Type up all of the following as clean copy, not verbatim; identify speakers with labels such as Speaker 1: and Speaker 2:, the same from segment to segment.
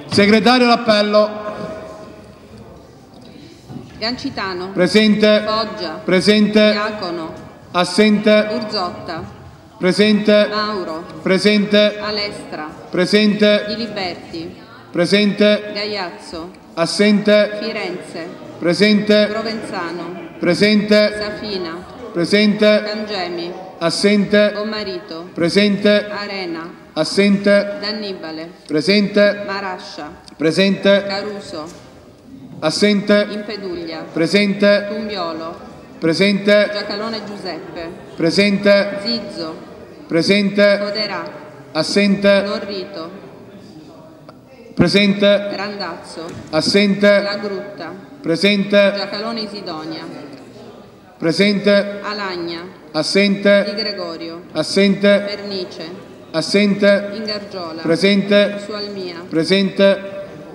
Speaker 1: Segretario l'appello.
Speaker 2: Gancitano.
Speaker 1: Presente.
Speaker 2: Foggia.
Speaker 1: Presente.
Speaker 2: Diacono.
Speaker 1: Assente.
Speaker 2: Urzotta.
Speaker 1: Presente.
Speaker 2: Mauro.
Speaker 1: Presente.
Speaker 2: Alestra.
Speaker 1: Presente.
Speaker 2: Diliberti.
Speaker 1: Presente.
Speaker 2: Gaiazzo.
Speaker 1: Assente.
Speaker 2: Firenze.
Speaker 1: Presente.
Speaker 2: Provenzano.
Speaker 1: Presente.
Speaker 2: Safina.
Speaker 1: Presente.
Speaker 2: Cangemi.
Speaker 1: Assente.
Speaker 2: Bommarito.
Speaker 1: Presente.
Speaker 2: Arena.
Speaker 1: Assente.
Speaker 2: D'Annibale.
Speaker 1: Presente.
Speaker 2: Marascia.
Speaker 1: Presente.
Speaker 2: Caruso.
Speaker 1: Assente.
Speaker 2: Impeduglia.
Speaker 1: Presente.
Speaker 2: Tumbiolo.
Speaker 1: Presente.
Speaker 2: Giacalone Giuseppe.
Speaker 1: Presente.
Speaker 2: Zizzo.
Speaker 1: Presente.
Speaker 2: Coderà.
Speaker 1: Assente.
Speaker 2: Norrito.
Speaker 1: Presente.
Speaker 2: Randazzo.
Speaker 1: Assente.
Speaker 2: La Grutta.
Speaker 1: Presente.
Speaker 2: Giacalone Isidonia.
Speaker 1: Presente.
Speaker 2: Alagna. Di
Speaker 1: Assente.
Speaker 2: Gregorio.
Speaker 1: Assente.
Speaker 2: Pernice.
Speaker 1: Assente.
Speaker 2: Ingargiola.
Speaker 1: Presente.
Speaker 2: Sualmia.
Speaker 1: Presente.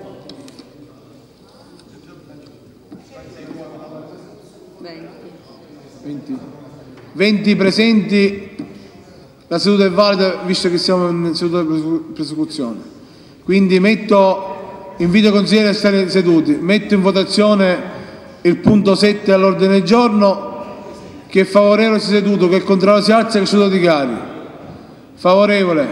Speaker 1: 20 presenti. La seduta è valida visto che siamo in seduta di prosecuzione. Quindi invito i consiglieri a stare seduti. Metto in votazione il punto 7 all'ordine del giorno. Chi è favorevole si è seduto, chi è contrario si alza e che seduto dichiari. Favorevole.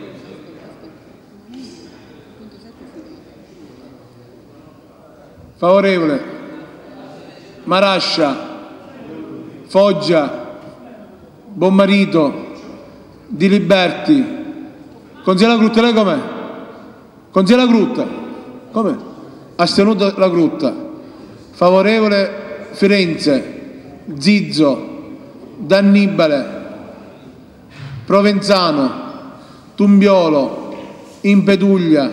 Speaker 1: Favorevole. Marascia. Foggia. Bommarito. Diliberti. Consigliere La Grutta, lei com'è? Consigliere La Grutta. Com'è? Astenuto La Grutta. Favorevole Firenze. Zizzo. D'Annibale. Provenzano. Tumbiolo. Impeduglia.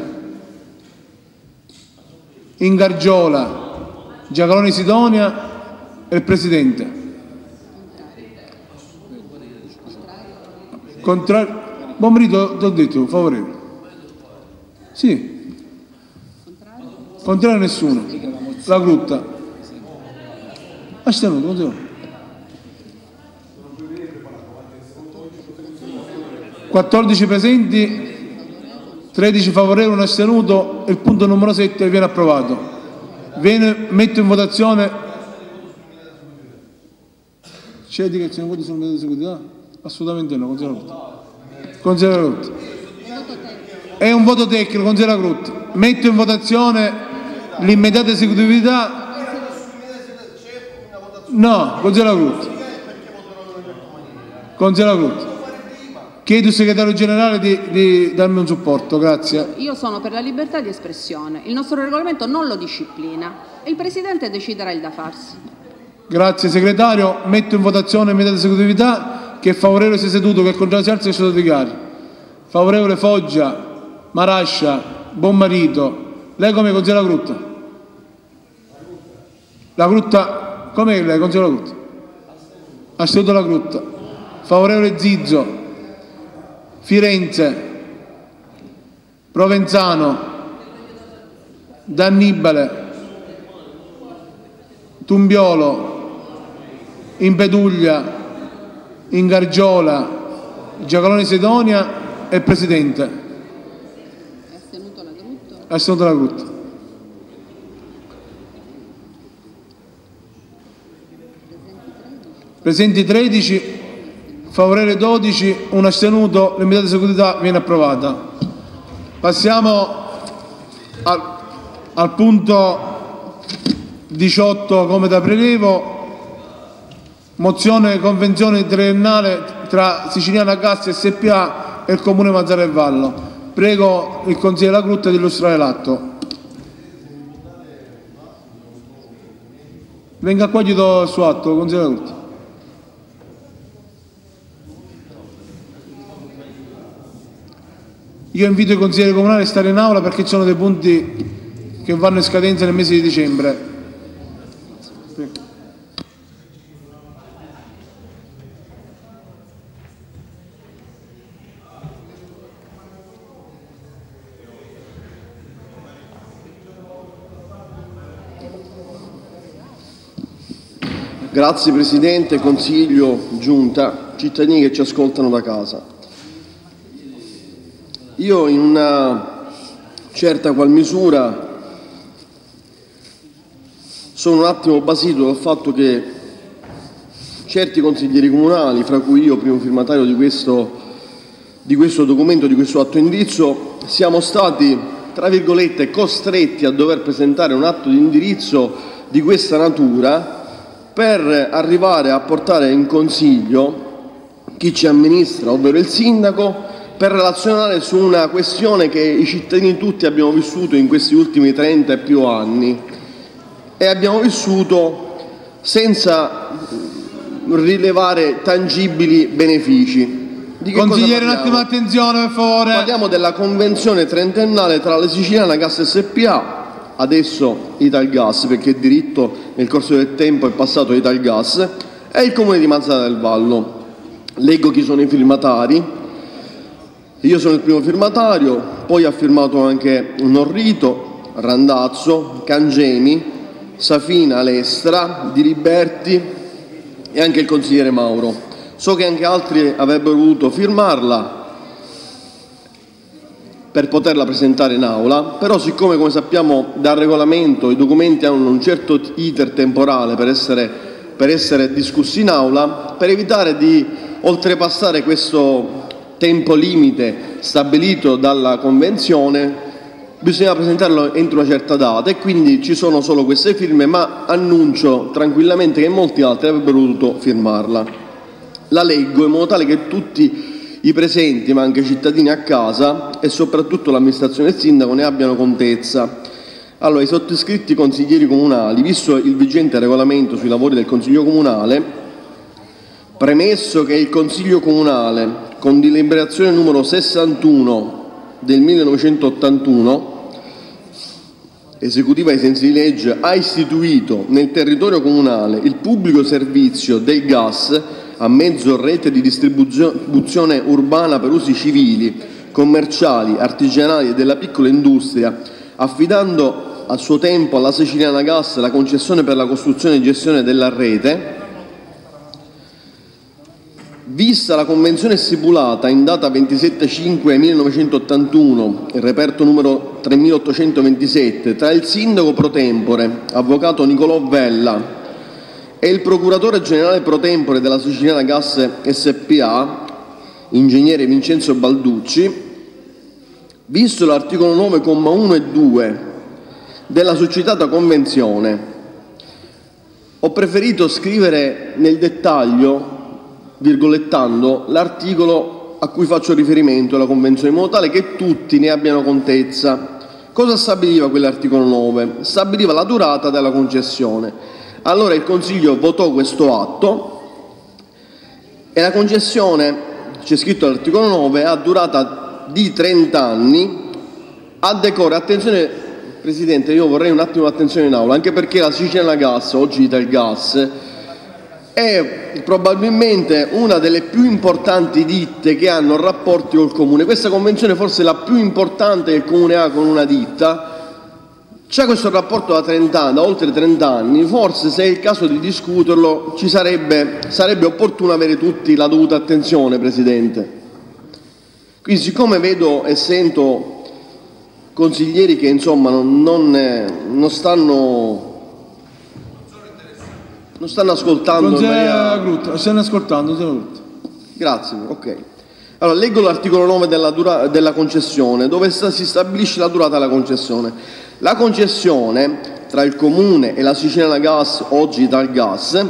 Speaker 1: Ingargiola. Giacalone Sidonia e il Presidente. Contrario. Bommarito, ti ho detto, favorevole. Sì. Contrario nessuno. La Grutta. Astenuto, continuo. 14 presenti, 13 favorevoli, un astenuto. Il punto numero 7 viene approvato. Metto in votazione. C'è dichiarazione di voto sul metodo di segurità? Assolutamente no, consigliere La Grutta. È un voto tecnico, consigliere La Grutta. Metto in votazione l'immediata esecutività. No, consigliere La Grutta. Consigliere La Grutta. Chiedo al segretario generale di darmi un supporto, grazie.
Speaker 2: Io sono per la libertà di espressione. Il nostro regolamento non lo disciplina. Il Presidente deciderà il da farsi.
Speaker 1: Grazie segretario. Metto in votazione l'immediata esecutività. Chi è favorevole si è seduto, chi è contrario si alza e seduto dichiari. Favorevole Foggia, Marascia, Bommarito. Lei come consigliere La Grutta? La Grutta, come lei consigliere La Grutta? Astenuto La Grutta. Favorevole Zizzo, Firenze, Provenzano, D'Annibale, Tumbiolo, Impeduglia, Ingargiola, Giacalone Sidonia e il Presidente.
Speaker 2: È astenuto La Grutta.
Speaker 1: Astenuto La Grutta. Presenti 13, favorevole 12, un astenuto, l'immediata esecutività viene approvata. Passiamo al punto 18 come da prelievo. Mozione convenzione triennale tra Siciliana Gas SPA e il Comune Mazara del Vallo. Prego il consigliere La Grutta di illustrare l'atto. Venga qua, gli do il suo atto, consigliere La Grutta. Io invito i consiglieri comunali a stare in aula perché ci sono dei punti che vanno in scadenza nel mese di dicembre.
Speaker 3: Grazie Presidente, Consiglio, Giunta, cittadini che ci ascoltano da casa. Io in una certa qual misura sono un attimo basito dal fatto che certi consiglieri comunali, fra cui io, primo firmatario di questo documento, di questo atto indirizzo, siamo stati, tra virgolette, costretti a dover presentare un atto di indirizzo di questa natura per arrivare a portare in consiglio chi ci amministra, ovvero il sindaco, per relazionare su una questione che i cittadini tutti abbiamo vissuto in questi ultimi 30 e più anni e abbiamo vissuto senza rilevare tangibili benefici.
Speaker 1: Consigliere, un attimo attenzione per favore.
Speaker 3: Parliamo della convenzione trentennale tra la Siciliana Gas SpA, adesso Italgas, perché il diritto nel corso del tempo è passato a Italgas, e il Comune di Mazara del Vallo. Leggo chi sono i firmatari. Io sono il primo firmatario, poi ha firmato anche Norrito, Randazzo, Cangemi, Safina, Lestra, Di Liberti e anche il consigliere Mauro. So che anche altri avrebbero voluto firmarla per poterla presentare in aula, però siccome, come sappiamo dal regolamento, i documenti hanno un certo iter temporale per essere discussi in aula, per evitare di oltrepassare questo tempo limite stabilito dalla Convenzione, bisogna presentarlo entro una certa data e quindi ci sono solo queste firme, ma annuncio tranquillamente che molti altri avrebbero voluto firmarla. La leggo in modo tale che tutti i presenti, ma anche i cittadini a casa e soprattutto l'amministrazione e il sindaco ne abbiano contezza. Allora, i sottoscritti consiglieri comunali, visto il vigente regolamento sui lavori del Consiglio Comunale, premesso che il Consiglio Comunale, con deliberazione numero 61 del 1981, esecutiva ai sensi di legge, ha istituito nel territorio comunale il pubblico servizio del gas a mezzo rete di distribuzione urbana per usi civili, commerciali, artigianali e della piccola industria, affidando a suo tempo alla Siciliana Gas la concessione per la costruzione e gestione della rete. Vista la convenzione stipulata in data 27/5/1981, il reperto numero 3827, tra il sindaco pro tempore, avvocato Nicolò Vella, e il procuratore generale pro tempore della Siciliana Gas SpA, ingegnere Vincenzo Balducci, visto l'articolo 9, comma 1 e 2 della succitata convenzione, ho preferito scrivere nel dettaglio, virgolettando, l'articolo a cui faccio riferimento alla Convenzione, in modo tale che tutti ne abbiano contezza. Cosa stabiliva quell'articolo 9? Stabiliva la durata della concessione. Allora il Consiglio votò questo atto e la concessione, c'è scritto all'articolo 9, ha durata di 30 anni a decorrere. Attenzione Presidente, io vorrei un attimo attenzione in aula, anche perché la Siciliana Gas, oggi Italgas, è probabilmente una delle più importanti ditte che hanno rapporti col Comune. Questa convenzione forse è la più importante che il Comune ha con una ditta. C'è questo rapporto da 30 anni, da oltre 30 anni, forse se è il caso di discuterlo sarebbe opportuno avere tutti la dovuta attenzione, Presidente. Quindi siccome vedo e sento consiglieri che insomma non stanno ascoltando.
Speaker 1: Stanno ascoltando.
Speaker 3: Grazie, ok. Allora, leggo l'articolo 9 della concessione, dove si stabilisce la durata della concessione. La concessione tra il Comune e la Siciliana Gas, oggi Italgas,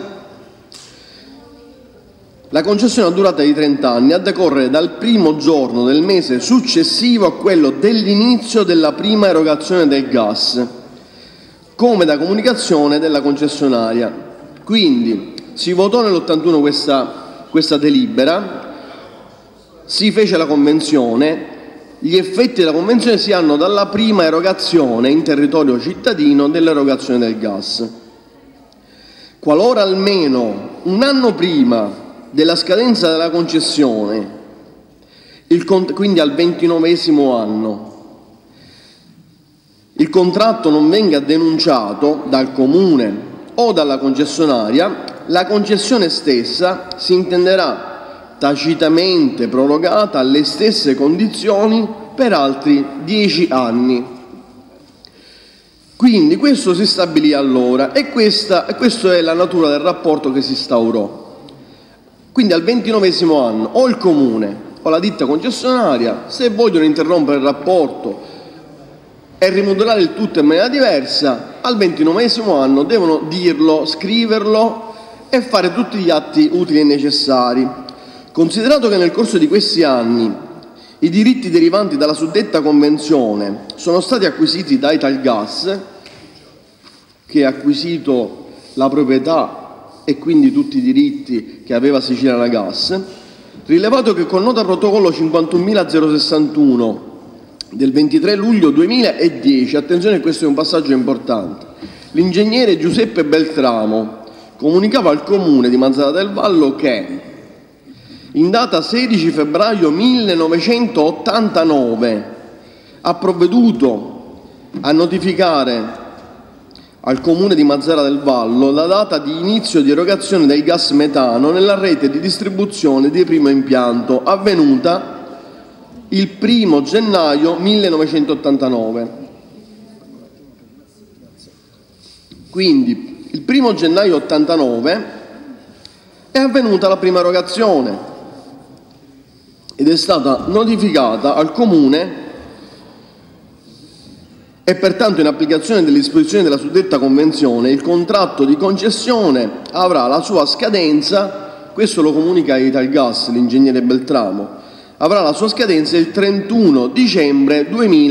Speaker 3: la concessione ha durata di 30 anni a decorrere dal primo giorno del mese successivo a quello dell'inizio della prima erogazione del gas, come da comunicazione della concessionaria. Quindi si votò nell'81 questa delibera, si fece la convenzione, gli effetti della convenzione si hanno dalla prima erogazione in territorio cittadino dell'erogazione del gas. Qualora almeno un anno prima della scadenza della concessione, quindi al 29° anno, il contratto non venga denunciato dal Comune o dalla concessionaria, la concessione stessa si intenderà tacitamente prorogata alle stesse condizioni per altri 10 anni. Quindi questo si stabilì allora e questa è la natura del rapporto che si instaurò. Quindi al 29° anno o il comune o la ditta concessionaria, se vogliono interrompere il rapporto e rimodulare il tutto in maniera diversa, al 29° anno devono dirlo, scriverlo e fare tutti gli atti utili e necessari. Considerato che nel corso di questi anni i diritti derivanti dalla suddetta convenzione sono stati acquisiti da Italgas, che ha acquisito la proprietà e quindi tutti i diritti che aveva Siciliana Gas, rilevato che con nota protocollo 51.061 del 23 luglio 2010, attenzione, questo è un passaggio importante, l'ingegnere Giuseppe Beltramo comunicava al comune di Mazara del Vallo che in data 16 febbraio 1989 ha provveduto a notificare al comune di Mazara del Vallo la data di inizio di erogazione del gas metano nella rete di distribuzione di primo impianto, avvenuta il 1° gennaio 1989. Quindi il 1° gennaio 89 è avvenuta la prima erogazione ed è stata notificata al comune e pertanto, in applicazione delle disposizioni della suddetta convenzione, il contratto di concessione avrà la sua scadenza, questo lo comunica Italgas, l'ingegnere Beltramo, avrà la sua scadenza il 31 dicembre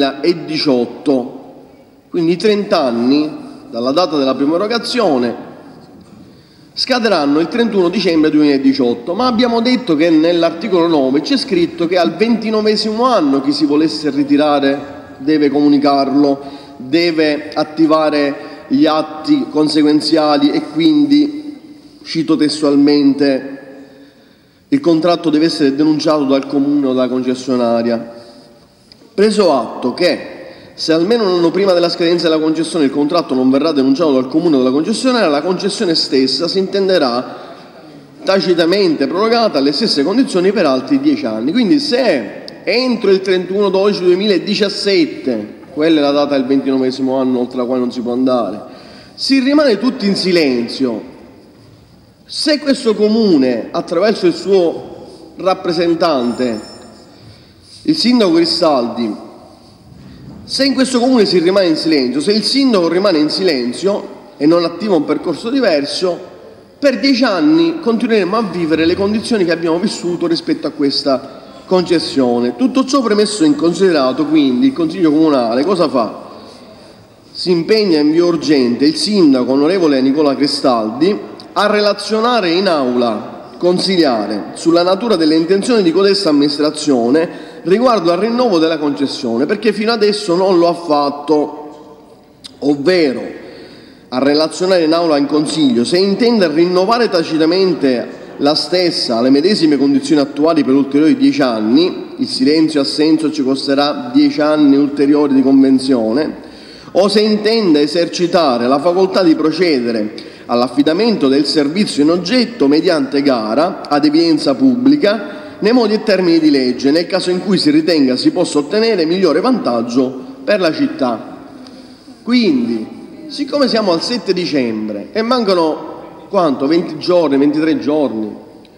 Speaker 3: 2018, quindi 30 anni dalla data della prima erogazione scaderanno il 31 dicembre 2018, ma abbiamo detto che nell'articolo 9 c'è scritto che al 29° anno chi si volesse ritirare deve comunicarlo, deve attivare gli atti conseguenziali e quindi, cito testualmente, il contratto deve essere denunciato dal comune o dalla concessionaria. Preso atto che se almeno un anno prima della scadenza della concessione il contratto non verrà denunciato dal comune o dalla concessionaria, la concessione stessa si intenderà tacitamente prorogata alle stesse condizioni per altri 10 anni. Quindi se entro il 31/12/2017, quella è la data del 29° anno oltre la quale non si può andare, si rimane tutti in silenzio, se questo comune attraverso il suo rappresentante, il sindaco Cristaldi, se in questo comune si rimane in silenzio, se il sindaco rimane in silenzio e non attiva un percorso diverso, per 10 anni continueremo a vivere le condizioni che abbiamo vissuto rispetto a questa concessione. Tutto ciò premesso in considerato, quindi, il Consiglio Comunale cosa fa? Si impegna in via urgente il sindaco onorevole Nicola Cristaldi a relazionare in aula consiliare sulla natura delle intenzioni di codesta amministrazione riguardo al rinnovo della concessione, perché fino adesso non lo ha fatto, ovvero a relazionare in aula in Consiglio se intende rinnovare tacitamente la stessa alle medesime condizioni attuali per ulteriori 10 anni, il silenzio assenso ci costerà 10 anni ulteriori di convenzione, o se intende esercitare la facoltà di procedere all'affidamento del servizio in oggetto mediante gara ad evidenza pubblica nei modi e termini di legge, nel caso in cui si ritenga si possa ottenere migliore vantaggio per la città. Quindi, siccome siamo al 7 dicembre e mancano quanto? 20 giorni, 23 giorni.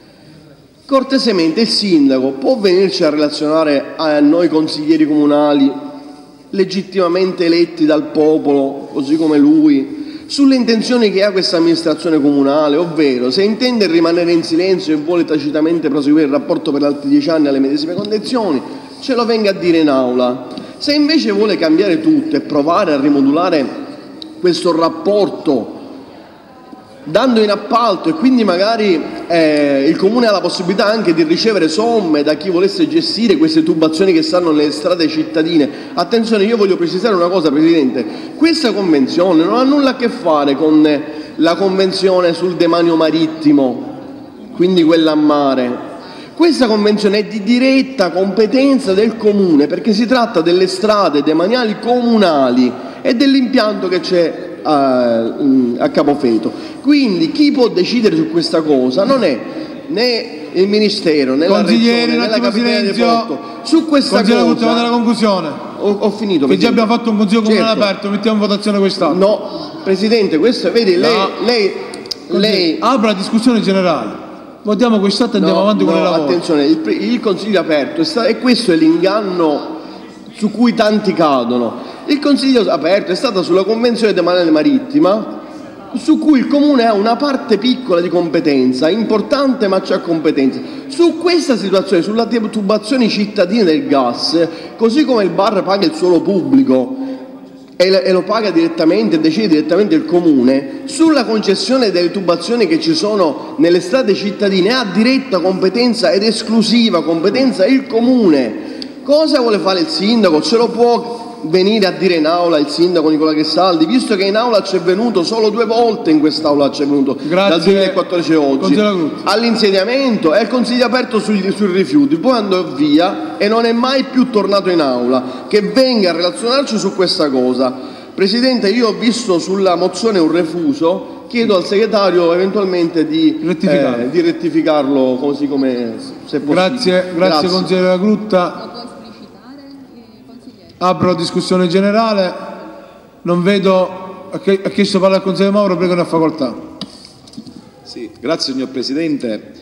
Speaker 3: Cortesemente il sindaco può venirci a relazionare a noi consiglieri comunali, legittimamente eletti dal popolo, così come lui, sulle intenzioni che ha questa amministrazione comunale, ovvero se intende rimanere in silenzio e vuole tacitamente proseguire il rapporto per altri 10 anni alle medesime condizioni, ce lo venga a dire in aula. Se invece vuole cambiare tutto e provare a rimodulare questo rapporto dando in appalto e quindi magari il comune ha la possibilità anche di ricevere somme da chi volesse gestire queste tubazioni che stanno nelle strade cittadine. Attenzione, io voglio precisare una cosa, Presidente, questa convenzione non ha nulla a che fare con la convenzione sul demanio marittimo, quindi quella a mare. Questa convenzione è di diretta competenza del comune perché si tratta delle strade demaniali comunali e dell'impianto che c'è a Capofeto. Quindi chi può decidere su questa cosa non è né il Ministero, né la Regione, né la Capitaneria di Porto su questa cosa.
Speaker 1: La conclusione.
Speaker 3: Ho finito.
Speaker 1: Che già abbiamo fatto un consiglio comunale aperto, mettiamo in votazione quest'anno.
Speaker 3: No, Presidente, questo vedi, lei
Speaker 1: apre la discussione generale. Votiamo quest'atto e andiamo avanti con il lavoro.
Speaker 3: Attenzione, il Consiglio aperto e questo è l'inganno su cui tanti cadono. Il Consiglio aperto è stato sulla Convenzione demaniale marittima, su cui il Comune ha una parte piccola di competenza, importante ma c'ha competenza. Su questa situazione, sulla tubazione cittadina del gas, così come il bar paga il suolo pubblico e lo paga direttamente, decide direttamente il Comune, sulla concessione delle tubazioni che ci sono nelle strade cittadine ha diretta competenza ed esclusiva competenza il Comune. Cosa vuole fare il Sindaco? Ce lo può venire a dire in aula il Sindaco Nicola Cressaldi, visto che in aula c'è venuto solo 2 volte in quest'aula c'è venuto dal 2014 a oggi, all'insediamento e al Consiglio aperto sui rifiuti, poi andò via e non è mai più tornato in aula, che venga a relazionarci su questa cosa. Presidente, io ho visto sulla mozione un refuso, chiedo al segretario eventualmente di rettificarlo così come se possibile.
Speaker 1: Grazie consigliere La Grutta. Apro la discussione generale, non vedo, ha chiesto parla il consigliere Mauro, prego una facoltà.
Speaker 4: Sì, grazie signor Presidente.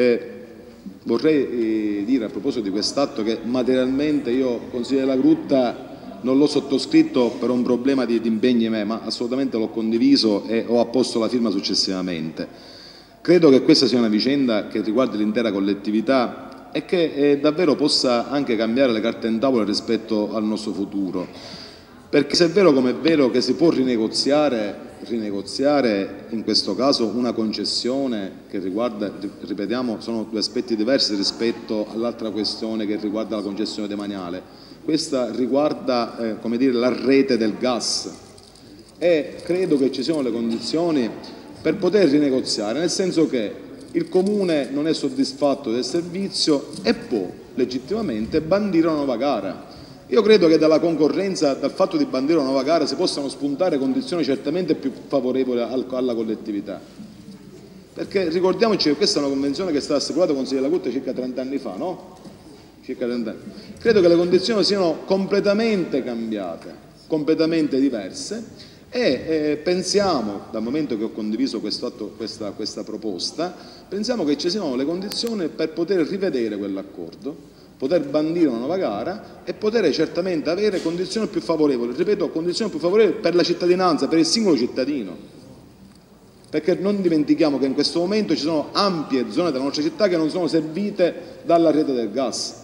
Speaker 4: Vorrei dire a proposito di quest'atto che materialmente io, consigliere La Grutta, non l'ho sottoscritto per un problema di impegni me, ma assolutamente l'ho condiviso e ho apposto la firma successivamente. Credo che questa sia una vicenda che riguarda l'intera collettività e che davvero possa anche cambiare le carte in tavola rispetto al nostro futuro. Perché se è vero come è vero che si può rinegoziare in questo caso una concessione che riguarda, ripetiamo, sono 2 aspetti diversi rispetto all'altra questione che riguarda la concessione demaniale. Questa riguarda come dire, la rete del gas e credo che ci siano le condizioni per poter rinegoziare, nel senso che il Comune non è soddisfatto del servizio e può legittimamente bandire una nuova gara. Io credo che dalla concorrenza, dal fatto di bandire una nuova gara, si possano spuntare condizioni certamente più favorevoli alla collettività. Perché ricordiamoci che questa è una convenzione che è stata stipulata con consigliere La Grutta circa 30 anni fa, no? Circa 30 anni. Credo che le condizioni siano completamente cambiate, completamente diverse. E pensiamo, dal momento che ho condiviso questa proposta, pensiamo che ci siano le condizioni per poter rivedere quell'accordo, poter bandire una nuova gara e poter certamente avere condizioni più favorevoli, ripeto, condizioni più favorevoli per la cittadinanza, per il singolo cittadino. Perché non dimentichiamo che in questo momento ci sono ampie zone della nostra città che non sono servite dalla rete del gas.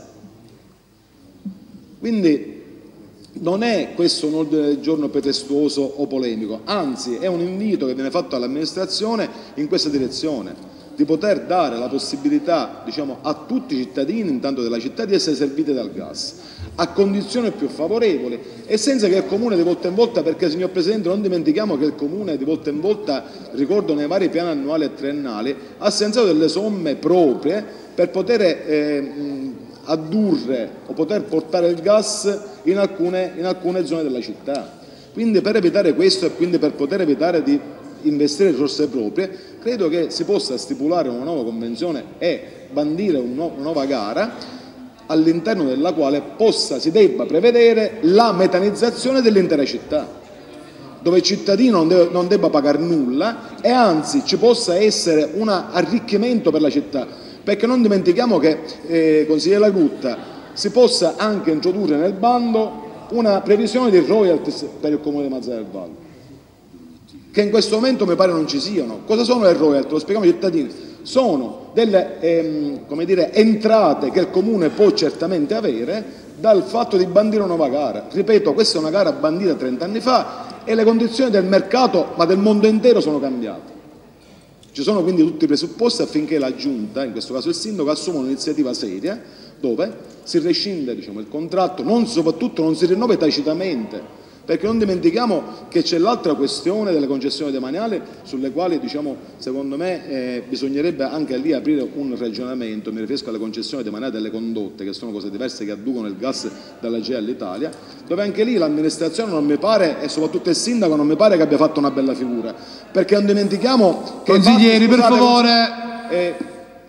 Speaker 4: Quindi non è questo un ordine del giorno pretestuoso o polemico, anzi è un invito che viene fatto all'amministrazione in questa direzione, di poter dare la possibilità, diciamo, a tutti i cittadini intanto della città di essere serviti dal gas, a condizioni più favorevoli e senza che il Comune di volta in volta, perché signor Presidente non dimentichiamo che il Comune di volta in volta, ricordo nei vari piani annuali e triennali, ha stanziato delle somme proprie per poter addurre o poter portare il gas in alcune zone della città. Quindi per evitare questo e quindi per poter evitare di investire risorse proprie, credo che si possa stipulare una nuova convenzione e bandire una nuova gara all'interno della quale si debba prevedere la metanizzazione dell'intera città, dove il cittadino non debba pagare nulla e anzi ci possa essere un arricchimento per la città. Perché non dimentichiamo che, consigliere La Grutta, si possa anche introdurre nel bando una previsione di royalties per il Comune di Mazara del Vallo, che in questo momento mi pare non ci siano. Cosa sono le royalties? Lo spieghiamo ai cittadini. Sono delle come dire, entrate che il Comune può certamente avere dal fatto di bandire una nuova gara. Ripeto, questa è una gara bandita 30 anni fa e le condizioni del mercato, ma del mondo intero, sono cambiate. Ci sono quindi tutti i presupposti affinché la Giunta, in questo caso il Sindaco, assuma un'iniziativa seria dove si rescinde, diciamo, il contratto, soprattutto non si rinnova tacitamente, perché non dimentichiamo che c'è l'altra questione delle concessioni demaniali sulle quali, diciamo, secondo me bisognerebbe anche lì aprire un ragionamento. Mi riferisco alle concessioni demaniali delle condotte, che sono cose diverse, che adducono il gas dall'Egea all'Italia, dove anche lì l'amministrazione non mi pare, e soprattutto il Sindaco non mi pare che abbia fatto una bella figura, perché non dimentichiamo che
Speaker 1: consiglieri, per favore,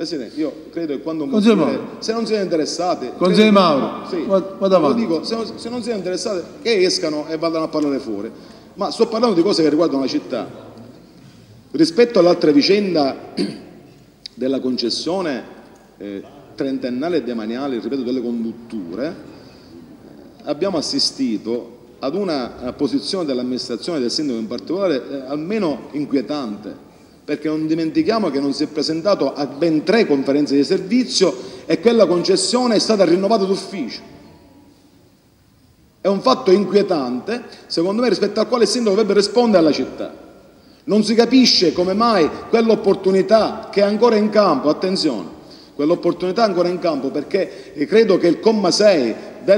Speaker 4: Presidente, io credo che quando un
Speaker 1: Consigliere
Speaker 4: consigliere,
Speaker 1: Mauro.
Speaker 4: se non siete interessati,
Speaker 1: Consigliere
Speaker 4: credo-
Speaker 1: Mauro,
Speaker 4: sì,
Speaker 1: vada avanti.
Speaker 4: lo dico, se non siete interessati che escano e vadano a parlare fuori, ma sto parlando di cose che riguardano la città. Rispetto all'altra vicenda della concessione trentennale e demaniale, ripeto, delle condutture, abbiamo assistito ad una posizione dell'amministrazione, del sindaco in particolare, almeno inquietante, perché non dimentichiamo che non si è presentato a ben 3 conferenze di servizio e quella concessione è stata rinnovata d'ufficio. È un fatto inquietante, secondo me, rispetto al quale il sindaco dovrebbe rispondere alla città. Non si capisce come mai quell'opportunità che è ancora in campo, attenzione, quell'opportunità è ancora in campo, perché credo che il comma 6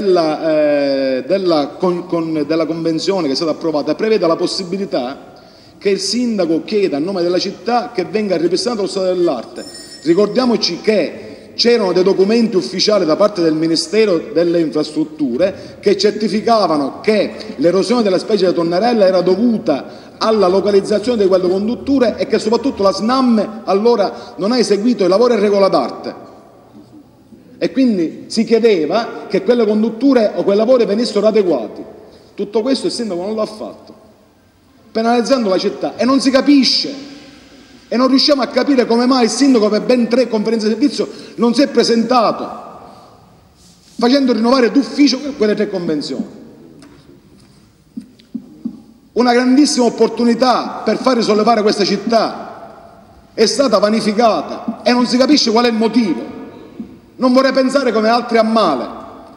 Speaker 4: della convenzione che è stata approvata preveda la possibilità che il sindaco chieda a nome della città che venga ripristinato lo stato dell'arte. Ricordiamoci che c'erano dei documenti ufficiali da parte del Ministero delle Infrastrutture che certificavano che l'erosione della specie di tonnarella era dovuta alla localizzazione di quelle condutture e che soprattutto la SNAM allora non ha eseguito i lavori in regola d'arte. E quindi si chiedeva che quelle condutture o quei lavori venissero adeguati. Tutto questo il sindaco non l'ha fatto, penalizzando la città, e non si capisce, e non riusciamo a capire come mai il sindaco per ben 3 conferenze di servizio non si è presentato, facendo rinnovare d'ufficio quelle 3 convenzioni. Una grandissima opportunità per far risollevare questa città è stata vanificata e non si capisce qual è il motivo. Non vorrei pensare come altri a male,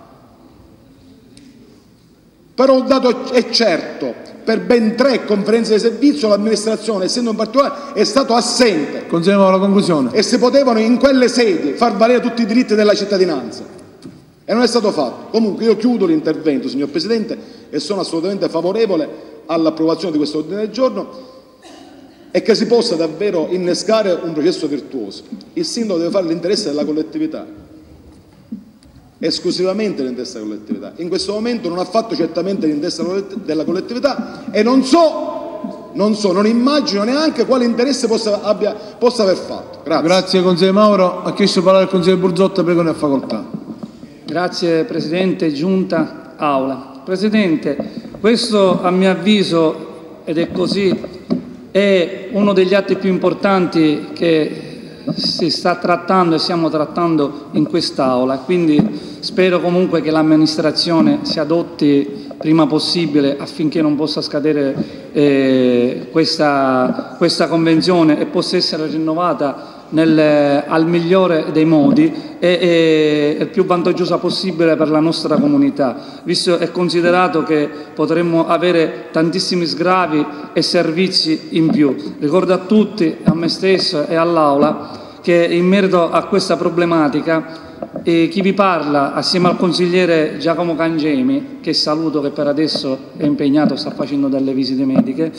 Speaker 4: però un dato è certo: per ben 3 conferenze di servizio l'amministrazione, essendo in particolare, è stato assente.
Speaker 1: Consigliere, la conclusione.
Speaker 4: E si potevano in quelle sedi far valere tutti i diritti della cittadinanza e non è stato fatto. Comunque io chiudo l'intervento, signor Presidente, e sono assolutamente favorevole all'approvazione di questo ordine del giorno e che si possa davvero innescare un processo virtuoso. Il sindaco deve fare l'interesse della collettività, esclusivamente l'interesse della collettività. In questo momento non ha fatto certamente l'interesse della collettività e non immagino neanche quale interesse possa aver fatto. Grazie.
Speaker 1: Grazie consigliere Mauro. Ha chiesto di parlare il consigliere Burzotta, prego, ne ha facoltà.
Speaker 5: Grazie Presidente, Giunta, Aula. Presidente, questo a mio avviso, ed è così, è uno degli atti più importanti che si sta trattando e stiamo trattando in quest'Aula, quindi spero comunque che l'amministrazione si adotti prima possibile affinché non possa scadere questa convenzione e possa essere rinnovata al migliore dei modi e il più vantaggiosa possibile per la nostra comunità, visto e considerato che potremmo avere tantissimi sgravi e servizi in più. Ricordo a tutti, a me stesso e all'Aula, che in merito a questa problematica chi vi parla assieme al consigliere Giacomo Cangemi, che saluto, che per adesso è impegnato, sta facendo delle visite mediche,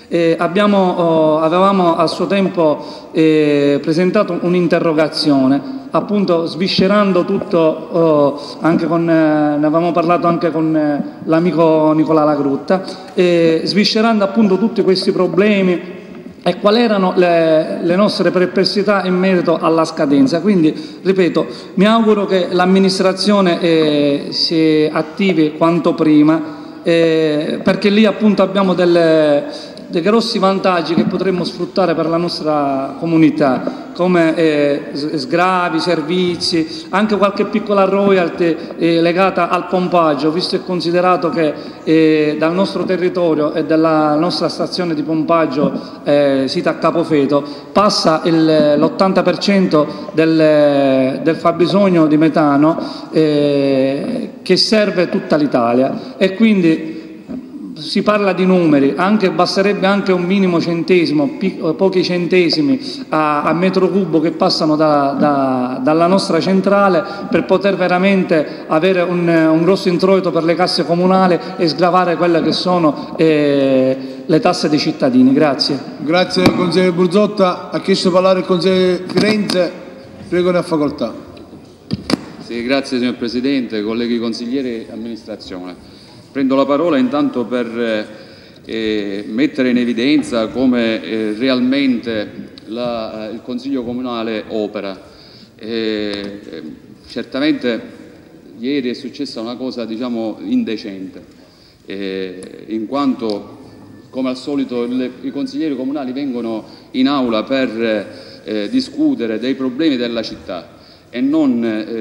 Speaker 5: avevamo a suo tempo presentato un'interrogazione appunto sviscerando tutto, ne avevamo parlato anche con l'amico Nicola Lagrutta, sviscerando appunto tutti questi problemi e quali erano le nostre perplessità in merito alla scadenza. Quindi, ripeto, mi auguro che l'amministrazione si attivi quanto prima, perché lì appunto abbiamo dei grossi vantaggi che potremmo sfruttare per la nostra comunità, come sgravi, servizi, anche qualche piccola royalty legata al pompaggio, visto e considerato che dal nostro territorio e dalla nostra stazione di pompaggio sita a Capofeto passa l'80% del fabbisogno di metano che serve tutta l'Italia, e quindi si parla di numeri, basterebbe anche un minimo centesimo, pochi centesimi a metro cubo che passano dalla nostra centrale per poter veramente avere un grosso introito per le casse comunali e sgravare quelle che sono le tasse dei cittadini. Grazie.
Speaker 1: Grazie consigliere Burzotta. Ha chiesto di parlare il consigliere Firenze, prego, ne ha facoltà.
Speaker 6: Sì, grazie signor Presidente, colleghi consiglieri e amministrazione. Prendo la parola intanto per mettere in evidenza come realmente il Consiglio Comunale opera. Certamente ieri è successa una cosa, diciamo, indecente, in quanto, come al solito, i consiglieri comunali vengono in aula per discutere dei problemi della città e non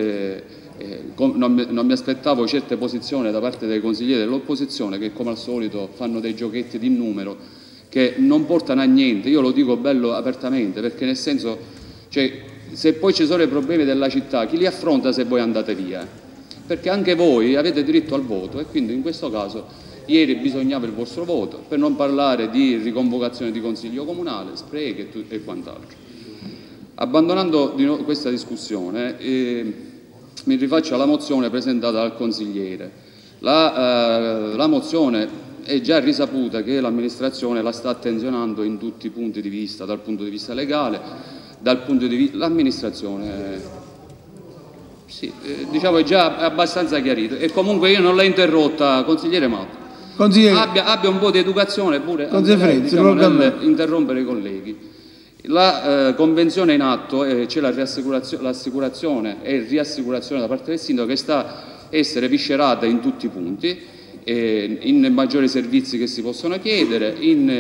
Speaker 6: mi aspettavo certe posizioni da parte dei consiglieri dell'opposizione che, come al solito, fanno dei giochetti di numero che non portano a niente. Io lo dico bello apertamente, perché nel senso, cioè, se poi ci sono i problemi della città, chi li affronta se voi andate via? Perché anche voi avete diritto al voto e quindi in questo caso ieri bisognava il vostro voto, per non parlare di riconvocazione di consiglio comunale, sprechi e quant'altro. Abbandonando questa discussione, mi rifaccio alla mozione presentata dal consigliere. La mozione è già risaputa che l'amministrazione la sta attenzionando in tutti i punti di vista, dal punto di vista legale, dal punto di vista... L'amministrazione, sì, diciamo è già abbastanza chiarito e comunque io non l'ho interrotta, consigliere Matto. Abbia un po' di educazione pure, diciamo, nell'interrompere i colleghi. La convenzione in atto, c'è l'assicurazione e riassicurazione da parte del sindaco che sta a essere viscerata in tutti i punti, in maggiori servizi che si possono chiedere,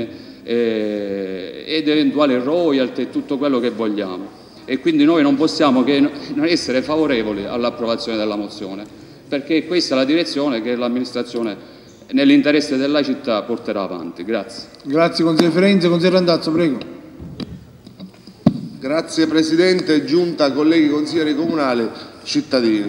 Speaker 6: ed eventuali royalty e tutto quello che vogliamo. E quindi noi non possiamo che non essere favorevoli all'approvazione della mozione, perché questa è la direzione che l'amministrazione nell'interesse della città porterà avanti. Grazie.
Speaker 1: Grazie consigliere Ferenzi. Consigliere Randazzo, prego.
Speaker 7: Grazie Presidente, Giunta, colleghi consiglieri comunali, cittadini.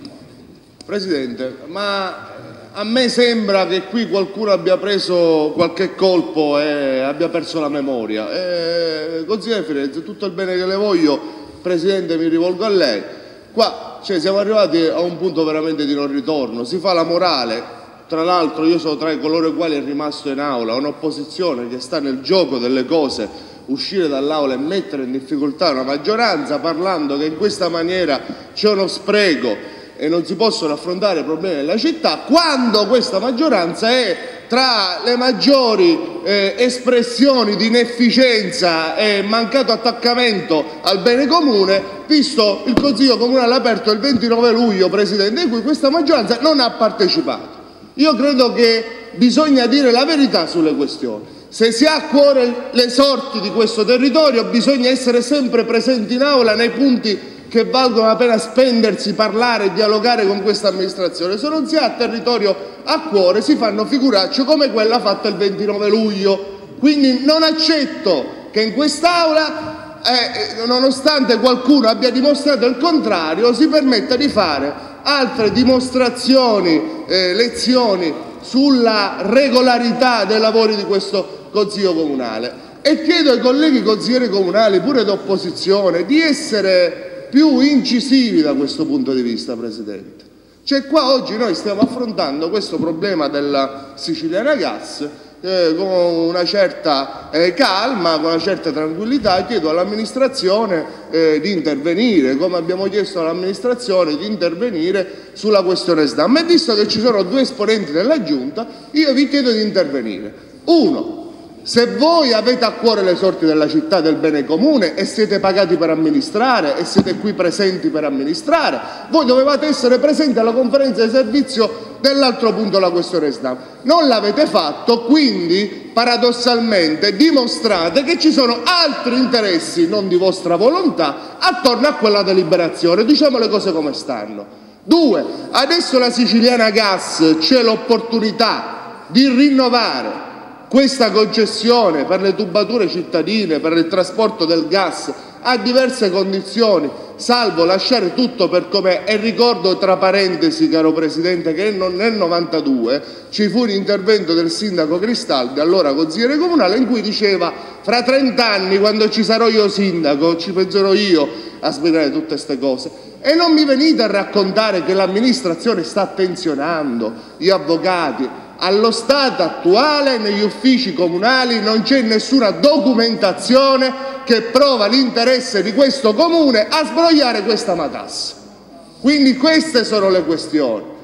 Speaker 7: Presidente, ma a me sembra che qui qualcuno abbia preso qualche colpo e abbia perso la memoria. Consigliere Ferenzi, tutto il bene che le voglio, Presidente, mi rivolgo a lei. Qua siamo arrivati a un punto veramente di non ritorno, si fa la morale. Tra l'altro io sono tra coloro i quali è rimasto in aula, un'opposizione che sta nel gioco delle cose, uscire dall'aula e mettere in difficoltà una maggioranza parlando che in questa maniera c'è uno spreco e non si possono affrontare i problemi della città, quando questa maggioranza è tra le maggiori espressioni di inefficienza e mancato attaccamento al bene comune, visto il Consiglio Comunale aperto il 29 luglio, Presidente, in cui questa maggioranza non ha partecipato. Io credo che bisogna dire la verità sulle questioni. Se si ha a cuore le sorti di questo territorio bisogna essere sempre presenti in aula nei punti che valgono la pena spendersi, parlare e dialogare con questa amministrazione. Se non si ha il territorio a cuore si fanno figuracce come quella fatta il 29 luglio. Quindi non accetto che in quest'aula, nonostante qualcuno abbia dimostrato il contrario, si permetta di fare altre dimostrazioni, lezioni sulla regolarità dei lavori di questo Consiglio Comunale. E chiedo ai colleghi consiglieri comunali, pure d'opposizione, di essere più incisivi da questo punto di vista, Presidente. Cioè qua oggi noi stiamo affrontando questo problema della Siciliana Gas con una certa calma, con una certa tranquillità. Chiedo all'amministrazione di intervenire, come abbiamo chiesto all'amministrazione di intervenire sulla questione SDAM. E visto che ci sono due esponenti della Giunta, io vi chiedo di intervenire. Uno, se voi avete a cuore le sorti della città, del bene comune e siete pagati per amministrare e siete qui presenti per amministrare, voi dovevate essere presenti alla conferenza di servizio dell'altro punto, la questione SDAM. Non l'avete fatto, quindi paradossalmente dimostrate che ci sono altri interessi, non di vostra volontà, attorno a quella deliberazione. Diciamo le cose come stanno. Due, adesso la Siciliana Gas c'è l'opportunità di rinnovare questa concessione per le tubature cittadine, per il trasporto del gas a diverse condizioni, salvo lasciare tutto per com'è. E ricordo tra parentesi, caro Presidente, che nel 92 ci fu un intervento del sindaco Cristaldi, allora consigliere comunale, in cui diceva: fra 30 anni, quando ci sarò io sindaco, ci penserò io a spiegare tutte queste cose. E non mi venite a raccontare che l'amministrazione sta attenzionando gli avvocati. Allo stato attuale negli uffici comunali non c'è nessuna documentazione che prova l'interesse di questo comune a sbrogliare questa matassa. Quindi queste sono le questioni.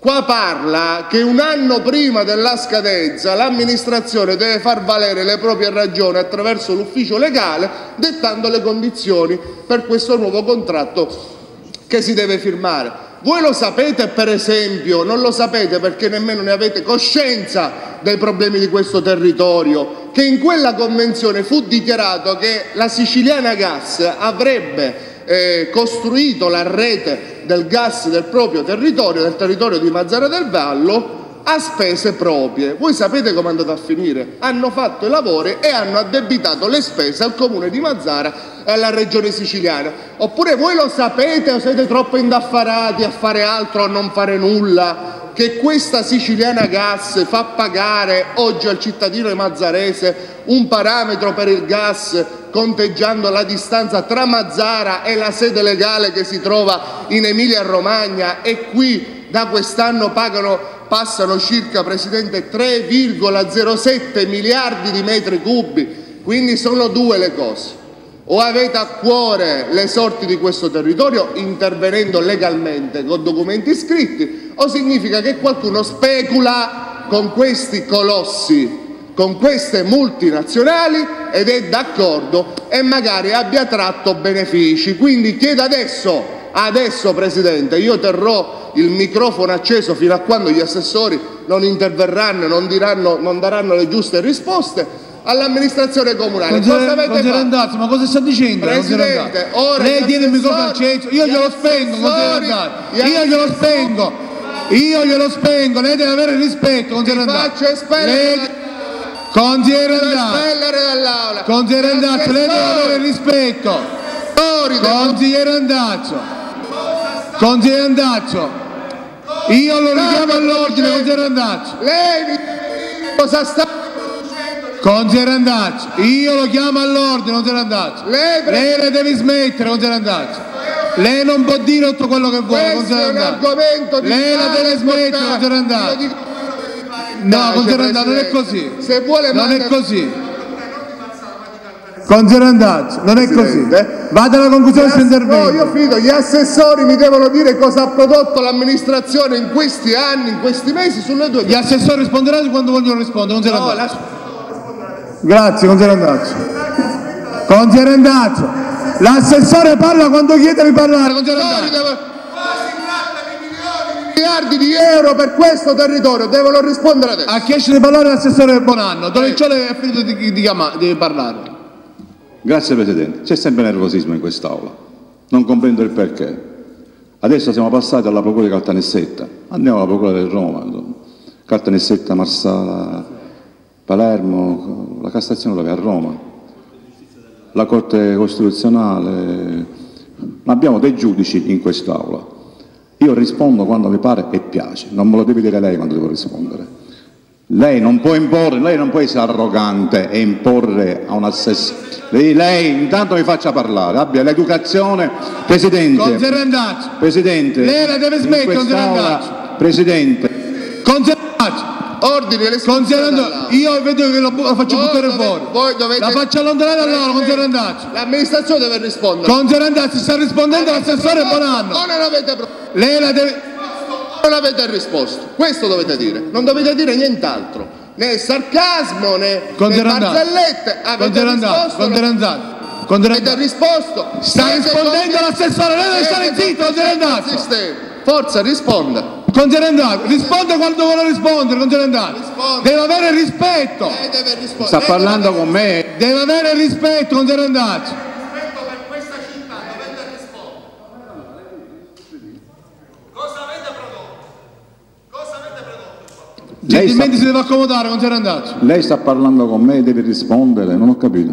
Speaker 7: Qua parla che un anno prima della scadenza l'amministrazione deve far valere le proprie ragioni attraverso l'ufficio legale, dettando le condizioni per questo nuovo contratto che si deve firmare. Voi lo sapete, per esempio, non lo sapete perché nemmeno ne avete coscienza dei problemi di questo territorio, che in quella convenzione fu dichiarato che la Siciliana Gas avrebbe costruito la rete del gas del proprio territorio, del territorio di Mazara del Vallo, a spese proprie. Voi sapete come è andato a finire? Hanno fatto i lavori e hanno addebitato le spese al comune di Mazara e alla regione siciliana. Oppure voi lo sapete o siete troppo indaffarati a fare altro o a non fare nulla, che questa Siciliana Gas fa pagare oggi al cittadino mazzarese un parametro per il gas conteggiando la distanza tra Mazara e la sede legale che si trova in Emilia-Romagna, e qui da quest'anno passano circa, Presidente, 3,07 miliardi di metri cubi. Quindi sono due le cose: o avete a cuore le sorti di questo territorio intervenendo legalmente con documenti scritti, o significa che qualcuno specula con questi colossi, con queste multinazionali, ed è d'accordo e magari abbia tratto benefici. Quindi chiedo adesso Presidente, io terrò il microfono acceso fino a quando gli assessori non interverranno, non daranno le giuste risposte all'amministrazione comunale. Cosa avete fatto?
Speaker 1: Ma cosa sta dicendo?
Speaker 7: Presidente, ora
Speaker 1: lei tiene il microfono acceso, io glielo spengo, io glielo spengo, lei deve avere rispetto, consigliere
Speaker 7: dall'aula.
Speaker 1: Consigliere Andazzo, lei deve avere rispetto. Consigliere Andazzo, io lo richiamo all'ordine, consigliere Andazzo.
Speaker 7: Lei cosa sta...
Speaker 1: Consigliere Andazzo, io lo chiamo all'ordine, consigliere Andazzo. Lei le deve smettere, consigliere Andazzo. Lei non può dire tutto quello che vuole, consigliere Andazzo. Lei la deve smettere, consigliere Andazzo. No, consigliere Andazzo, non è così. Non è così. Consigliere Andazzo, non è così. Vada alla conclusione del suo intervento.
Speaker 7: No, io fido, gli assessori mi devono dire cosa ha prodotto l'amministrazione in questi anni, in questi mesi, sulle due.
Speaker 1: Gli assessori risponderanno quando vogliono rispondere, consigliere Andazzo. Grazie, consigliere Andazzo. Consigliere Andazzo, l'assessore parla quando chiede di parlare, consigliere Andazzo.
Speaker 7: Quasi miliardi di euro per questo territorio, devono rispondere adesso.
Speaker 1: Ha chiesto di parlare l'assessore Bonanno, dove c'è è finito di parlare.
Speaker 8: Grazie Presidente, c'è sempre nervosismo in quest'Aula, non comprendo il perché. Adesso siamo passati alla Procura di Caltanissetta, andiamo alla Procura di Roma, Caltanissetta, Marsala, Palermo, la Cassazione dove è a Roma, la Corte Costituzionale, abbiamo dei giudici in quest'Aula. Io rispondo quando mi pare e piace, non me lo devi dire lei quando devo rispondere. Lei non può imporre, lei non può essere arrogante e imporre a un assessore. Lei intanto mi faccia parlare, abbia l'educazione, Presidente.
Speaker 1: Consigliere Andazzo.
Speaker 8: Presidente.
Speaker 1: Lei la deve smettere, consigliere Andazzo.
Speaker 8: Presidente.
Speaker 1: Consigliere Andazzo.
Speaker 7: Ordine le
Speaker 1: io vedo che lo faccio buttare fuori. La faccio allontanare dall'Aula, consigliere Andazzo.
Speaker 7: L'amministrazione deve rispondere.
Speaker 1: Consigliere Andazzo, sta rispondendo l'assessore Bonanno. Lei la deve...
Speaker 7: Non avete risposto, questo dovete dire, non dovete dire nient'altro, né sarcasmo né barzellette. Avete risposto.
Speaker 1: Sta rispondendo l'assessore, lei deve stare zitto, consigliere Andazzo.
Speaker 7: Forza, risponda.
Speaker 1: Consigliere Andazzo, risponde quando vuole rispondere, consigliere Andazzo. Deve avere rispetto.
Speaker 8: Sta parlando con me.
Speaker 1: Deve avere rispetto, consigliere Andazzo. Gentilmente si deve accomodare, consigliere Andazzo.
Speaker 8: Lei sta parlando con me e deve rispondere, non ho capito.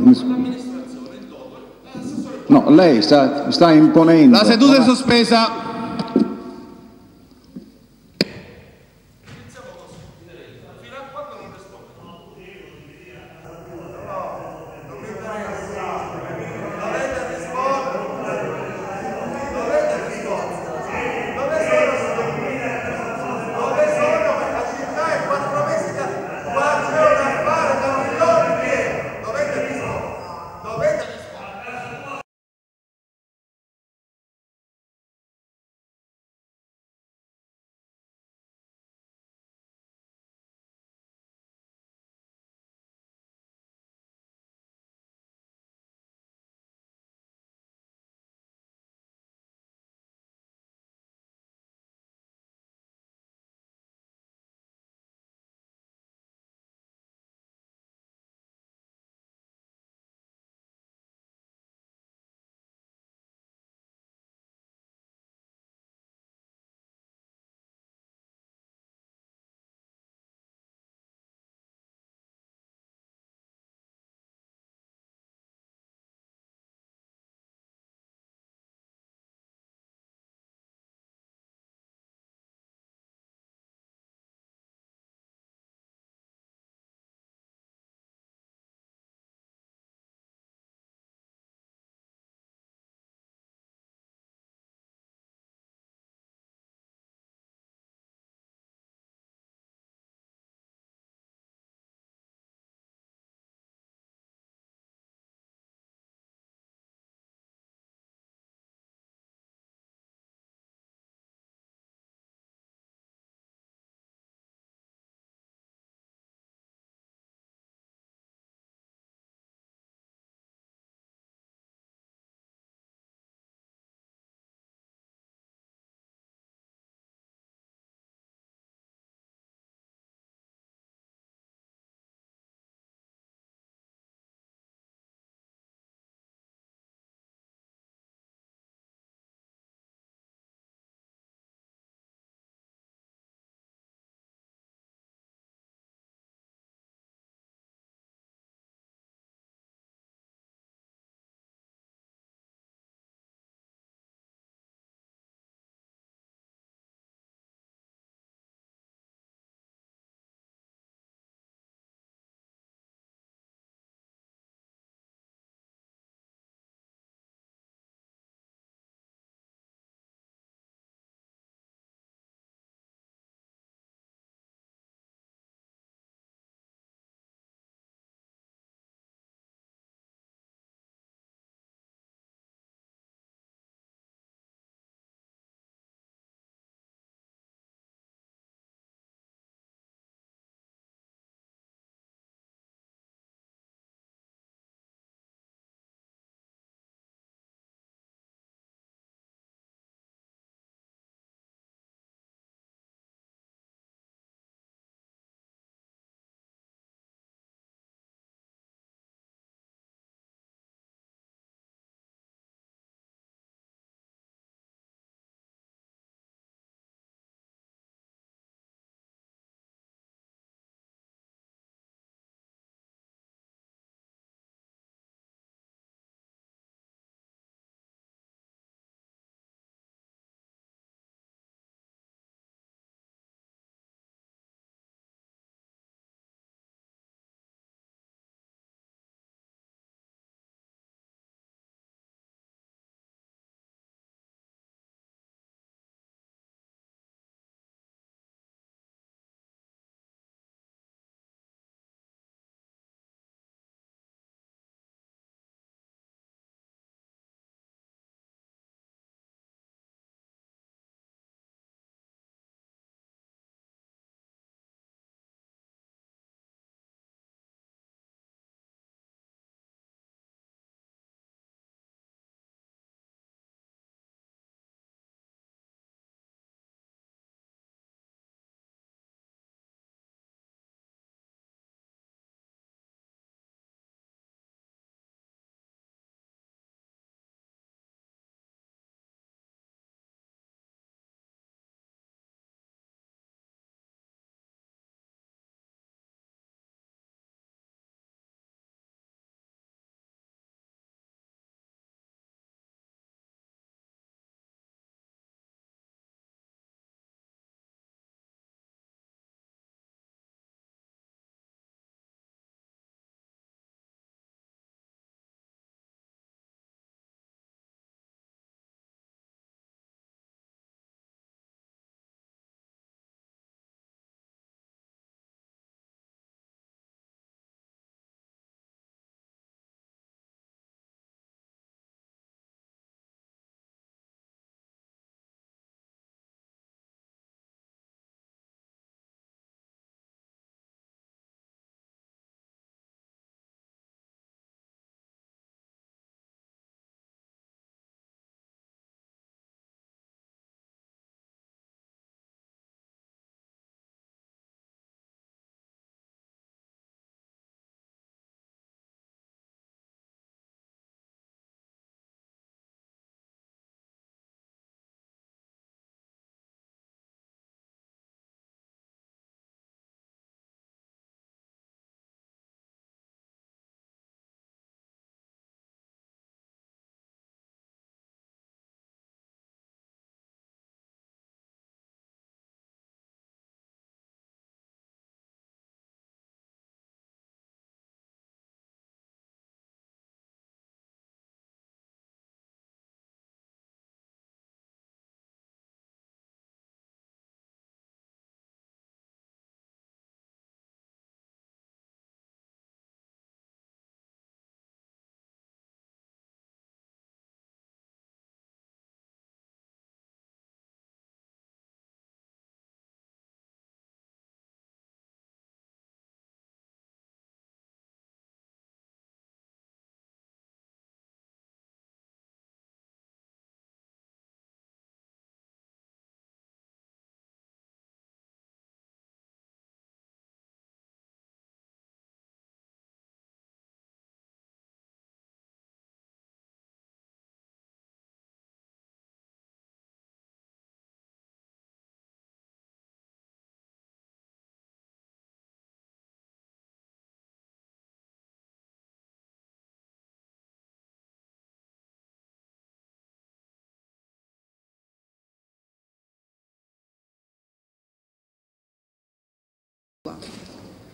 Speaker 8: No, lei sta imponendo.
Speaker 1: La seduta è sospesa.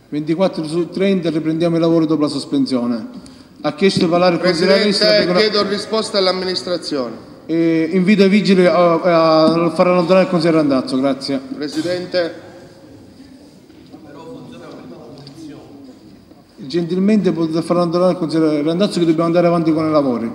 Speaker 1: 24 su 30, riprendiamo i lavori dopo la sospensione. Ha chiesto di parlare il consigliere
Speaker 7: Presidente, chiedo risposta all'amministrazione.
Speaker 1: Invito i vigili a far allontanare il consigliere Randazzo, grazie.
Speaker 7: Presidente.
Speaker 1: Gentilmente potete far allontanare il consigliere Randazzo, che dobbiamo andare avanti con i lavori.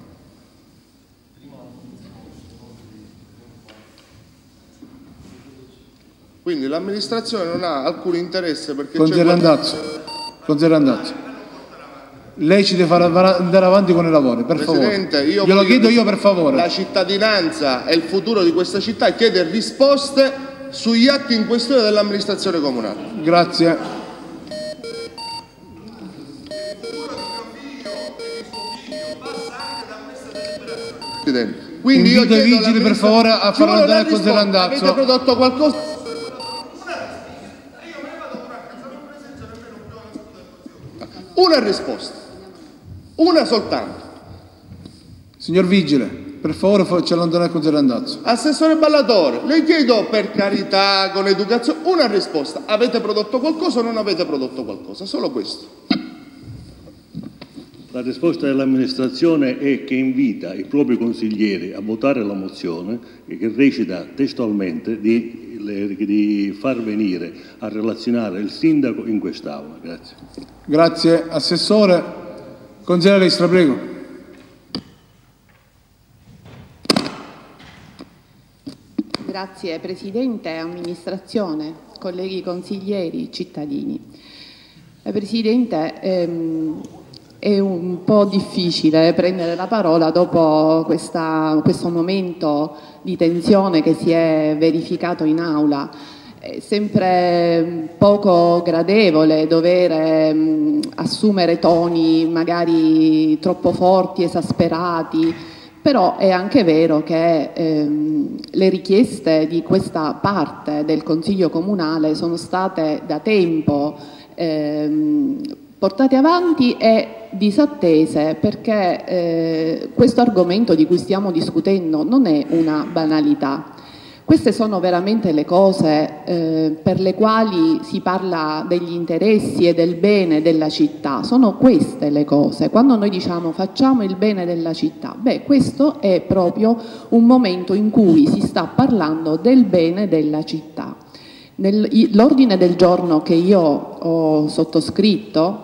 Speaker 7: Quindi l'amministrazione non ha alcun interesse perché
Speaker 1: Consigliere Randazzo, lei ci deve far andare avanti con i lavori, per
Speaker 7: Presidente,
Speaker 1: favore.
Speaker 7: io
Speaker 1: Glielo chiedo io, per favore.
Speaker 7: La cittadinanza e il futuro di questa città chiede risposte sugli atti in questione dell'amministrazione comunale.
Speaker 1: Grazie.
Speaker 7: Presidente. Quindi
Speaker 1: invito
Speaker 7: io
Speaker 1: i vigili per favore a far allontanare il consigliere Randazzo.
Speaker 7: Avete prodotto qualcosa? Una risposta, una soltanto.
Speaker 1: Signor Vigile, per favore faccia allontanare il consigliere Randazzo.
Speaker 7: Assessore Ballatore, le chiedo per carità, con educazione, una risposta. Avete prodotto qualcosa o non avete prodotto qualcosa? Solo questo.
Speaker 9: La risposta dell'amministrazione è che invita i propri consiglieri a votare la mozione che recita testualmente di far venire a relazionare il sindaco in quest'Aula. Grazie.
Speaker 1: Grazie. Assessore. Consigliere Ristra, prego.
Speaker 10: Grazie Presidente, amministrazione, colleghi consiglieri, cittadini. Presidente, è un po' difficile prendere la parola dopo questo momento di tensione che si è verificato in aula. È sempre poco gradevole dover assumere toni magari troppo forti, esasperati, però è anche vero che le richieste di questa parte del Consiglio Comunale sono state da tempo portate avanti e disattese, perché questo argomento di cui stiamo discutendo non è una banalità. Queste sono veramente le cose per le quali si parla degli interessi e del bene della città. Sono queste le cose. Quando noi diciamo facciamo il bene della città, beh, questo è proprio un momento in cui si sta parlando del bene della città. L'ordine del giorno che io ho sottoscritto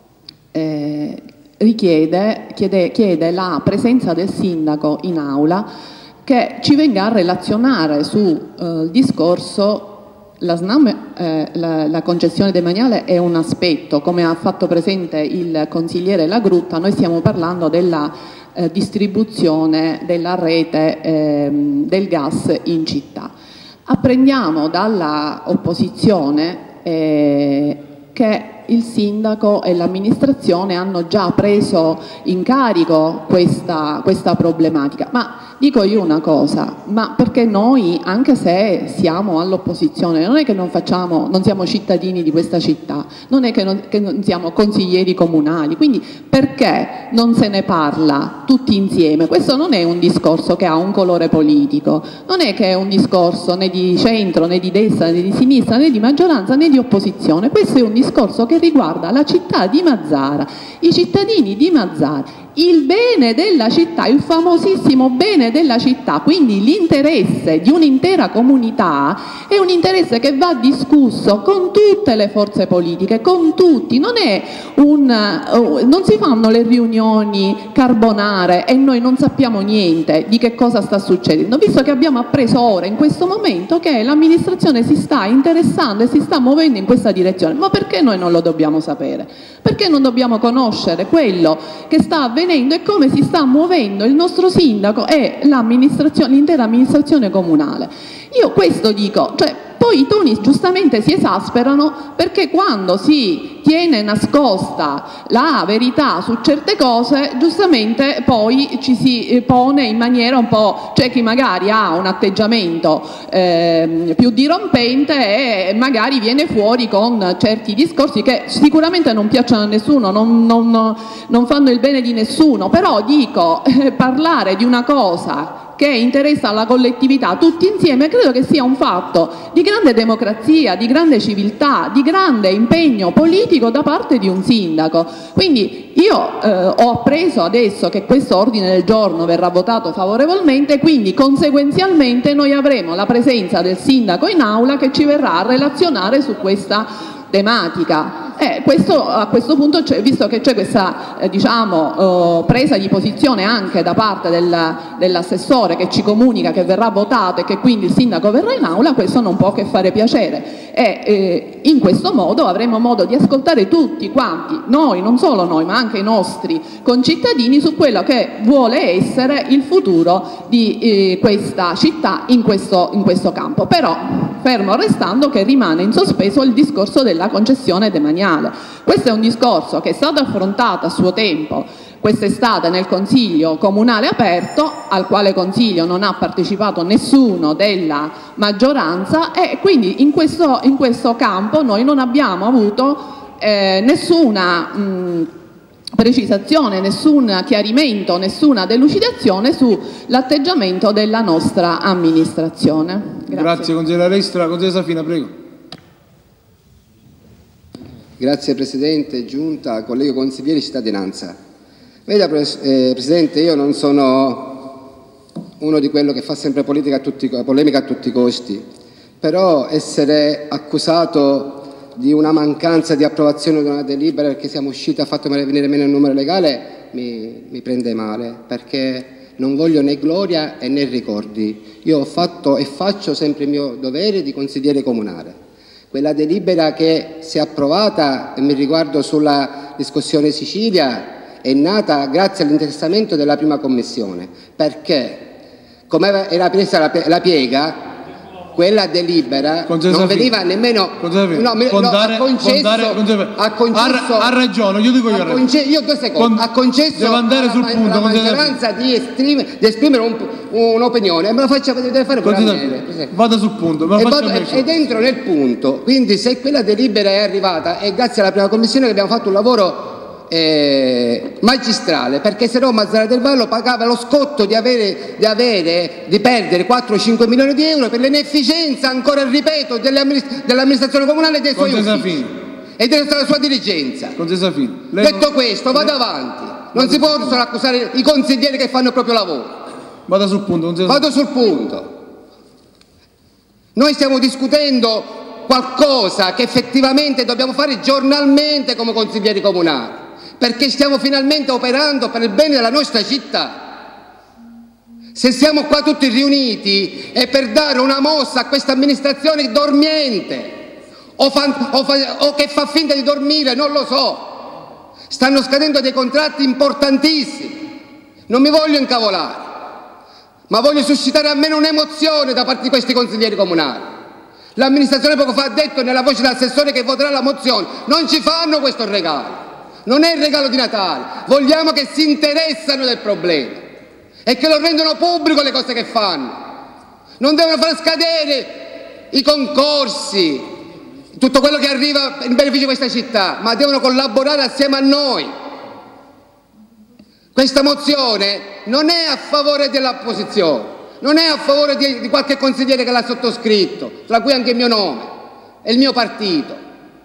Speaker 10: chiede la presenza del sindaco in aula, che ci venga a relazionare sul discorso. La SNAM, la concessione demaniale è un aspetto, come ha fatto presente il consigliere La Grutta. Noi stiamo parlando della distribuzione della rete del gas in città. Apprendiamo dalla opposizione che il sindaco e l'amministrazione hanno già preso in carico questa problematica. Ma dico io una cosa, ma perché noi, anche se siamo all'opposizione, non è che non siamo cittadini di questa città, non è che non siamo consiglieri comunali, quindi perché non se ne parla tutti insieme? Questo non è un discorso che ha un colore politico, non è che è un discorso né di centro, né di destra, né di sinistra, né di maggioranza, né di opposizione. Questo è un discorso che riguarda la città di Mazara, i cittadini di Mazara, il bene della città, il famosissimo bene della città. Quindi l'interesse di un'intera comunità è un interesse che va discusso con tutte le forze politiche, con tutti. Non si fanno le riunioni carbonare e noi non sappiamo niente di che cosa sta succedendo, visto che abbiamo appreso ora, in questo momento, che l'amministrazione si sta interessando e si sta muovendo in questa direzione. Ma perché noi non lo dobbiamo sapere? Perché non dobbiamo conoscere quello che sta avvenendo e come si sta muovendo il nostro sindaco e l'intera amministrazione comunale? Io questo dico, poi i toni giustamente si esasperano, perché quando si tiene nascosta la verità su certe cose, giustamente poi ci si pone in maniera un po', c'è chi magari ha un atteggiamento più dirompente e magari viene fuori con certi discorsi che sicuramente non piacciono a nessuno, non fanno il bene di nessuno, però dico, parlare di una cosa che interessa alla collettività tutti insieme, credo che sia un fatto di grande democrazia, di grande civiltà, di grande impegno politico da parte di un sindaco. Quindi io ho appreso adesso che questo ordine del giorno verrà votato favorevolmente, quindi conseguenzialmente noi avremo la presenza del sindaco in aula che ci verrà a relazionare su questa tematica. A questo punto, visto che c'è questa presa di posizione anche da parte dell'assessore che ci comunica che verrà votato e che quindi il sindaco verrà in aula, questo non può che fare piacere, e in questo modo avremo modo di ascoltare tutti quanti, noi, non solo noi ma anche i nostri concittadini, su quello che vuole essere il futuro di questa città in questo campo. Però fermo restando che rimane in sospeso il discorso della concessione demaniale. Questo è un discorso che è stato affrontato a suo tempo quest'estate nel Consiglio Comunale aperto, al quale Consiglio non ha partecipato nessuno della maggioranza, e quindi in questo campo noi non abbiamo avuto nessuna precisazione, nessun chiarimento, nessuna delucidazione sull'atteggiamento della nostra amministrazione.
Speaker 1: Grazie consigliere Restra. Consigliere Safina, prego.
Speaker 11: Grazie Presidente, Giunta, colleghi consiglieri, cittadinanza. Veda Presidente, io non sono uno di quello che fa sempre polemica a tutti i costi, però essere accusato di una mancanza di approvazione di una delibera perché siamo usciti a fatto venire meno il numero legale mi prende male, perché non voglio né gloria né ricordi. Io ho fatto e faccio sempre il mio dovere di consigliere comunale. Quella delibera che si è approvata, e mi riguardo sulla discussione Sicilia, è nata grazie all'interessamento della prima commissione, perché come era presa la piega, quella delibera non veniva nemmeno
Speaker 1: ha ragione, io dico
Speaker 11: ha concesso alla maggioranza di esprimere un'opinione, me lo faccia vedere fare
Speaker 1: vada sul punto
Speaker 11: ed entro nel punto. Quindi se quella delibera è arrivata è grazie alla prima commissione che abbiamo fatto un lavoro magistrale, perché se no Mazzara del Vallo pagava lo scotto di perdere 4-5 milioni di euro per l'inefficienza, ancora ripeto, dell'amministrazione comunale e dei suoi uffici e della sua dirigenza. Detto questo, vado avanti, non si possono accusare i consiglieri che fanno il proprio lavoro.
Speaker 1: Vado sul punto.
Speaker 11: Vado sul punto. Noi stiamo discutendo qualcosa che effettivamente dobbiamo fare giornalmente come consiglieri comunali, perché stiamo finalmente operando per il bene della nostra città. Se siamo qua tutti riuniti è per dare una mossa a questa amministrazione dormiente o che fa finta di dormire, non lo so. Stanno scadendo dei contratti importantissimi. Non mi voglio incavolare, ma voglio suscitare almeno un'emozione da parte di questi consiglieri comunali. L'amministrazione poco fa ha detto nella voce dell'assessore che voterà la mozione. Non ci fanno questo regalo. Non è il regalo di Natale, vogliamo che si interessano del problema e che lo rendono pubblico le cose che fanno. Non devono far scadere i concorsi, tutto quello che arriva in beneficio di questa città, ma devono collaborare assieme a noi. Questa mozione non è a favore dell'opposizione, non è a favore di qualche consigliere che l'ha sottoscritto, tra cui anche il mio nome e il mio partito.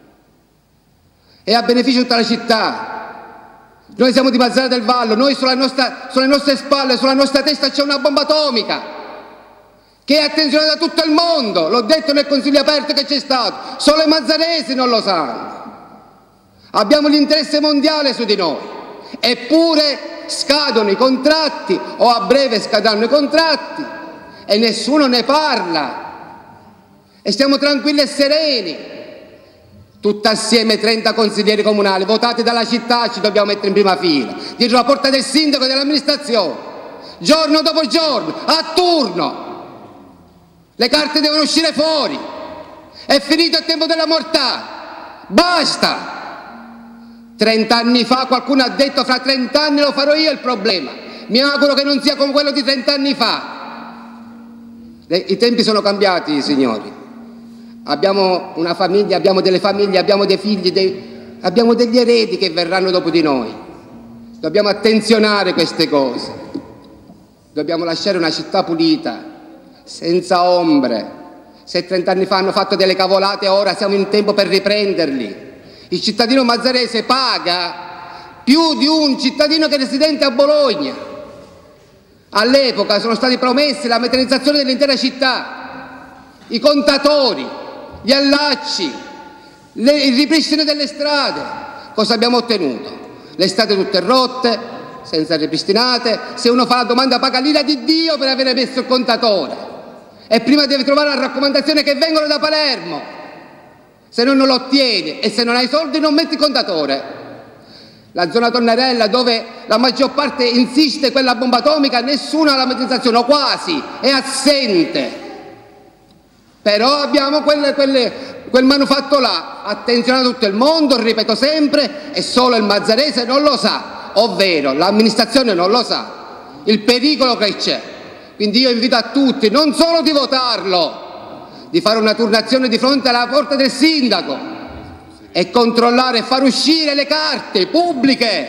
Speaker 11: È a beneficio di tutta la città. Noi siamo di Mazzara del Vallo, noi sulle nostre spalle, sulla nostra testa c'è una bomba atomica che è attenzionata da tutto il mondo, l'ho detto nel consiglio aperto che c'è stato, solo i mazzaresi non lo sanno. Abbiamo l'interesse mondiale su di noi, eppure scadono i contratti o a breve scadranno i contratti e nessuno ne parla e stiamo tranquilli e sereni. Tutti assieme 30 consiglieri comunali votati dalla città ci dobbiamo mettere in prima fila, dietro la porta del sindaco e dell'amministrazione, giorno dopo giorno, a turno. Le carte devono uscire fuori, è finito il tempo della mortà, basta. 30 anni fa qualcuno ha detto fra 30 anni lo farò io il problema, mi auguro che non sia come quello di 30 anni fa. I tempi sono cambiati, signori. Abbiamo una famiglia, abbiamo delle famiglie, abbiamo dei figli, abbiamo degli eredi che verranno dopo di noi. Dobbiamo attenzionare queste cose. Dobbiamo lasciare una città pulita, senza ombre. Se 30 anni fa hanno fatto delle cavolate, ora siamo in tempo per riprenderli. Il cittadino mazzarese paga più di un cittadino che è residente a Bologna. All'epoca sono stati promessi la metallizzazione dell'intera città, i contatori, gli allacci, il ripristino delle strade. Cosa abbiamo ottenuto? Le strade tutte rotte, senza ripristinate. Se uno fa la domanda paga l'ira di Dio per avere messo il contatore. E prima deve trovare la raccomandazione che vengono da Palermo. Se non lo ottieni e se non hai soldi non metti il contatore. La zona Tonnarella, dove la maggior parte insiste quella bomba atomica, nessuna lamentazione, o quasi, è assente. Però abbiamo quel manufatto là, attenzionato tutto il mondo, ripeto sempre, e solo il mazzarese non lo sa, ovvero l'amministrazione non lo sa, il pericolo che c'è. Quindi io invito a tutti, non solo di votarlo, di fare una turnazione di fronte alla porta del sindaco e controllare e far uscire le carte pubbliche.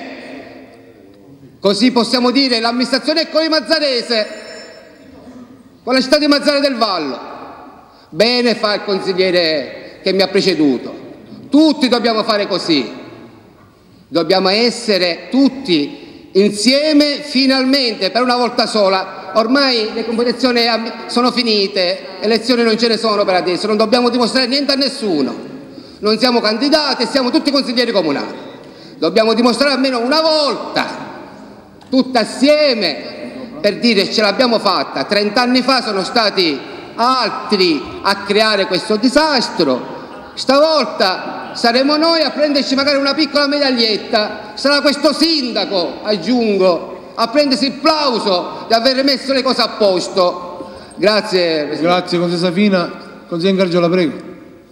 Speaker 11: Così possiamo dire l'amministrazione è con il mazzarese, con la città di Mazzara del Vallo. Bene fa il consigliere che mi ha preceduto. Tutti dobbiamo fare così. Dobbiamo essere tutti insieme finalmente, per una volta sola. Ormai le competizioni sono finite, elezioni non ce ne sono per adesso, non dobbiamo dimostrare niente a nessuno. Non siamo candidati, siamo tutti consiglieri comunali. Dobbiamo dimostrare almeno una volta, tutti assieme, per dire ce l'abbiamo fatta. 30 anni fa sono stati altri a creare questo disastro. Stavolta saremo noi a prenderci magari una piccola medaglietta. Sarà questo sindaco, aggiungo, a prendersi il plauso di aver messo le cose a posto. Grazie Presidente.
Speaker 1: Grazie consigliere Safina. Consigliere Gargiola, prego.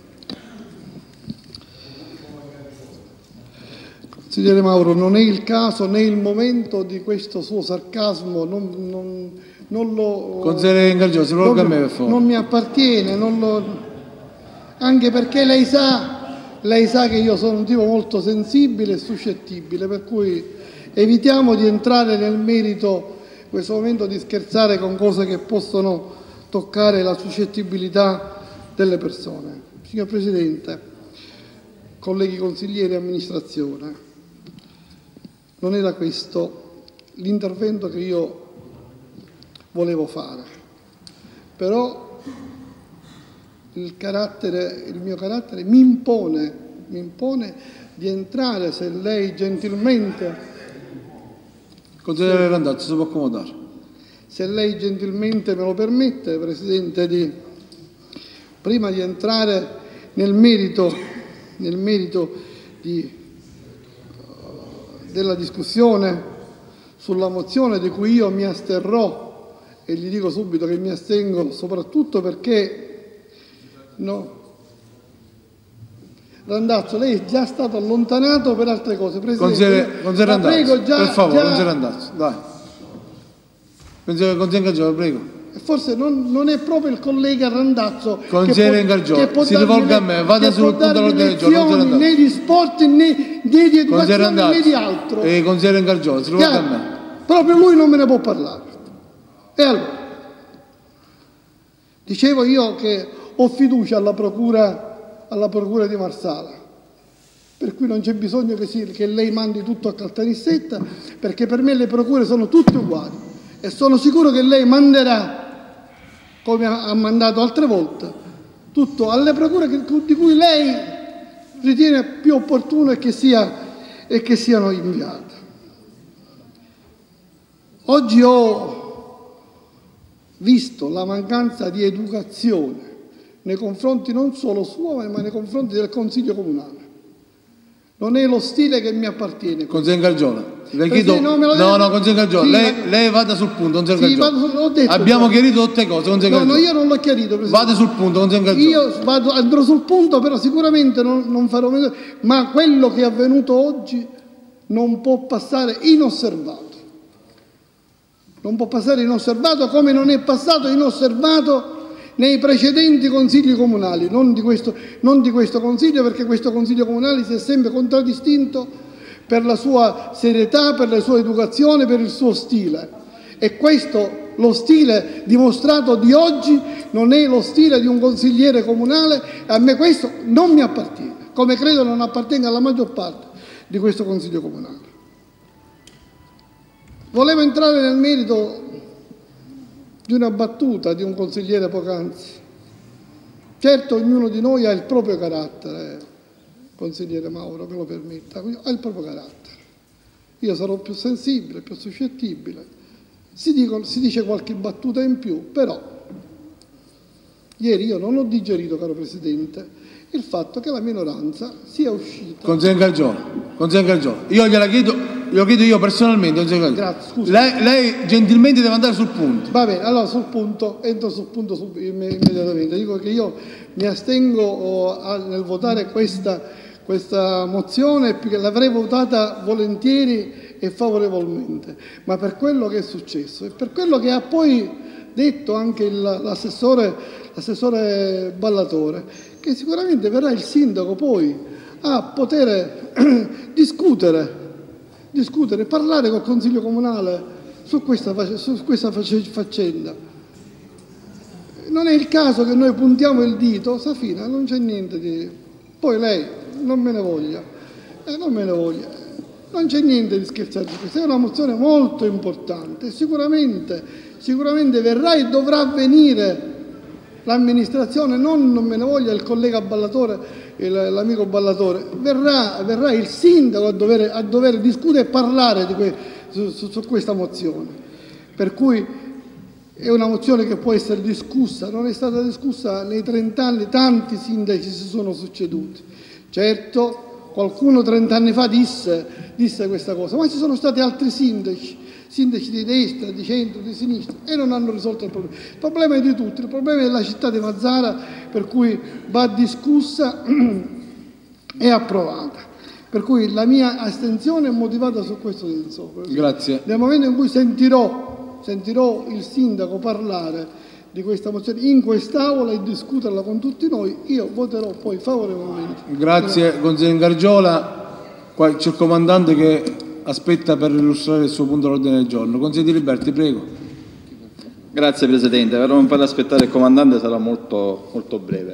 Speaker 12: Consigliere Mauro, non è il caso né il momento di questo suo sarcasmo, non lo...
Speaker 1: Consigliere Gargiola, si rivolga a me per favore.
Speaker 12: Non mi appartiene, anche perché lei sa che io sono un tipo molto sensibile e suscettibile, per cui evitiamo di entrare nel merito in questo momento, di scherzare con cose che possono toccare la suscettibilità delle persone. Signor Presidente, colleghi consiglieri e amministrazione, non era questo l'intervento che io volevo fare, però il mio carattere mi impone di entrare, se lei gentilmente...
Speaker 1: Consigliere Randazzo, si può accomodare.
Speaker 12: Se lei gentilmente me lo permette, Presidente, prima di entrare nel merito della discussione sulla mozione di cui io mi asterrò, e gli dico subito che mi astengo soprattutto perché Randazzo, lei è già stato allontanato per altre cose. Presidente,
Speaker 1: consigliere Randazzo, per favore, consigliere Randazzo, dai. Consigliere Gargiola, prego.
Speaker 12: Forse non è proprio il collega Randazzo
Speaker 1: consigliere Gargiola, si rivolga a me, vada sul punto dell'ordine del giorno,
Speaker 12: né di sport né di educazione né di altro.
Speaker 1: Consigliere Gargiola, si rivolga a me.
Speaker 12: Proprio lui non me ne può parlare. E allora, dicevo io che ho fiducia alla procura di Marsala, per cui non c'è bisogno che lei mandi tutto a Caltanissetta, perché per me le procure sono tutte uguali. E sono sicuro che lei manderà, come ha mandato altre volte, tutto alle procure di cui lei ritiene più opportuno e che siano inviate. Oggi ho visto la mancanza di educazione nei confronti non solo suo, ma nei confronti del Consiglio Comunale. Non è lo stile che mi appartiene.
Speaker 1: Consigliere Gargiola, le chiedo... consigliere Gargiola, lei vada sul punto, consigliere Gargiola. Abbiamo chiarito tutte cose, consigliere Gargiola.
Speaker 12: No, io non l'ho chiarito, Presidente.
Speaker 1: Vada sul punto, consigliere Gargiola.
Speaker 12: Io andrò sul punto, però sicuramente non farò... Ma quello che è avvenuto oggi non può passare inosservato. Non può passare inosservato, come non è passato inosservato nei precedenti consigli comunali, non di questo consiglio, perché questo consiglio comunale si è sempre contraddistinto per la sua serietà, per la sua educazione, per il suo stile. E questo, lo stile dimostrato di oggi, non è lo stile di un consigliere comunale, e a me questo non mi appartiene, come credo non appartenga alla maggior parte di questo Consiglio Comunale. Volevo entrare nel merito di una battuta di un consigliere poc'anzi. Certo, ognuno di noi ha il proprio carattere, consigliere Mauro, me lo permetta, ha il proprio carattere. Io sarò più sensibile, più suscettibile. Si dice qualche battuta in più, però ieri io non ho digerito, caro Presidente, il fatto che la minoranza sia uscita.
Speaker 1: Consigliere Gargiolo, io glielo chiedo io personalmente, consigliere Gargiolo.
Speaker 12: Grazie, scusa.
Speaker 1: Lei gentilmente deve andare sul punto.
Speaker 12: Va bene, allora sul punto, entro sul punto immediatamente. Dico che io mi astengo nel votare questa mozione, perché l'avrei votata volentieri e favorevolmente, ma per quello che è successo e per quello che ha poi detto anche l'assessore Ballatore, che sicuramente verrà il sindaco poi a poter discutere, parlare col Consiglio Comunale su questa faccenda. Non è il caso che noi puntiamo il dito, Safina, non c'è niente di... Poi lei non me ne voglia, non c'è niente di scherzare su questo, è una mozione molto importante, sicuramente verrà e dovrà venire l'amministrazione, non me ne voglia il collega Ballatore, l'amico Ballatore, verrà il sindaco a dover discutere e parlare su questa mozione, per cui è una mozione che può essere discussa, non è stata discussa nei 30 anni, tanti sindaci si sono succeduti, certo qualcuno 30 anni fa disse questa cosa, ma ci sono stati altri sindaci di destra, di centro, di sinistra, e non hanno risolto il problema. Il problema è di tutti, il problema è della città di Mazara, per cui va discussa e approvata. Per cui la mia astensione è motivata su questo senso.
Speaker 1: Grazie.
Speaker 12: Nel momento in cui sentirò il sindaco parlare di questa mozione in quest'Aula e discuterla con tutti noi, io voterò poi favorevolmente.
Speaker 1: Grazie, consigliere Gargiola. Qua c'è il comandante che aspetta per illustrare il suo punto all'ordine del giorno. Consigliere Di Liberti, prego.
Speaker 13: Grazie Presidente, per non far aspettare il comandante sarà molto breve.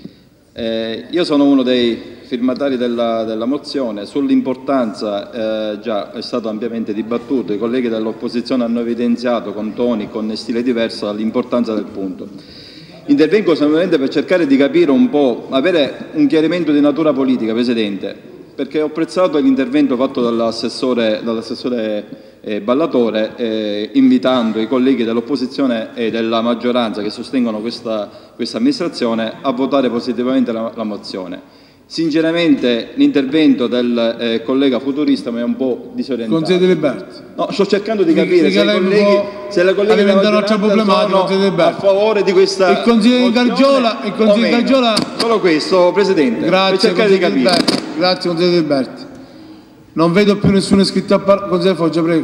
Speaker 13: Io sono uno dei firmatari della mozione. Sull'importanza già è stato ampiamente dibattuto, i colleghi dell'opposizione hanno evidenziato con toni, con stile diverso l'importanza del punto. Intervengo semplicemente per cercare di capire un po', avere un chiarimento di natura politica, Presidente, perché ho apprezzato l'intervento fatto dall'assessore Ballatore, invitando i colleghi dell'opposizione e della maggioranza che sostengono questa amministrazione a votare positivamente la mozione. Sinceramente l'intervento del collega futurista mi è un po' disorientato.
Speaker 1: Consigliere Di Liberti.
Speaker 13: No, sto cercando di capire se le colleghe della maggioranza sono a favore di questa
Speaker 1: il consigliere Gargiola,
Speaker 13: solo questo, Presidente.
Speaker 1: Grazie,
Speaker 13: per cercare di capire.
Speaker 1: Grazie, consigliere Di Liberti. Non vedo più nessuno iscritto a parlare. Consigliere Foggia, prego.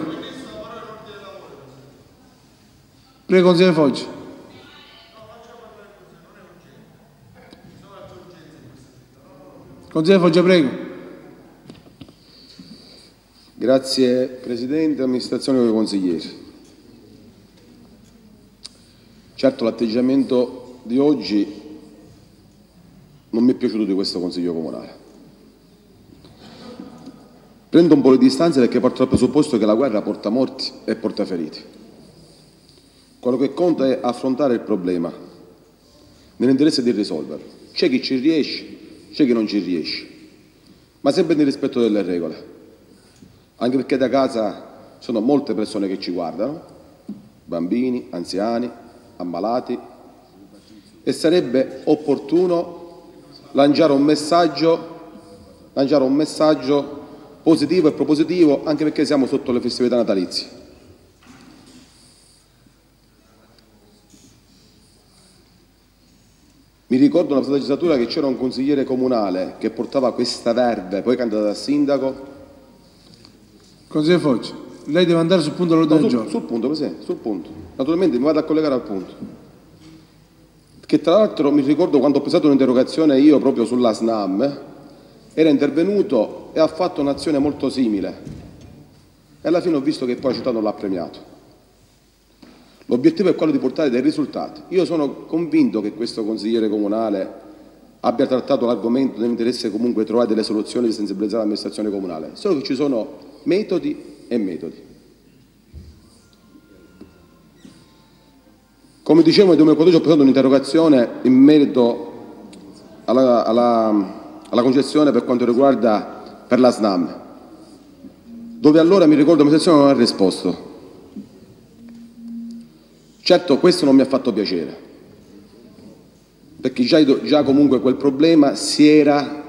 Speaker 1: Prego, consigliere Foggia. Consigliere Foggia, prego.
Speaker 14: Grazie Presidente, amministrazione e consiglieri. Certo l'atteggiamento di oggi non mi è piaciuto di questo Consiglio Comunale. Prendo un po' le distanze perché parto dal presupposto che la guerra porta morti e porta feriti. Quello che conta è affrontare il problema nell'interesse di risolverlo. C'è chi ci riesce, c'è chi non ci riesce, ma sempre nel rispetto delle regole. Anche perché da casa sono molte persone che ci guardano, bambini, anziani, ammalati, e sarebbe opportuno lanciare un messaggio positivo e propositivo, anche perché siamo sotto le festività natalizie. Mi ricordo una passata legislatura che c'era un consigliere comunale che portava questa verve, poi candidato a sindaco.
Speaker 1: Consigliere Foggia, lei deve andare sul punto dell'ordine del giorno.
Speaker 14: Sul punto, Presidente, sul punto. Naturalmente mi vado a collegare al punto. Che tra l'altro mi ricordo quando ho presentato un'interrogazione io proprio sulla SNAM, era intervenuto e ha fatto un'azione molto simile. E alla fine ho visto che poi la città non l'ha premiato. L'obiettivo è quello di portare dei risultati. Io sono convinto che questo consigliere comunale abbia trattato l'argomento nell'interesse comunque di trovare delle soluzioni di sensibilizzare l'amministrazione comunale, solo che ci sono metodi e metodi. Come dicevo, nel 2014 ho presentato un'interrogazione in merito alla concessione per quanto riguarda per la SNAM, dove allora mi ricordo l'amministrazione non ha risposto. Certo, questo non mi ha fatto piacere, perché già comunque quel problema si era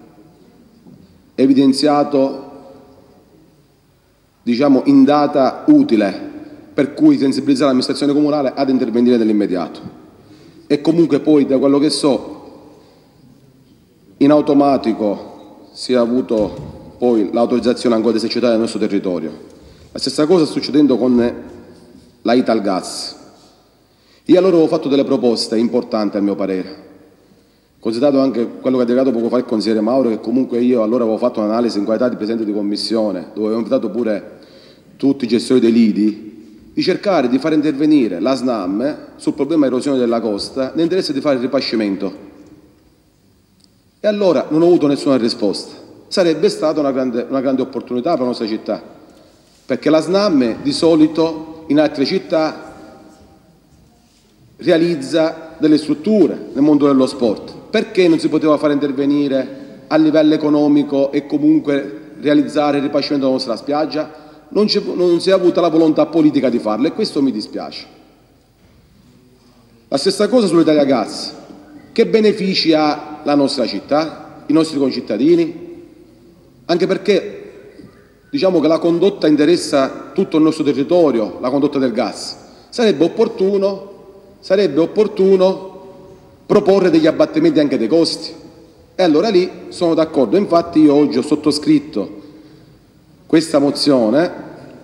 Speaker 14: evidenziato, diciamo, in data utile, per cui sensibilizzare l'amministrazione comunale ad intervenire nell'immediato. E comunque poi, da quello che so, in automatico si è avuto poi l'autorizzazione ancora di esercitare nel nostro territorio. La stessa cosa sta succedendo con la Italgas. Io allora avevo fatto delle proposte importanti a mio parere, considerato anche quello che ha delegato poco fa il consigliere Mauro, che comunque io allora avevo fatto un'analisi in qualità di presidente di commissione, dove avevo invitato pure tutti i gestori dei lidi, di cercare di far intervenire la SNAM sul problema erosione della costa nell'interesse di fare il ripascimento. E allora non ho avuto nessuna risposta. Sarebbe stata una grande opportunità per la nostra città, perché la SNAM di solito in altre città realizza delle strutture nel mondo dello sport. Perché non si poteva fare intervenire a livello economico e comunque realizzare il ripascimento della nostra spiaggia? Non si è avuta la volontà politica di farlo e questo mi dispiace. La stessa cosa sull'Italia Gas. Che benefici ha la nostra città, i nostri concittadini? Anche perché diciamo che la condotta interessa tutto il nostro territorio, la condotta del gas. Sarebbe opportuno proporre degli abbattimenti anche dei costi. E allora lì sono d'accordo. Infatti io oggi ho sottoscritto questa mozione,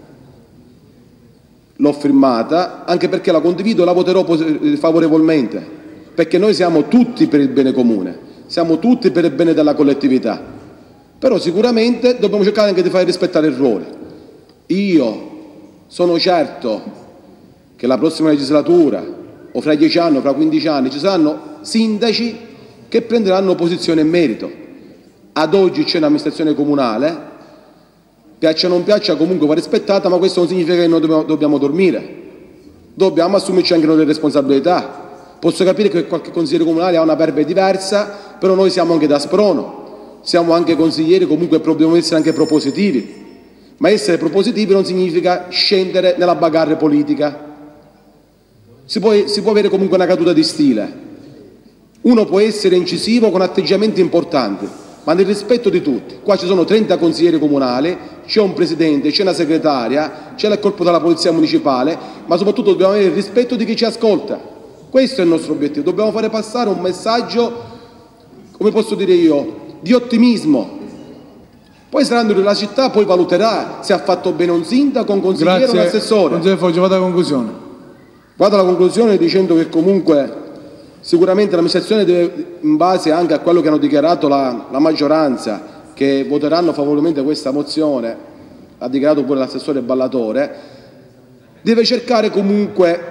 Speaker 14: l'ho firmata, anche perché la condivido e la voterò favorevolmente, perché noi siamo tutti per il bene comune, siamo tutti per il bene della collettività, però sicuramente dobbiamo cercare anche di fare rispettare il ruolo. Io sono certo che la prossima legislatura, o fra 10 anni o fra 15 anni, ci saranno sindaci che prenderanno posizione in merito. Ad oggi c'è un'amministrazione comunale, piaccia o non piaccia, comunque va rispettata, ma questo non significa che noi dobbiamo dormire. Dobbiamo assumerci anche noi le responsabilità. Posso capire che qualche consigliere comunale ha una verve diversa, però noi siamo anche da Sprono, siamo anche consiglieri, comunque dobbiamo essere anche propositivi. Ma essere propositivi non significa scendere nella bagarre politica. Si può avere comunque una caduta di stile. Uno può essere incisivo con atteggiamenti importanti, ma nel rispetto di tutti. Qua ci sono 30 consiglieri comunali, c'è un presidente, c'è una segretaria, c'è il corpo della polizia municipale, ma soprattutto dobbiamo avere il rispetto di chi ci ascolta. Questo è il nostro obiettivo. Dobbiamo fare passare un messaggio, come posso dire io, di ottimismo. Poi saranno la città, poi valuterà se ha fatto bene un sindaco, un consigliere o un assessore.
Speaker 1: Consigliere Foggia, vado alla conclusione.
Speaker 14: Vado alla conclusione dicendo che comunque sicuramente l'amministrazione deve, in base anche a quello che hanno dichiarato la maggioranza, che voteranno favorevolmente questa mozione, ha dichiarato pure l'assessore Ballatore, deve cercare comunque,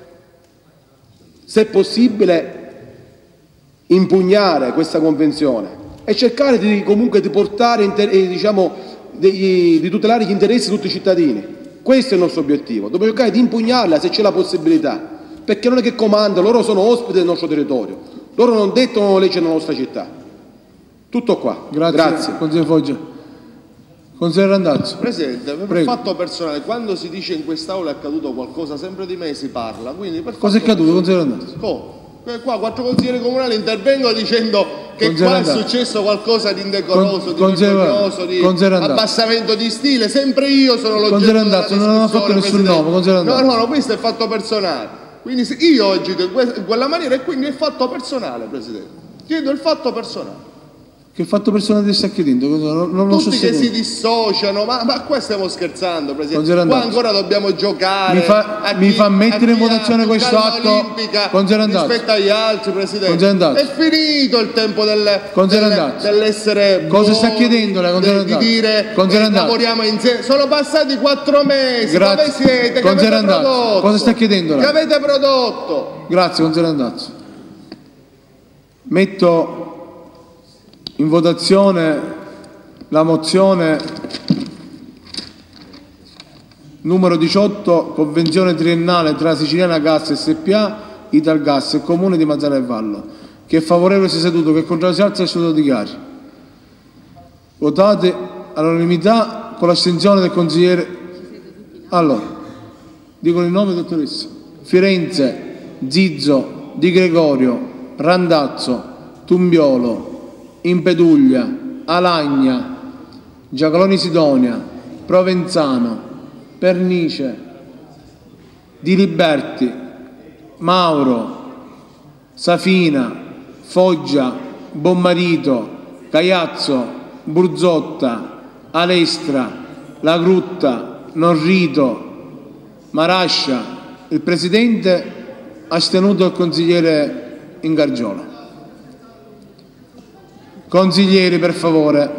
Speaker 14: se possibile, impugnare questa convenzione e cercare comunque di portare, diciamo, di tutelare gli interessi di tutti i cittadini. Questo è il nostro obiettivo. Dobbiamo cercare di impugnarla se c'è la possibilità, perché non è che comandano, loro sono ospiti del nostro territorio, loro non dettano legge nella nostra città. Tutto qua.
Speaker 1: Grazie. Consigliere Foggia. Consigliere Randazzo.
Speaker 7: Presidente, per fatto personale, quando si dice in quest'Aula è accaduto qualcosa, sempre di me si parla. Quindi per
Speaker 1: cosa è accaduto, consigliere Randazzo?
Speaker 7: Qua 4 consiglieri comunali intervengono dicendo che qua è successo qualcosa di indecoroso, di vergognoso, di abbassamento di stile. Sempre io sono l'oggetto della discussione.
Speaker 1: Non ho fatto nessun nome.
Speaker 7: No, questo è fatto personale. Quindi io oggi in quella maniera, e quindi è fatto personale, Presidente. Chiedo il fatto personale.
Speaker 1: Che fatto personale sta chiedendo? Non lo so
Speaker 7: tutti che si dissociano, ma qua stiamo scherzando, Presidente. Qua ancora dobbiamo giocare.
Speaker 1: Mi fa mettere in votazione questo atto
Speaker 7: rispetto agli altri, Presidente. È finito il tempo dell'essere
Speaker 1: cosa sta chiedendo lei?
Speaker 7: di dire lavoriamo insieme. Sono passati 4 mesi.
Speaker 1: Grazie.
Speaker 7: Dove siete? Che avete prodotto?
Speaker 1: Cosa sta chiedendo lei?
Speaker 7: Che avete prodotto?
Speaker 1: Grazie, consigliere Andazzo. Metto in votazione la mozione numero 18, convenzione triennale tra Siciliana Gas SPA, Italgas e Comune di Mazzara e Vallo. Chi è favorevole si è seduto, che è contrario si alza e seduto dichiari. Votate all'unanimità con l'astensione del consigliere. Allora, dicono il nome, dottoressa. Firenze, Zizzo, Di Gregorio, Randazzo, Tumbiolo, Impeduglia, Alagna, Giacaloni Sidonia, Provenzano, Pernice, Di Liberti, Mauro, Safina, Foggia, Bommarito, Caiazzo, Burzotta, Alestra, La Grutta, Norrito, Marascia. Il Presidente astenuto il consigliere Ingargiola. Consiglieri, per favore.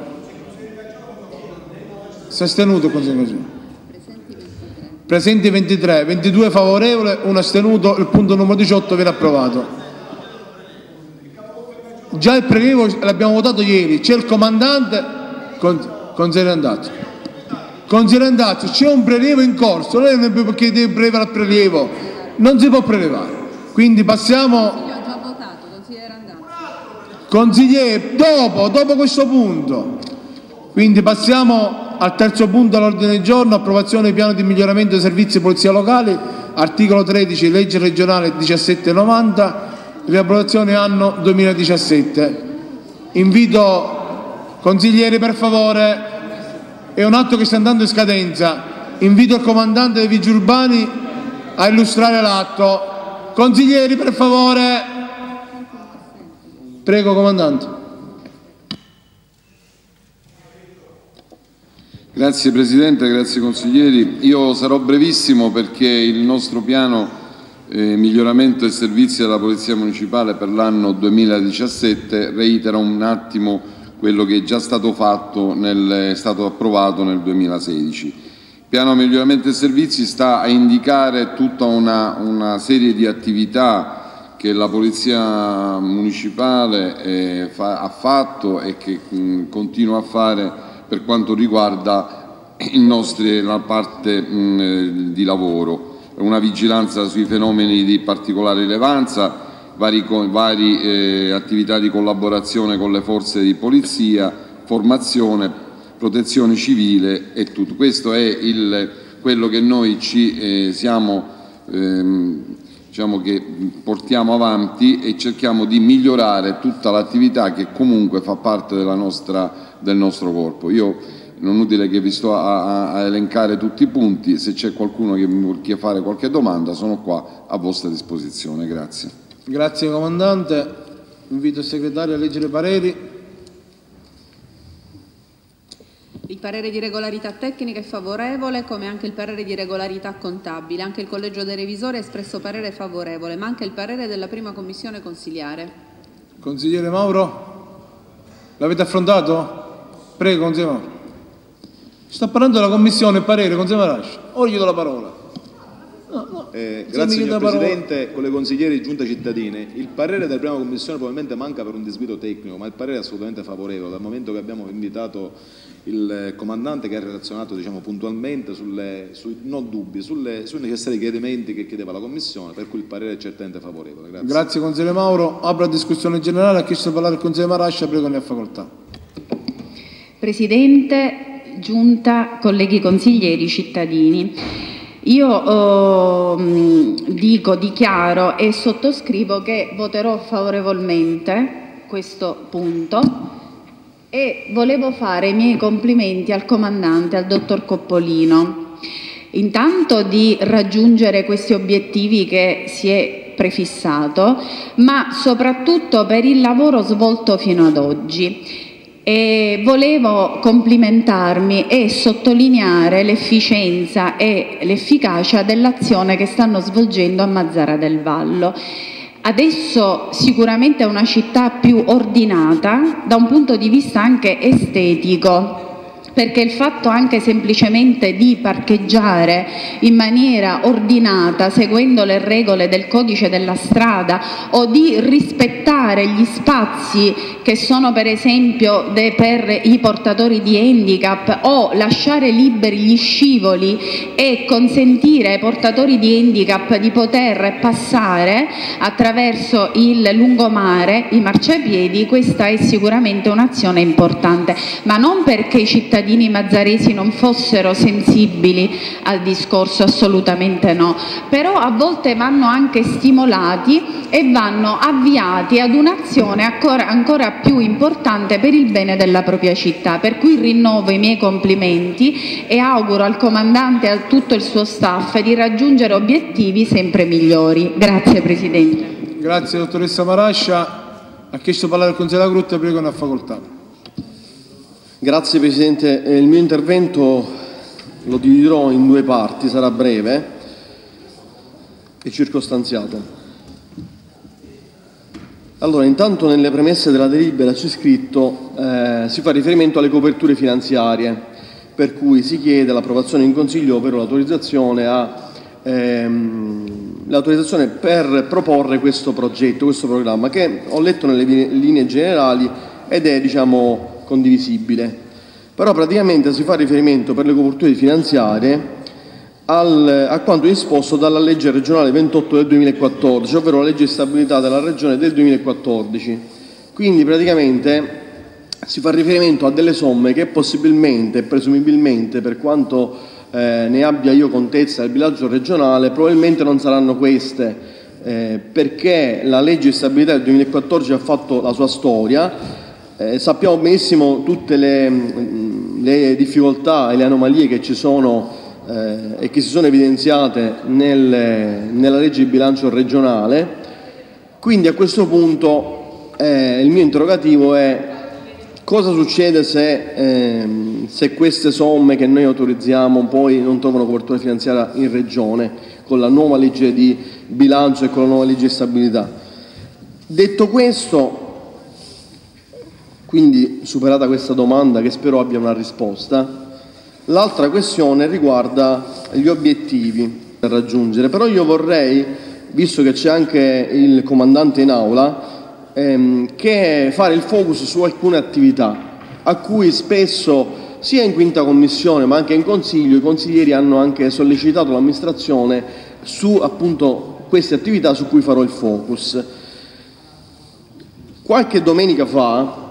Speaker 1: Si è astenuto il consigliere Ingargiola. Presenti 23, 22 favorevole, 1 astenuto, il punto numero 18 viene approvato. Già il prelievo l'abbiamo votato ieri, c'è il comandante, consigliere Andazzo. Consigliere Andazzo, c'è un prelievo in corso, lei non può chiedere prelevare il prelievo, non si può prelevare. Quindi passiamo... Consigliere, dopo questo punto. Quindi passiamo al terzo punto all'ordine del giorno, approvazione del piano di miglioramento dei servizi di polizia locali, articolo 13, legge regionale 1790, riapprovazione anno 2017. Invito, consiglieri, per favore, è un atto che sta andando in scadenza, invito il comandante dei vigili urbani a illustrare l'atto. Consiglieri, per favore. Prego, comandante.
Speaker 15: Grazie Presidente, grazie consiglieri. Io sarò brevissimo perché il nostro piano miglioramento dei servizi della Polizia Municipale per l'anno 2017 reitera un attimo quello che è già stato fatto, è stato approvato nel 2016. Il piano miglioramento dei servizi sta a indicare tutta una serie di attività che la Polizia Municipale ha fatto e che continua a fare per quanto riguarda la parte di lavoro. Una vigilanza sui fenomeni di particolare rilevanza, varie attività di collaborazione con le forze di polizia, formazione, protezione civile e tutto. Questo è quello che noi diciamo che portiamo avanti e cerchiamo di migliorare tutta l'attività che comunque fa parte del nostro corpo. Io non è utile che vi sto a elencare tutti i punti, se c'è qualcuno che mi vuole fare qualche domanda sono qua a vostra disposizione. Grazie.
Speaker 1: Grazie comandante, invito il segretario a leggere i pareri.
Speaker 2: Il parere di regolarità tecnica è favorevole, come anche il parere di regolarità contabile. Anche il Collegio dei Revisori ha espresso parere favorevole, ma anche il parere della prima commissione consiliare.
Speaker 1: Consigliere Mauro, l'avete affrontato? Prego, consigliere Mauro. Sta parlando della commissione, il parere, consigliere Marascia. Ora gli do la parola.
Speaker 4: Grazie signor Presidente, con le consiglieri di Giunta Cittadini. Il parere della prima commissione probabilmente manca per un disguido tecnico, ma il parere è assolutamente favorevole, dal momento che abbiamo invitato il comandante che ha relazionato puntualmente sui non dubbi, sui necessari chiarimenti che chiedeva la commissione, per cui il parere è certamente favorevole. Grazie.
Speaker 1: Grazie consigliere Mauro. Apro la discussione generale, ha chiesto di parlare il consigliere Marascia, prego, ne ha facoltà.
Speaker 16: Presidente, Giunta, colleghi consiglieri, cittadini. Io dichiaro e sottoscrivo che voterò favorevolmente questo punto e volevo fare i miei complimenti al comandante, al dottor Coppolino, intanto di raggiungere questi obiettivi che si è prefissato, ma soprattutto per il lavoro svolto fino ad oggi. E volevo complimentarmi e sottolineare l'efficienza e l'efficacia dell'azione che stanno svolgendo a Mazara del Vallo. Adesso sicuramente è una città più ordinata da un punto di vista anche estetico, perché il fatto anche semplicemente di parcheggiare in maniera ordinata, seguendo le regole del codice della strada, o di rispettare gli spazi che sono per esempio per i portatori di handicap, o lasciare liberi gli scivoli e consentire ai portatori di handicap di poter passare attraverso il lungomare, i marciapiedi, questa è sicuramente un'azione importante, ma non perché i cittadini mazzaresi non fossero sensibili al discorso, assolutamente no, però a volte vanno anche stimolati e vanno avviati ad un'azione ancora più importante per il bene della propria città, per cui rinnovo i miei complimenti e auguro al comandante e a tutto il suo staff di raggiungere obiettivi sempre migliori. Grazie Presidente.
Speaker 1: Grazie dottoressa Marascia. Ha chiesto di parlare il consigliere La Grutta, prego, una facoltà.
Speaker 3: Grazie Presidente, il mio intervento lo dividerò in due parti, sarà breve e circostanziato. Allora, intanto nelle premesse della delibera c'è scritto, si fa riferimento alle coperture finanziarie, per cui si chiede l'approvazione in Consiglio, ovvero l'autorizzazione per proporre questo progetto, questo programma, che ho letto nelle linee generali ed è, diciamo, condivisibile, però praticamente si fa riferimento per le coperture finanziarie a quanto disposto dalla legge regionale 28 del 2014, ovvero la legge di stabilità della regione del 2014. Quindi praticamente si fa riferimento a delle somme che possibilmente e presumibilmente, per quanto ne abbia io contezza del bilancio regionale, probabilmente non saranno queste, perché la legge di stabilità del 2014 ha fatto la sua storia. Sappiamo benissimo tutte le difficoltà e le anomalie che ci sono e che si sono evidenziate nella legge di bilancio regionale. Quindi a questo punto il mio interrogativo è: cosa succede se queste somme che noi autorizziamo poi non trovano copertura finanziaria in regione con la nuova legge di bilancio e con la nuova legge di stabilità? Detto questo, quindi superata questa domanda, che spero abbia una risposta, l'altra questione riguarda gli obiettivi da raggiungere. Però io vorrei, visto che c'è anche il comandante in aula, che fare il focus su alcune attività a cui spesso, sia in quinta commissione ma anche in consiglio, i consiglieri hanno anche sollecitato l'amministrazione su appunto queste attività su cui farò il focus. Qualche domenica fa,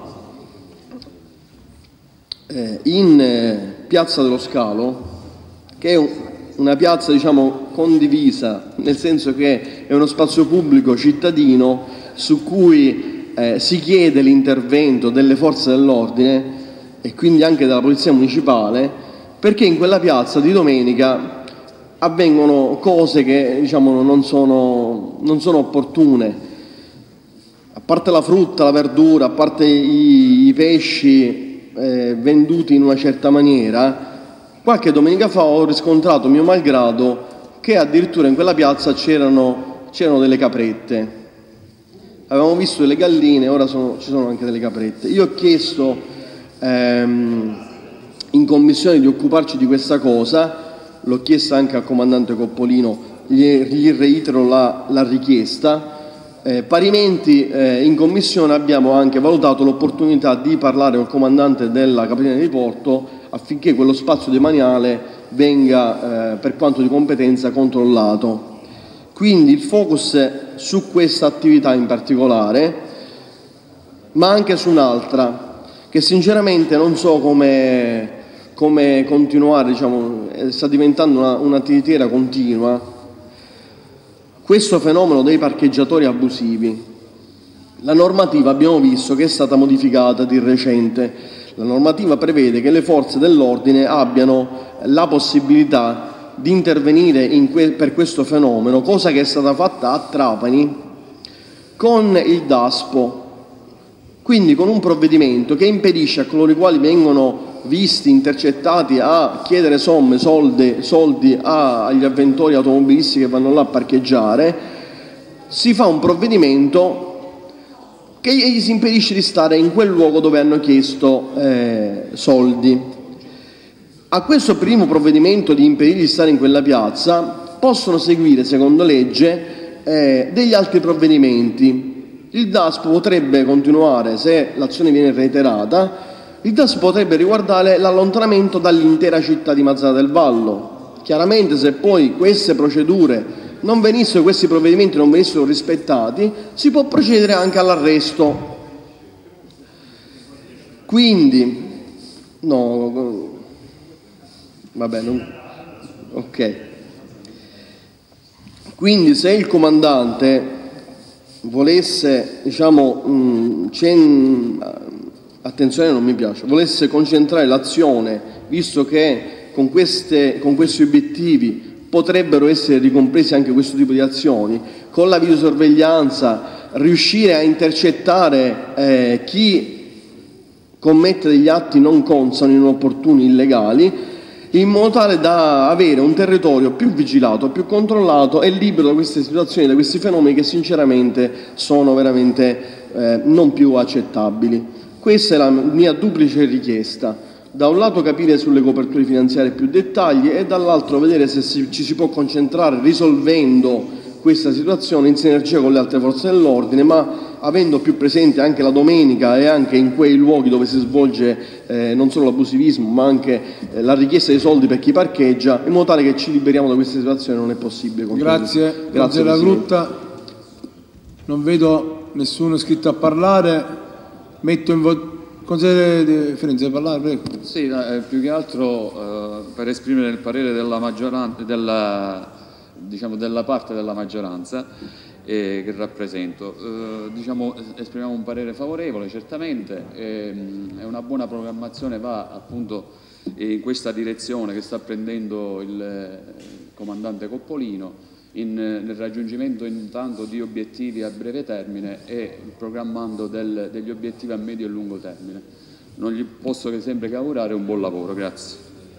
Speaker 3: in Piazza dello Scalo, che è una piazza, diciamo, condivisa, nel senso che è uno spazio pubblico cittadino su cui si chiede l'intervento delle forze dell'ordine e quindi anche della polizia municipale, perché in quella piazza di domenica avvengono cose che, diciamo, non sono opportune. A parte la frutta, la verdura, a parte i pesci venduti in una certa maniera, qualche domenica fa ho riscontrato, mio malgrado, che addirittura in quella piazza c'erano delle caprette. Avevamo visto delle galline, ora ci sono anche delle caprette. Io ho chiesto in commissione di occuparci di questa cosa, l'ho chiesta anche al comandante Coppolino, gli reitero la richiesta. Parimenti in commissione abbiamo anche valutato l'opportunità di parlare col comandante della Capitaneria di Porto affinché quello spazio demaniale venga, per quanto di competenza, controllato. Quindi il focus è su questa attività in particolare, ma anche su un'altra che sinceramente non so come continuare, diciamo, sta diventando una tiritera continua. Questo fenomeno dei parcheggiatori abusivi. La normativa, abbiamo visto, che è stata modificata di recente. La normativa prevede che le forze dell'ordine abbiano la possibilità di intervenire per questo fenomeno, cosa che è stata fatta a Trapani con il DASPO. Quindi con un provvedimento che impedisce a coloro i quali vengono visti, intercettati a chiedere soldi agli avventori automobilisti che vanno là a parcheggiare, si fa un provvedimento che gli si impedisce di stare in quel luogo dove hanno chiesto soldi. A questo primo provvedimento di impedirgli di stare in quella piazza possono seguire, secondo legge, degli altri provvedimenti. Il DASPO potrebbe continuare, se l'azione viene reiterata, il DASPO potrebbe riguardare l'allontanamento dall'intera città di Mazara del Vallo. Chiaramente, se poi queste procedure questi provvedimenti non venissero rispettati, si può procedere anche all'arresto. Quindi, ok. Quindi se il comandante volesse, attenzione, non mi piace, volesse concentrare l'azione, visto che con questi obiettivi potrebbero essere ricompresi anche questo tipo di azioni, con la videosorveglianza riuscire a intercettare chi commette degli atti non consoni, inopportuni, illegali, in modo tale da avere un territorio più vigilato, più controllato e libero da queste situazioni, da questi fenomeni che sinceramente sono veramente non più accettabili. Questa è la mia duplice richiesta. Da un lato capire sulle coperture finanziarie più dettagli e dall'altro vedere se ci si può concentrare risolvendo questa situazione in sinergia con le altre forze dell'ordine, ma avendo più presente anche la domenica e anche in quei luoghi dove si svolge non solo l'abusivismo ma anche la richiesta di soldi per chi parcheggia, in modo tale che ci liberiamo da questa situazione. Non è possibile.
Speaker 1: Grazie. Grazie alla Grutta. Non vedo nessuno iscritto a parlare. Metto in voto. Consigliere Firenze, a parlare, prego.
Speaker 6: Sì, più che altro per esprimere il parere della maggioranza, della parte della maggioranza che rappresento. Esprimiamo un parere favorevole, certamente, è una buona programmazione, va appunto in questa direzione che sta prendendo il comandante Coppolino, nel raggiungimento intanto di obiettivi a breve termine e programmando degli obiettivi a medio e lungo termine. Non gli posso che sempre augurare un buon lavoro. Grazie.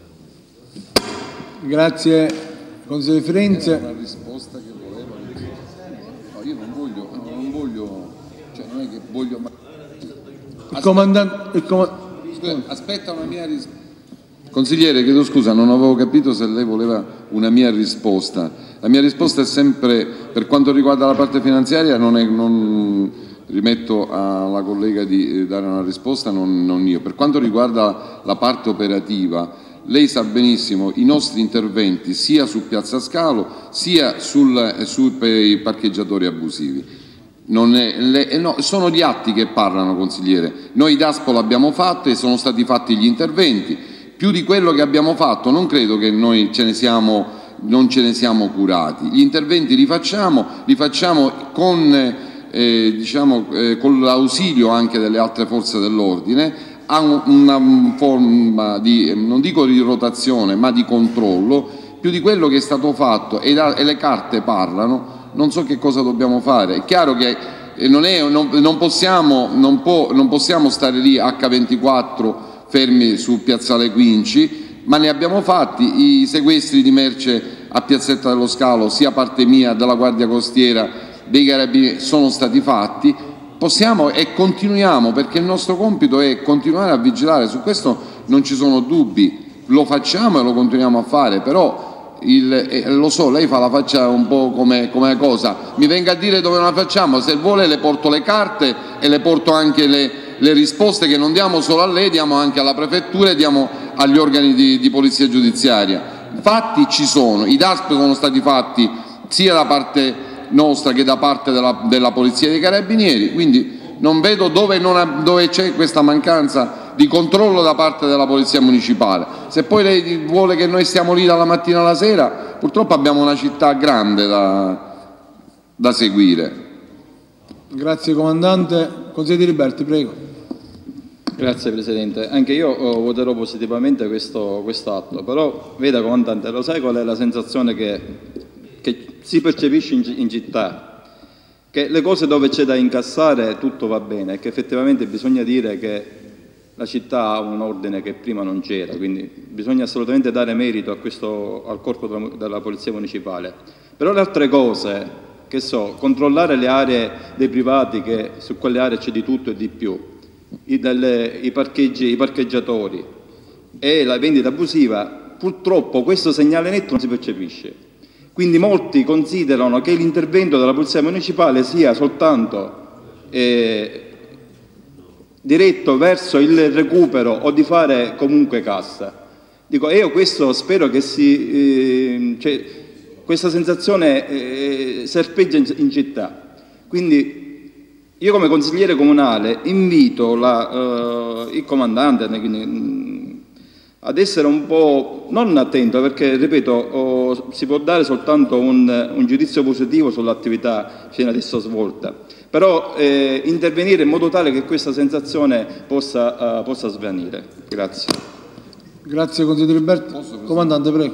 Speaker 1: Grazie, consigliere Firenze.
Speaker 15: Una risposta che volevo. No, io non voglio, cioè non è che voglio.
Speaker 1: Il comandante.
Speaker 15: Aspetta una mia risposta. Consigliere, chiedo scusa, non avevo capito se lei voleva una mia risposta. La mia risposta è sempre, per quanto riguarda la parte finanziaria, non rimetto alla collega di dare una risposta, non io. Per quanto riguarda la parte operativa, lei sa benissimo i nostri interventi sia su Piazza Scalo sia per i parcheggiatori abusivi. Sono gli atti che parlano, consigliere. Noi DASPO l'abbiamo fatto e sono stati fatti gli interventi. Più di quello che abbiamo fatto non credo che noi non ce ne siamo curati. Gli interventi li facciamo con l'ausilio anche delle altre forze dell'ordine, a una forma di, non dico di rotazione, ma di controllo. Più di quello che è stato fatto e le carte parlano, non so che cosa dobbiamo fare. È chiaro che non possiamo stare lì H24 fermi su Piazzale Quinci, ma ne abbiamo fatti. I sequestri di merce a Piazzetta dello Scalo, sia parte mia, della Guardia Costiera, dei Carabinieri, sono stati fatti. Possiamo e continuiamo, perché il nostro compito è continuare a vigilare, su questo non ci sono dubbi, lo facciamo e lo continuiamo a fare, però lo so, lei fa la faccia un po' come cosa, mi venga a dire dove non la facciamo, se vuole le porto le carte e le porto anche le risposte che non diamo solo a lei, diamo anche alla prefettura e diamo agli organi di polizia giudiziaria. Fatti ci sono, i DASP sono stati fatti sia da parte nostra che da parte della polizia dei carabinieri, quindi non vedo dove c'è questa mancanza di controllo da parte della polizia municipale. Se poi lei vuole che noi stiamo lì dalla mattina alla sera, purtroppo abbiamo una città grande da seguire.
Speaker 1: Grazie comandante. Consigliere Di Liberti, prego.
Speaker 13: Grazie Presidente, anche io voterò positivamente questo atto, però veda comandante, lo sai qual è la sensazione che si percepisce in città? che le cose dove c'è da incassare tutto va bene, che effettivamente bisogna dire che la città ha un ordine che prima non c'era, quindi bisogna assolutamente dare merito al corpo della Polizia Municipale. Però le altre cose, che so, controllare le aree dei privati, che su quelle aree c'è di tutto e di più, i parcheggiatori e la vendita abusiva, purtroppo questo segnale netto non si percepisce. Quindi molti considerano che l'intervento della Polizia Municipale sia soltanto diretto verso il recupero o di fare comunque cassa. Dico, io questo spero che questa sensazione serpeggia in città. Quindi io come consigliere comunale invito il comandante ad essere un po' non attento, perché ripeto si può dare soltanto un giudizio positivo sull'attività fino adesso svolta, però intervenire in modo tale che questa sensazione possa svanire. Grazie.
Speaker 1: Grazie consigliere Liberti. Comandante, prego.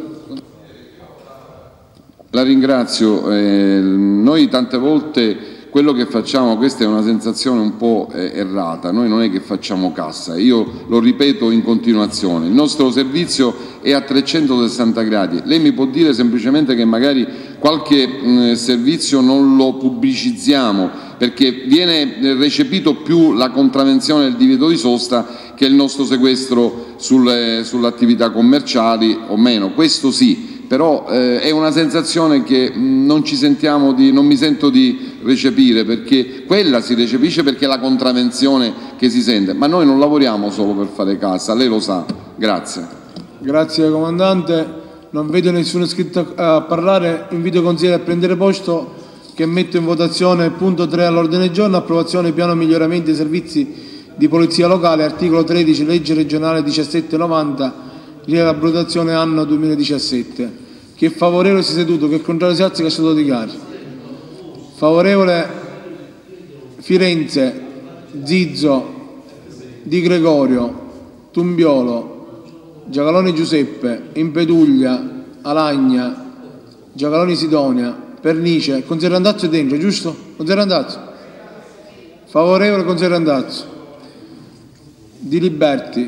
Speaker 15: La ringrazio. Noi tante volte quello che facciamo, questa è una sensazione un po' errata, noi non è che facciamo cassa, io lo ripeto in continuazione, il nostro servizio è a 360 gradi, lei mi può dire semplicemente che magari qualche servizio non lo pubblicizziamo perché viene recepito più la contravvenzione del divieto di sosta che il nostro sequestro sulle attività commerciali o meno, questo sì. Però è una sensazione che non mi sento di recepire, perché quella si recepisce perché è la contravvenzione che si sente, ma noi non lavoriamo solo per fare cassa, lei lo sa. Grazie.
Speaker 1: Grazie comandante, non vedo nessuno iscritto a parlare, invito i consiglieri a prendere posto che metto in votazione il punto 3 all'ordine del giorno, approvazione piano miglioramenti dei servizi di polizia locale, articolo 13, legge regionale 1790, rielaborazione anno 2017. Chi è favorevole si è seduto, chi è contrario si alza, che è seduto di gara. Favorevole Firenze, Zizzo, Di Gregorio, Tumbiolo, Giacaloni Giuseppe, Impeduglia, Alagna, Giacaloni Sidonia, Pernice, consigliere Randazzo è dentro, giusto? Consigliere Randazzo? Favorevole consigliere Randazzo. Di Liberti,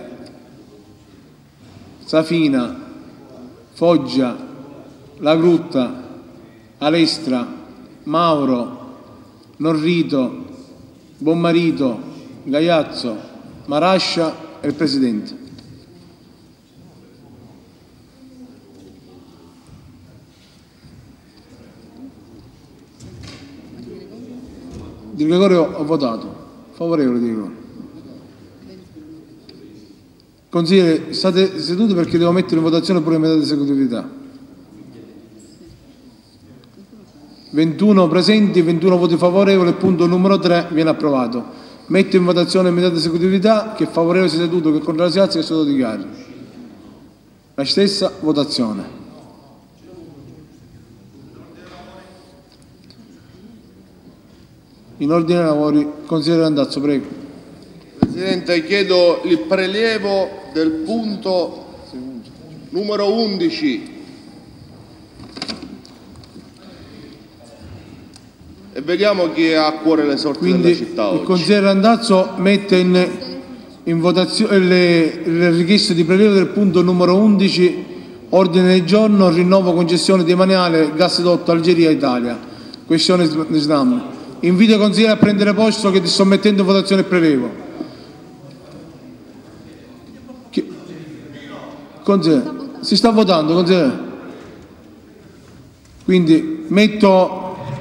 Speaker 1: Safina, Foggia, La Grutta, Alestra, Mauro, Norrito, Bonmarito, Gaiazzo, Marascia e il Presidente. Di Gregorio ho votato, favorevole Di Gregorio. Consigliere, state seduti perché devo mettere in votazione pure metà di esecutività. 21 presenti, 21 voti favorevoli, il punto numero 3 viene approvato. Metto in votazione metà di esecutività, che è favorevole si è seduto, che è contrario si alza, che è seduto di gara. La stessa votazione. In ordine ai lavori, consigliere Randazzo, prego.
Speaker 7: Presidente, chiedo il prelievo del punto numero 11 e vediamo chi ha a cuore le sorti della città oggi.
Speaker 1: Il consigliere Randazzo mette in votazione le richieste di prelievo del punto numero 11, ordine del giorno, rinnovo concessione demaniale gasdotto Algeria Italia, questione Snam. Invito i consiglieri a prendere posto che ti sto mettendo in votazione il prelievo. Si sta votando, consigliere. Quindi metto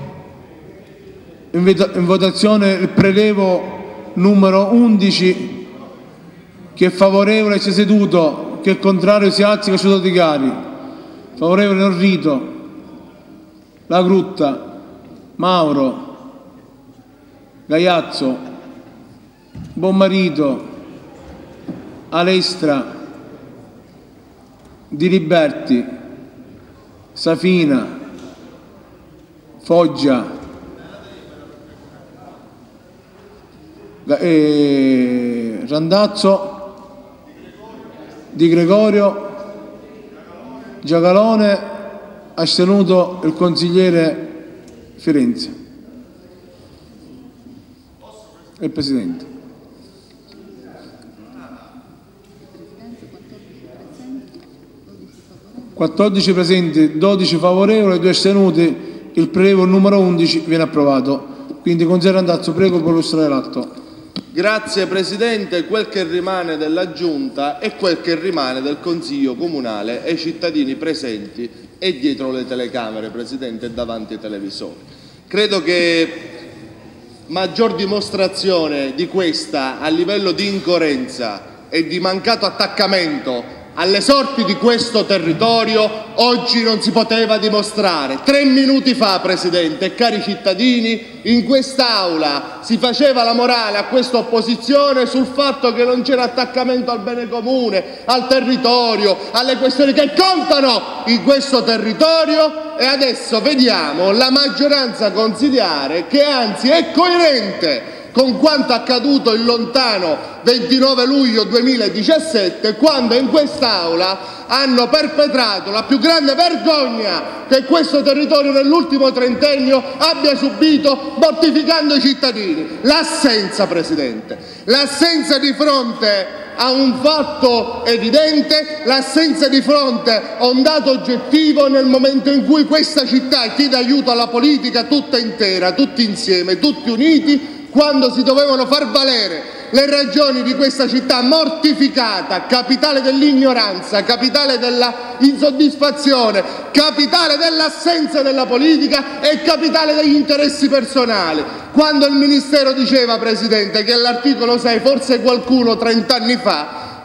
Speaker 1: in votazione il prelevo numero 11, che è favorevole si è seduto, che è contrario si alzi, che è seduto di cari. Favorevole Norrito, La Grutta, Mauro, Gaiazzo, Bonmarito, Alestra, Di Liberti, Safina, Foggia, Randazzo, Di Gregorio, Giacalone, astenuto il consigliere Firenze. e il Presidente. (14 presenti, 12 favorevoli e 2 astenuti). Il prelievo numero 11 viene approvato. Quindi, consigliere Randazzo, prego per illustrare l'atto.
Speaker 7: Grazie Presidente, quel che rimane della Giunta è quel che rimane del Consiglio Comunale e i cittadini presenti e dietro le telecamere, Presidente, e davanti ai televisori. Credo che maggior dimostrazione di questa a livello di incoerenza e di mancato attaccamento alle sorti di questo territorio oggi non si poteva dimostrare. 3 minuti fa, Presidente, cari cittadini, in quest'Aula si faceva la morale a questa opposizione sul fatto che non c'era attaccamento al bene comune, al territorio, alle questioni che contano in questo territorio, e adesso vediamo la maggioranza consiliare che anzi è coerente con quanto accaduto il lontano 29 luglio 2017, quando in quest'Aula hanno perpetrato la più grande vergogna che questo territorio nell'ultimo trentennio abbia subito, mortificando i cittadini. L'assenza, Presidente, l'assenza di fronte a un fatto evidente, l'assenza di fronte a un dato oggettivo nel momento in cui questa città chiede aiuto alla politica tutta intera, tutti insieme, tutti uniti, quando si dovevano far valere le ragioni di questa città mortificata, capitale dell'ignoranza, capitale della insoddisfazione, capitale dell'assenza della politica e capitale degli interessi personali. Quando il Ministero diceva, Presidente, che l'articolo 6 forse qualcuno 30 anni fa,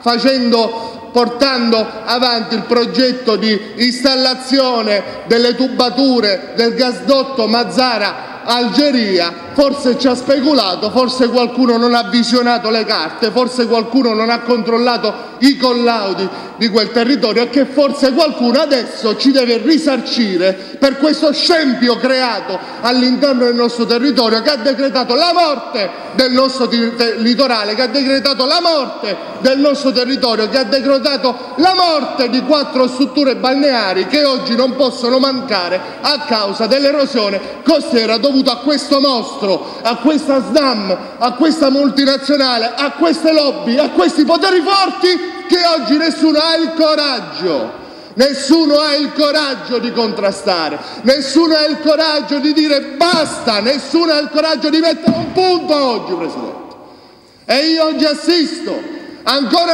Speaker 7: portando avanti il progetto di installazione delle tubature del gasdotto Mazara-Algeria, forse ci ha speculato, forse qualcuno non ha visionato le carte, forse qualcuno non ha controllato i collaudi di quel territorio, e che forse qualcuno adesso ci deve risarcire per questo scempio creato all'interno del nostro territorio, che ha decretato la morte del nostro litorale, che ha decretato la morte del nostro territorio, che ha decretato la morte di 4 strutture balneari che oggi non possono mancare a causa dell'erosione costiera dovuta a questo mostro, a questa SNAM, a questa multinazionale, a queste lobby, a questi poteri forti che oggi nessuno ha il coraggio di contrastare, nessuno ha il coraggio di dire basta, nessuno ha il coraggio di mettere un punto oggi, Presidente. E io oggi assisto ancora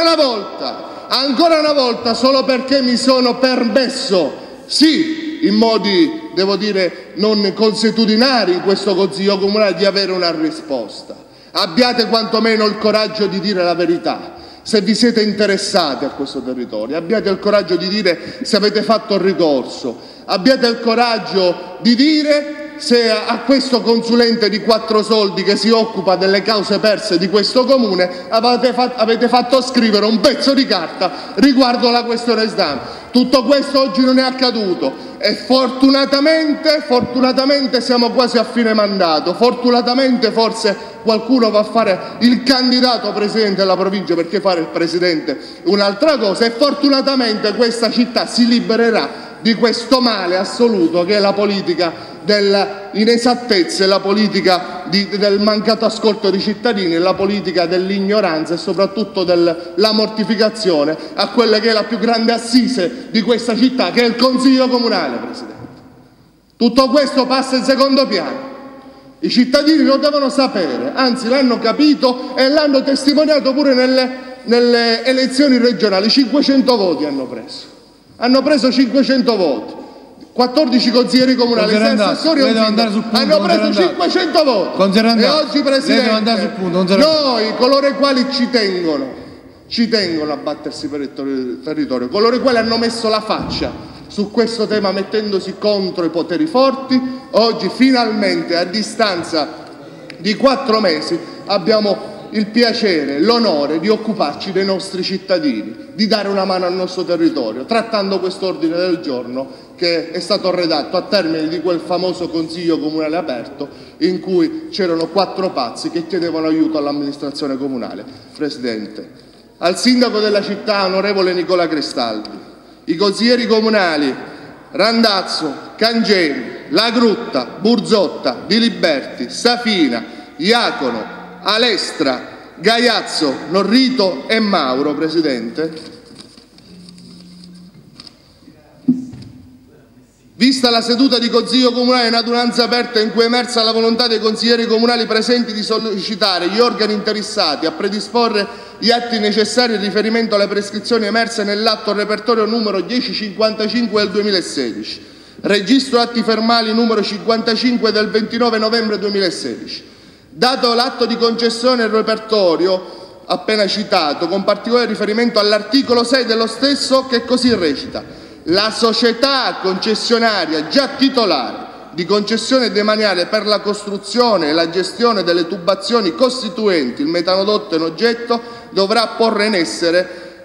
Speaker 7: una volta, solo perché mi sono permesso, sì, in modi, devo dire, non consuetudinari in questo Consiglio Comunale, di avere una risposta. Abbiate quantomeno il coraggio di dire la verità. Se vi siete interessati a questo territorio, abbiate il coraggio di dire se avete fatto ricorso, abbiate il coraggio di dire se a questo consulente di 4 soldi che si occupa delle cause perse di questo comune avete fatto scrivere un pezzo di carta riguardo la questione SNAM. Tutto questo oggi non è accaduto e fortunatamente siamo quasi a fine mandato, fortunatamente forse qualcuno va a fare il candidato presidente della provincia, perché fare il presidente un'altra cosa, e fortunatamente questa città si libererà di questo male assoluto che è la politica dell'inesattezza, la politica del mancato ascolto dei cittadini, la politica dell'ignoranza e soprattutto della mortificazione a quella che è la più grande assise di questa città, che è il Consiglio Comunale, Presidente. Tutto questo passa in secondo piano. I cittadini lo devono sapere, anzi l'hanno capito e l'hanno testimoniato pure nelle elezioni regionali. 500 voti hanno preso 500 voti. 14 consiglieri comunali, 6 assessori hanno preso 500 voti. E oggi, Presidente, noi, coloro i quali ci tengono a battersi per il territorio, coloro i quali hanno messo la faccia su questo tema mettendosi contro i poteri forti, oggi finalmente, a distanza di 4 mesi, abbiamo il piacere, l'onore di occuparci dei nostri cittadini, di dare una mano al nostro territorio, trattando quest'ordine del giorno che è stato redatto a termine di quel famoso Consiglio Comunale aperto in cui c'erano 4 pazzi che chiedevano aiuto all'amministrazione comunale. Presidente, al sindaco della città, onorevole Nicola Cristaldi, i consiglieri comunali Randazzo, Cangemi, La Grutta, Burzotta, Di Liberti, Safina, Iacono, Alestra, Gaiazzo, Norrito e Mauro, Presidente. Vista la seduta di Consiglio Comunale in adunanza aperta in cui è emersa la volontà dei consiglieri comunali presenti di sollecitare gli organi interessati a predisporre gli atti necessari in riferimento alle prescrizioni emerse nell'atto repertorio numero 1055 del 2016, registro atti fermali numero 55 del 29 novembre 2016. Dato l'atto di concessione al repertorio appena citato, con particolare riferimento all'articolo 6 dello stesso, che così recita: la società concessionaria già titolare di concessione demaniale per la costruzione e la gestione delle tubazioni costituenti il metanodotto in oggetto dovrà porre in essere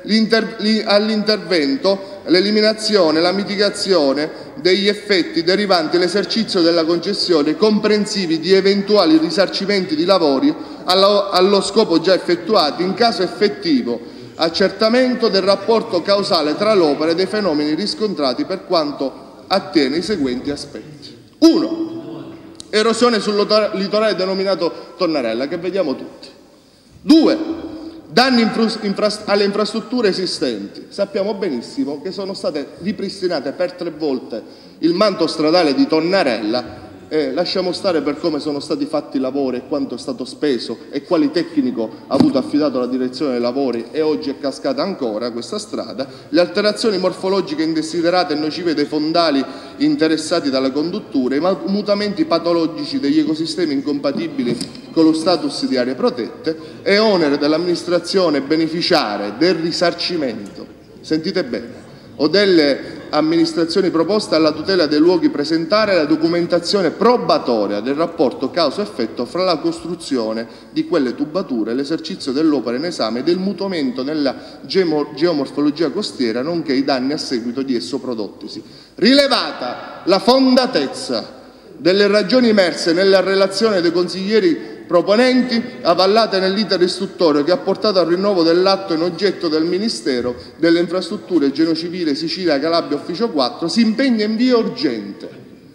Speaker 7: all'intervento l'eliminazione e la mitigazione degli effetti derivanti dall'esercizio della concessione, comprensivi di eventuali risarcimenti di lavori allo scopo già effettuati in caso effettivo accertamento del rapporto causale tra l'opera e dei fenomeni riscontrati per quanto attiene i seguenti aspetti. 1. Erosione sul litorale denominato Tonnarella, che vediamo tutti. 2. Danni alle infrastrutture esistenti. Sappiamo benissimo che sono state ripristinate per 3 volte il manto stradale di Tonnarella. Lasciamo stare per come sono stati fatti i lavori e quanto è stato speso e quali tecnico ha avuto affidato la direzione dei lavori, e oggi è cascata ancora questa strada, le alterazioni morfologiche indesiderate e nocive dei fondali interessati dalle condutture, i mutamenti patologici degli ecosistemi incompatibili con lo status di aree protette, e onere dell'amministrazione beneficiare del risarcimento, sentite bene, o delle amministrazioni proposte alla tutela dei luoghi presentare la documentazione probatoria del rapporto causa-effetto fra la costruzione di quelle tubature, l'esercizio dell'opera in esame e del mutamento nella geomorfologia costiera, nonché i danni a seguito di esso prodottisi. Rilevata la fondatezza delle ragioni emerse nella relazione dei consiglieri proponenti, avallate nell'iter istruttorio che ha portato al rinnovo dell'atto in oggetto del Ministero delle Infrastrutture, Genio Civile, Sicilia, Calabria, Ufficio 4, si impegna in via urgente.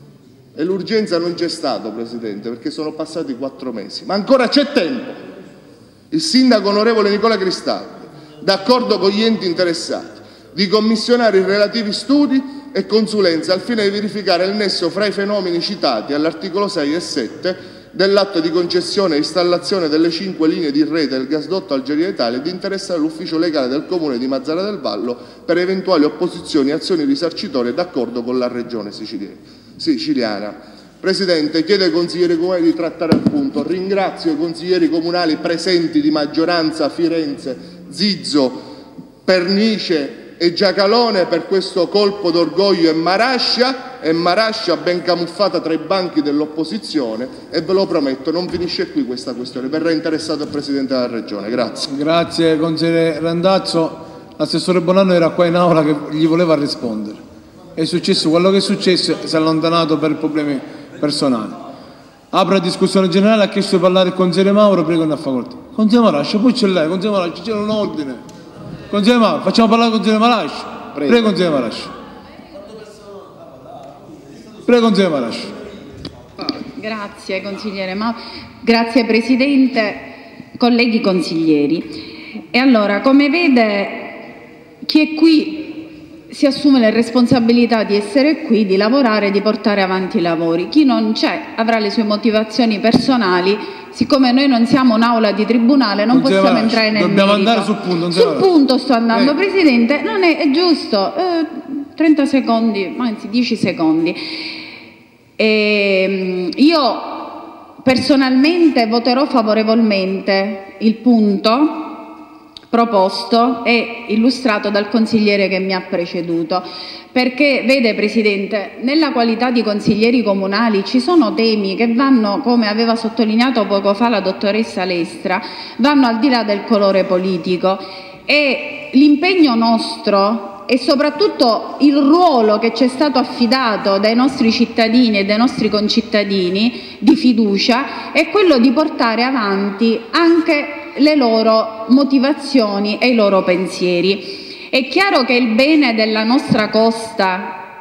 Speaker 7: E l'urgenza non c'è stato, Presidente, perché sono passati 4 mesi, ma ancora c'è tempo. Il sindaco onorevole Nicola Cristaldi, d'accordo con gli enti interessati, di commissionare i relativi studi e consulenze al fine di verificare il nesso fra i fenomeni citati all'articolo 6 e 7 dell'atto di concessione e installazione delle 5 linee di rete del gasdotto Algeria Italia, di interessare l'ufficio legale del comune di Mazzara del Vallo per eventuali opposizioni e azioni risarcitorie d'accordo con la regione siciliana. Presidente, chiedo ai consiglieri comunali di trattare al punto. Ringrazio i consiglieri comunali presenti di maggioranza, Firenze, Zizzo, Pernice e Giacalone, per questo colpo d'orgoglio e Marascia ben camuffata tra i banchi dell'opposizione, e ve lo prometto, non finisce qui questa questione, verrà interessato il Presidente della Regione. Grazie.
Speaker 1: Grazie consigliere Randazzo. L'assessore Bonanno era qua in aula che gli voleva rispondere. È successo quello che è successo e si è allontanato per problemi personali. Apro la discussione generale, ha chiesto di parlare il consigliere Mauro, prego in facoltà. Consigliere Marascia, poi c'è lei, consigliere Marascia, c'è un ordine. Consigliere Mauro, facciamo parlare con consigliere Marascia. Prego consigliere Marascia. Prego consigliere Marascia.
Speaker 16: Grazie consigliere Mauro. Grazie Presidente, colleghi consiglieri. E allora, come vede, chi è qui si assume le responsabilità di essere qui, di lavorare, di portare avanti i lavori. Chi non c'è avrà le sue motivazioni personali. Siccome noi non siamo un'aula di tribunale, non possiamo entrare nel merito.
Speaker 1: Dobbiamo andare sul punto.
Speaker 16: Sul punto sto andando, Presidente, non è giusto. 30 secondi, anzi 10 secondi. Io personalmente voterò favorevolmente il punto proposto e illustrato dal consigliere che mi ha preceduto, perché vede Presidente, nella qualità di consiglieri comunali ci sono temi che vanno, come aveva sottolineato poco fa la dottoressa Lestra, vanno al di là del colore politico, e l'impegno nostro e soprattutto il ruolo che ci è stato affidato dai nostri cittadini e dai nostri concittadini di fiducia è quello di portare avanti anche le loro motivazioni e i loro pensieri. È chiaro che il bene della nostra costa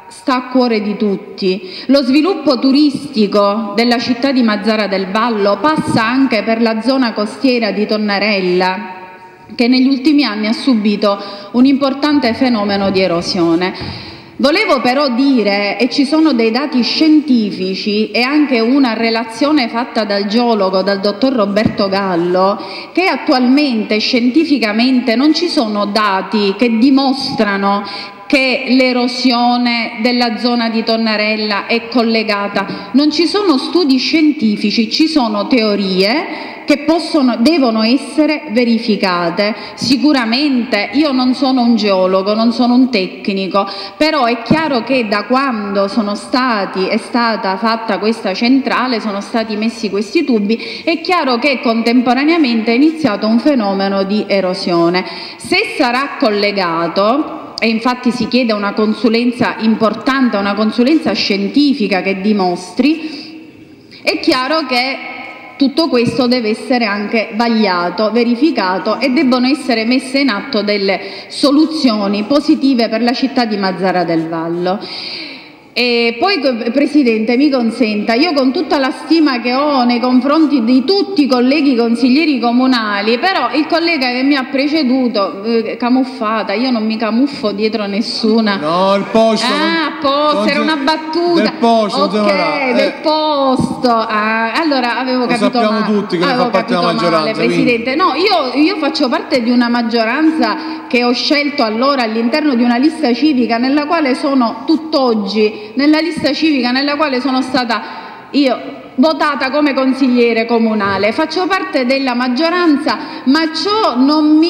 Speaker 16: sta a cuore di tutti. Lo sviluppo turistico della città di Mazara del Vallo passa anche per la zona costiera di Tonnarella, che negli ultimi anni ha subito un importante fenomeno di erosione. Volevo però dire, e ci sono dei dati scientifici e anche una relazione fatta dal geologo, dal dottor Roberto Gallo, che attualmente scientificamente non ci sono dati che dimostrano che l'erosione della zona di Tonnarella è collegata. Non ci sono studi scientifici, ci sono teorie che devono essere verificate. Sicuramente io non sono un geologo, non sono un tecnico, però è chiaro che da quando è stata fatta questa centrale, sono stati messi questi tubi, è chiaro che contemporaneamente è iniziato un fenomeno di erosione. Se sarà collegato, e infatti si chiede una consulenza importante, una consulenza scientifica che dimostri, è chiaro che tutto questo deve essere anche vagliato, verificato e debbono essere messe in atto delle soluzioni positive per la città di Mazara del Vallo. E poi, Presidente, mi consenta, io con tutta la stima che ho nei confronti di tutti i colleghi consiglieri comunali, però il collega che mi ha preceduto, camuffata, io non mi camuffo dietro nessuna.
Speaker 1: No, il posto.
Speaker 16: Posto, era una battuta.
Speaker 1: Del posto,
Speaker 16: ok, del posto. Allora avevo capito male.
Speaker 1: Lo sappiamo tutti che ne fa parte della maggioranza.
Speaker 16: Presidente, no, io faccio parte di una maggioranza che ho scelto allora all'interno di una lista civica nella quale sono tutt'oggi, nella lista civica nella quale sono stata io votata come consigliere comunale. Faccio parte della maggioranza, ma ciò non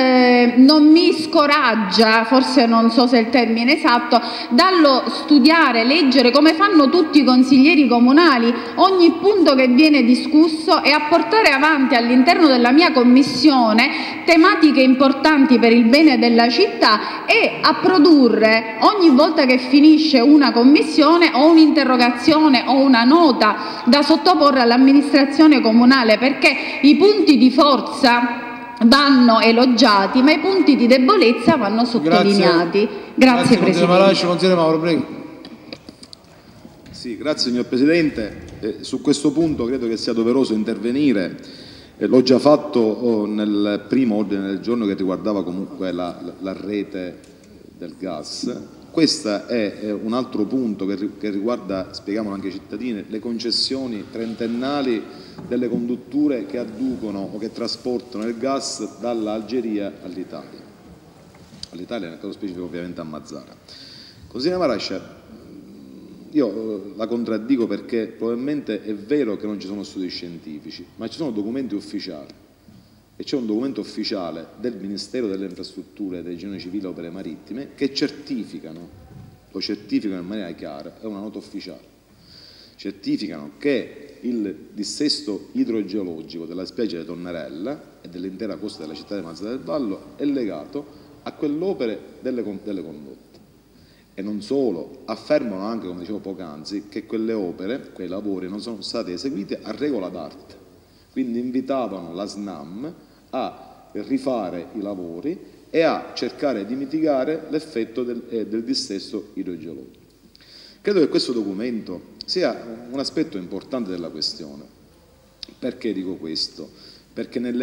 Speaker 16: mi scoraggia, forse non so se è il termine esatto, dallo studiare, leggere, come fanno tutti i consiglieri comunali, ogni punto che viene discusso e a portare avanti all'interno della mia commissione tematiche importanti per il bene della città e a produrre ogni volta che finisce una commissione o un'interrogazione o una nota da sottoporre all'amministrazione comunale, perché i punti di forza vanno elogiati, ma i punti di debolezza vanno sottolineati. Grazie Presidente.
Speaker 1: Consigliere Mauro, prego.
Speaker 4: Sì, grazie signor Presidente. Su questo punto credo che sia doveroso intervenire. L'ho già fatto nel primo ordine del giorno che riguardava comunque la rete del gas. Questo è un altro punto che riguarda, spieghiamolo anche ai cittadini, le concessioni trentennali delle condutture che adducono o che trasportano il gas dall'Algeria all'Italia. All'Italia, nel caso specifico ovviamente a Mazara. Consigliere Marascia, io la contraddico perché probabilmente è vero che non ci sono studi scientifici, ma ci sono documenti ufficiali. E c'è un documento ufficiale del Ministero delle Infrastrutture e delle Gestioni Civili e Opere Marittime che lo certificano in maniera chiara, è una nota ufficiale, certificano che il dissesto idrogeologico della spiaggia di Tonnarella e dell'intera costa della città di Mazara del Vallo è legato a quell'opere delle condotte. E non solo, affermano anche, come dicevo poc'anzi, che quelle opere, quei lavori non sono stati eseguiti a regola d'arte. Quindi invitavano la SNAM a rifare i lavori e a cercare di mitigare l'effetto del dissesto idrogeologico. Credo che questo documento sia un aspetto importante della questione. Perché dico questo? Perché nelle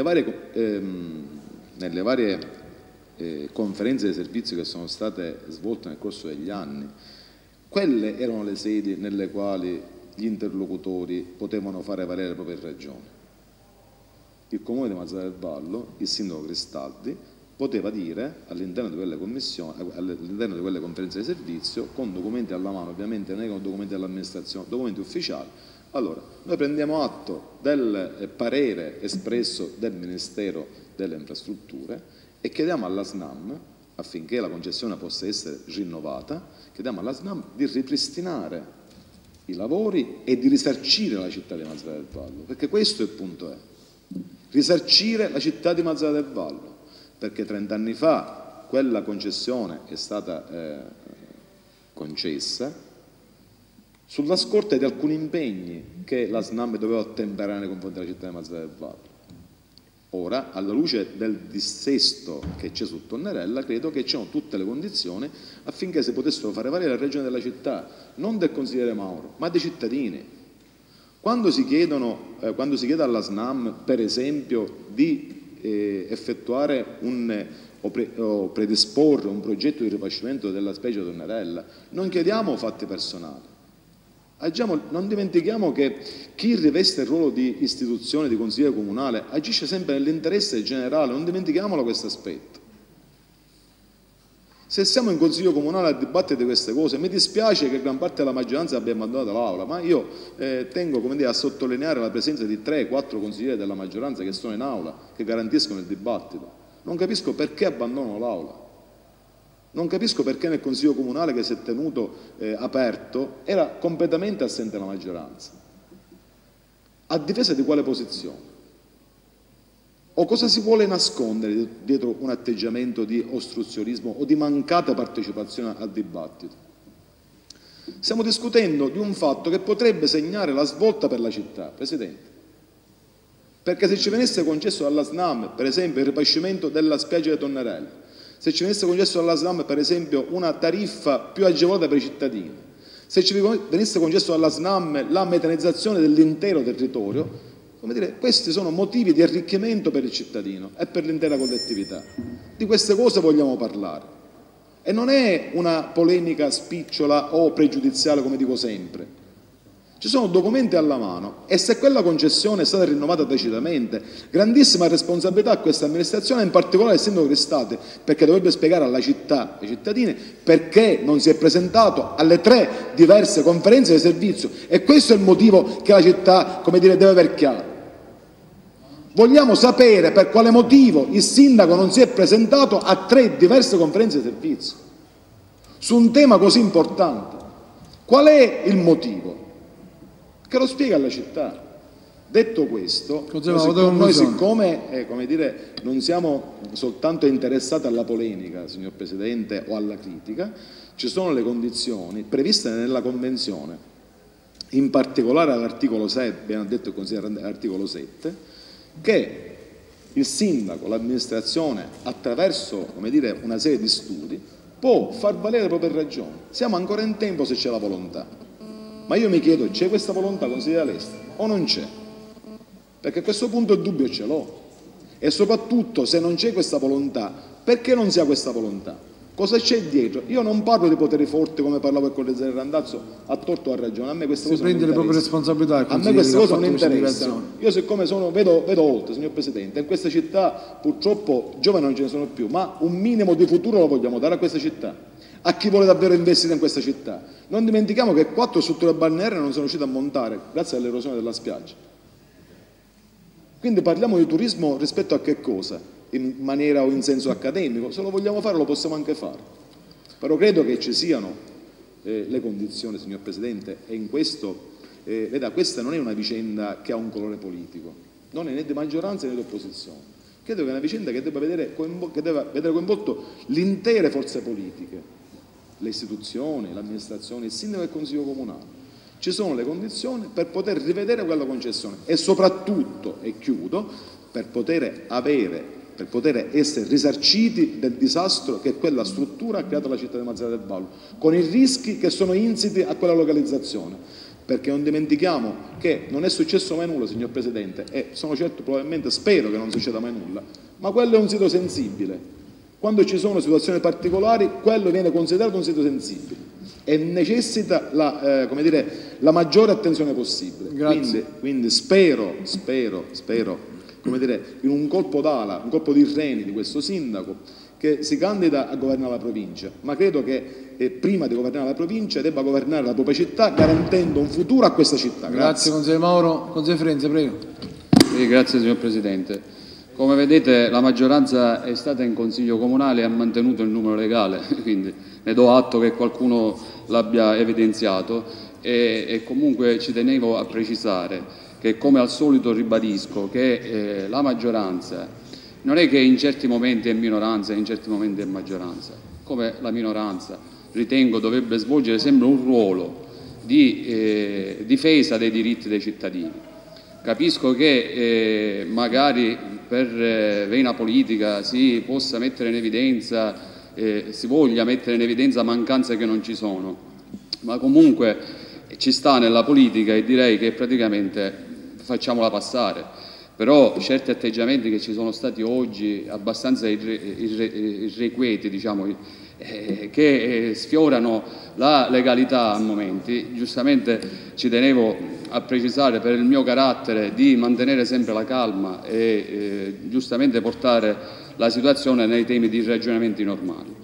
Speaker 4: varie conferenze di servizio che sono state svolte nel corso degli anni, quelle erano le sedi nelle quali gli interlocutori potevano fare valere le proprie ragioni. Il Comune di Mazara del Vallo, il Sindaco Cristaldi, poteva dire all'interno di quelle commissioni, all'interno di quelle conferenze di servizio, con documenti alla mano, ovviamente non è con documenti dell'amministrazione, documenti ufficiali. Allora, noi prendiamo atto del parere espresso del Ministero delle Infrastrutture e chiediamo alla SNAM, affinché la concessione possa essere rinnovata, chiediamo alla SNAM di ripristinare i lavori e di risarcire la città di Mazara del Vallo, perché questo è il punto. Risarcire la città di Mazara del Vallo, perché 30 anni fa quella concessione è stata concessa sulla scorta di alcuni impegni che la SNAM doveva ottemperare nei confronti della città di Mazara del Vallo. Ora, alla luce del dissesto che c'è su Tonnerella, credo che c'erano tutte le condizioni affinché si potessero fare valere la ragione della città, non del consigliere Mauro, ma dei cittadini. Quando si chiede alla SNAM, per esempio, di effettuare o predisporre un progetto di rifacimento della spiaggia Tonnerella, non chiediamo fatti personali. Non dimentichiamo che chi riveste il ruolo di istituzione, di consigliere comunale, agisce sempre nell'interesse generale, non dimentichiamolo questo aspetto. Se siamo in consiglio comunale a dibattere di queste cose, mi dispiace che gran parte della maggioranza abbia abbandonato l'Aula, ma io tengo, come dire, a sottolineare la presenza di 3-4 consiglieri della maggioranza che sono in Aula, che garantiscono il dibattito. Non capisco perché abbandonano l'Aula. Non capisco perché nel Consiglio Comunale che si è tenuto aperto era completamente assente la maggioranza. A difesa di quale posizione? O cosa si vuole nascondere dietro un atteggiamento di ostruzionismo o di mancata partecipazione al dibattito? Stiamo discutendo di un fatto che potrebbe segnare la svolta per la città, Presidente. Perché se ci venisse concesso dalla SNAM, per esempio, il ripascimento della spiaggia di Tonnerella, se ci venisse concesso dalla SNAM, per esempio, una tariffa più agevolata per i cittadini, se ci venisse concesso dalla SNAM la metanizzazione dell'intero territorio, come dire, questi sono motivi di arricchimento per il cittadino e per l'intera collettività. Di queste cose vogliamo parlare. E non è una polemica spicciola o pregiudiziale, come dico sempre. Ci sono documenti alla mano e se quella concessione è stata rinnovata tacitamente, grandissima responsabilità a questa amministrazione, in particolare al sindaco Cristati, perché dovrebbe spiegare alla città, ai cittadini, perché non si è presentato alle 3 diverse conferenze di servizio, e questo è il motivo che la città, come dire, deve aver chiaro. Vogliamo sapere per quale motivo il sindaco non si è presentato a 3 diverse conferenze di servizio su un tema così importante. Qual è il motivo? Che lo spiega alla città. Detto questo, noi siccome come dire, non siamo soltanto interessati alla polemica, signor Presidente, o alla critica, ci sono le condizioni previste nella Convenzione, in particolare all'articolo 7, abbiamo detto il consigliere all'articolo 7, che il sindaco, l'amministrazione, attraverso, come dire, una serie di studi, può far valere le proprie ragioni. Siamo ancora in tempo se c'è la volontà. Ma io mi chiedo, c'è questa volontà, consigliere Lesta, o non c'è? Perché a questo punto il dubbio ce l'ho. E soprattutto, se non c'è questa volontà, perché non si ha questa volontà? Cosa c'è dietro? Io non parlo di poteri forti, come parlavo il collega Randazzo, a torto o a ragione. A me queste cose non
Speaker 1: prende le proprie responsabilità.
Speaker 4: A me queste cose non interessano. Io siccome vedo oltre, signor Presidente, in questa città purtroppo giovani non ce ne sono più, ma un minimo di futuro lo vogliamo dare a questa città. A chi vuole davvero investire in questa città. Non dimentichiamo che 4 strutture balneari non sono riuscite a montare grazie all'erosione della spiaggia. Quindi parliamo di turismo rispetto a che cosa? In maniera o in senso accademico? Se lo vogliamo fare lo possiamo anche fare. Però credo che ci siano le condizioni, signor Presidente, e in questo, veda, questa non è una vicenda che ha un colore politico, non è né di maggioranza né di opposizione. Credo che è una vicenda che debba vedere coinvolto le intere forze politiche, le istituzioni, l'amministrazione, il sindaco e il consiglio comunale. Ci sono le condizioni per poter rivedere quella concessione e soprattutto, e chiudo, per poter essere risarciti del disastro che quella struttura ha creato alla città di Mazara del Vallo, con i rischi che sono insiti a quella localizzazione. Perché non dimentichiamo che non è successo mai nulla, signor Presidente, e sono certo, probabilmente, spero che non succeda mai nulla, ma quello è un sito sensibile. Quando ci sono situazioni particolari, quello viene considerato un sito sensibile e necessita la maggiore attenzione possibile. Quindi spero, come dire, in un colpo d'ala, un colpo di reni di questo sindaco che si candida a governare la provincia, ma credo che prima di governare la provincia debba governare la propria città garantendo un futuro a questa città.
Speaker 1: Grazie consigliere Mauro. Consigliere Firenze, prego.
Speaker 6: Grazie signor Presidente. Come vedete la maggioranza è stata in Consiglio Comunale e ha mantenuto il numero legale, quindi ne do atto che qualcuno l'abbia evidenziato e comunque ci tenevo a precisare che, come al solito, ribadisco che la maggioranza non è che in certi momenti è minoranza e in certi momenti è maggioranza. Come la minoranza ritengo dovrebbe svolgere sempre un ruolo di difesa dei diritti dei cittadini. Capisco che magari per vena politica si possa mettere in evidenza, si voglia mettere in evidenza mancanze che non ci sono, ma comunque ci sta nella politica e direi che praticamente facciamola passare. Però certi atteggiamenti che ci sono stati oggi abbastanza irrequieti, diciamo, che sfiorano la legalità a momenti, giustamente ci tenevo a precisare per il mio carattere di mantenere sempre la calma e giustamente portare la situazione nei temi di ragionamenti normali.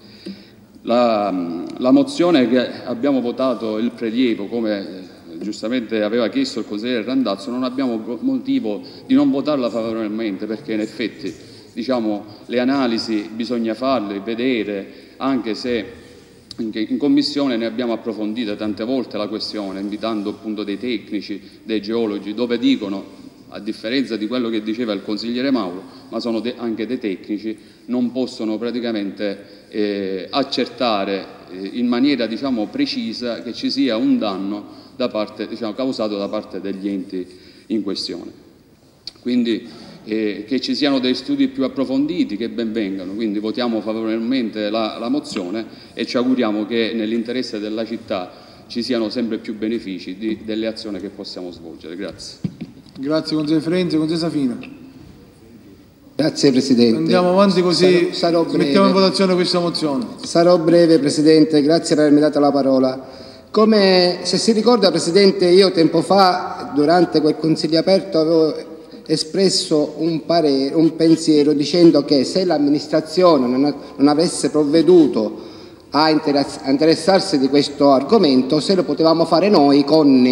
Speaker 6: La mozione che abbiamo votato, il prelievo, come giustamente aveva chiesto il consigliere Randazzo, non abbiamo motivo di non votarla favorevolmente, perché in effetti, diciamo, le analisi bisogna farle, vedere, anche se in Commissione ne abbiamo approfondito tante volte la questione, invitando appunto dei tecnici, dei geologi, dove dicono, a differenza di quello che diceva il consigliere Mauro, ma sono anche dei tecnici, non possono praticamente accertare in maniera, diciamo, precisa che ci sia un danno da parte, diciamo, causato da parte degli enti in questione. Quindi che ci siano dei studi più approfonditi, che ben vengano, quindi votiamo favorevolmente la mozione e ci auguriamo che nell'interesse della città ci siano sempre più benefici delle azioni che possiamo svolgere. Grazie.
Speaker 1: Grazie consigliere Ferenzi. Consigliere Safina.
Speaker 11: Grazie Presidente.
Speaker 1: Andiamo avanti così
Speaker 11: sarò
Speaker 1: mettiamo in votazione questa mozione.
Speaker 11: Sarò breve Presidente, grazie per avermi dato la parola. Come se si ricorda Presidente, io tempo fa durante quel consiglio aperto avevo espresso un pensiero dicendo che se l'amministrazione non avesse provveduto a interessarsi di questo argomento, se lo potevamo fare noi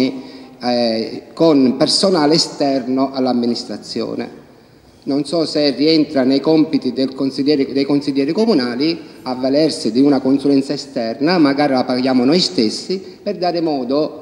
Speaker 11: con personale esterno all'amministrazione. Non so se rientra nei compiti dei consiglieri comunali avvalersi di una consulenza esterna, magari la paghiamo noi stessi, per dare modo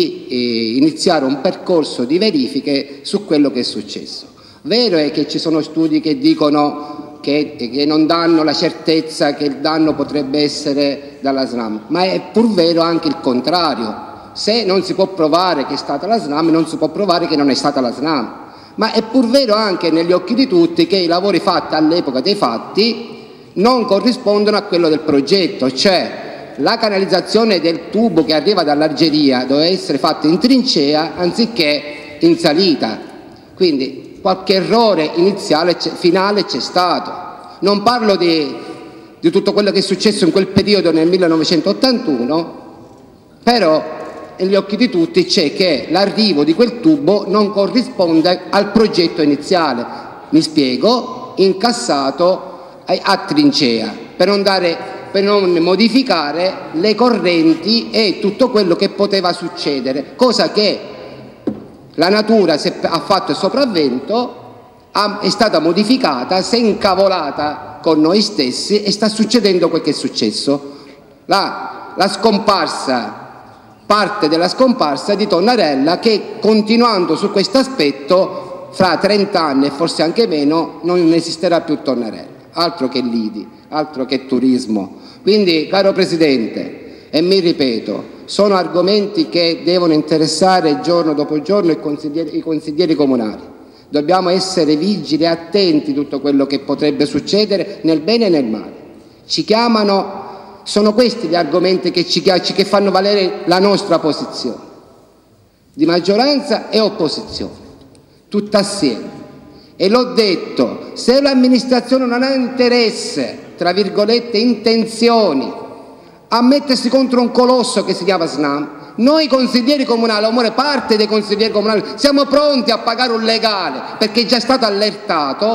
Speaker 11: di iniziare un percorso di verifiche su quello che è successo. Vero è che ci sono studi che dicono che non danno la certezza che il danno potrebbe essere dalla SNAM, ma è pur vero anche il contrario. Se non si può provare che è stata la SNAM, non si può provare che non è stata la SNAM. Ma è pur vero anche negli occhi di tutti che i lavori fatti all'epoca dei fatti non corrispondono a quello del progetto, cioè la canalizzazione del tubo che arriva dall'Algeria doveva essere fatta in trincea anziché in salita, quindi qualche errore iniziale, finale c'è stato. Non parlo di tutto quello che è successo in quel periodo nel 1981, però negli occhi di tutti c'è che l'arrivo di quel tubo non corrisponde al progetto iniziale, mi spiego, incassato a trincea, per non modificare le correnti e tutto quello che poteva succedere, cosa che la natura ha fatto il sopravvento, è stata modificata, si è incavolata con noi stessi e sta succedendo quel che è successo. La scomparsa, parte della scomparsa di Tonnarella, che continuando su questo aspetto fra 30 anni e forse anche meno non esisterà più Tonnarella, altro che lidi, altro che turismo. Quindi caro Presidente, e mi ripeto, sono argomenti che devono interessare giorno dopo giorno i consiglieri comunali. Dobbiamo essere vigili e attenti a tutto quello che potrebbe succedere nel bene e nel male. Ci chiamano. Sono questi gli argomenti che fanno valere la nostra posizione, di maggioranza e opposizione, tutta assieme. E l'ho detto, se l'amministrazione non ha interesse, tra virgolette, intenzioni, a mettersi contro un colosso che si chiama SNAM, noi consiglieri comunali, o parte dei consiglieri comunali, siamo pronti a pagare un legale, perché è già stato allertato,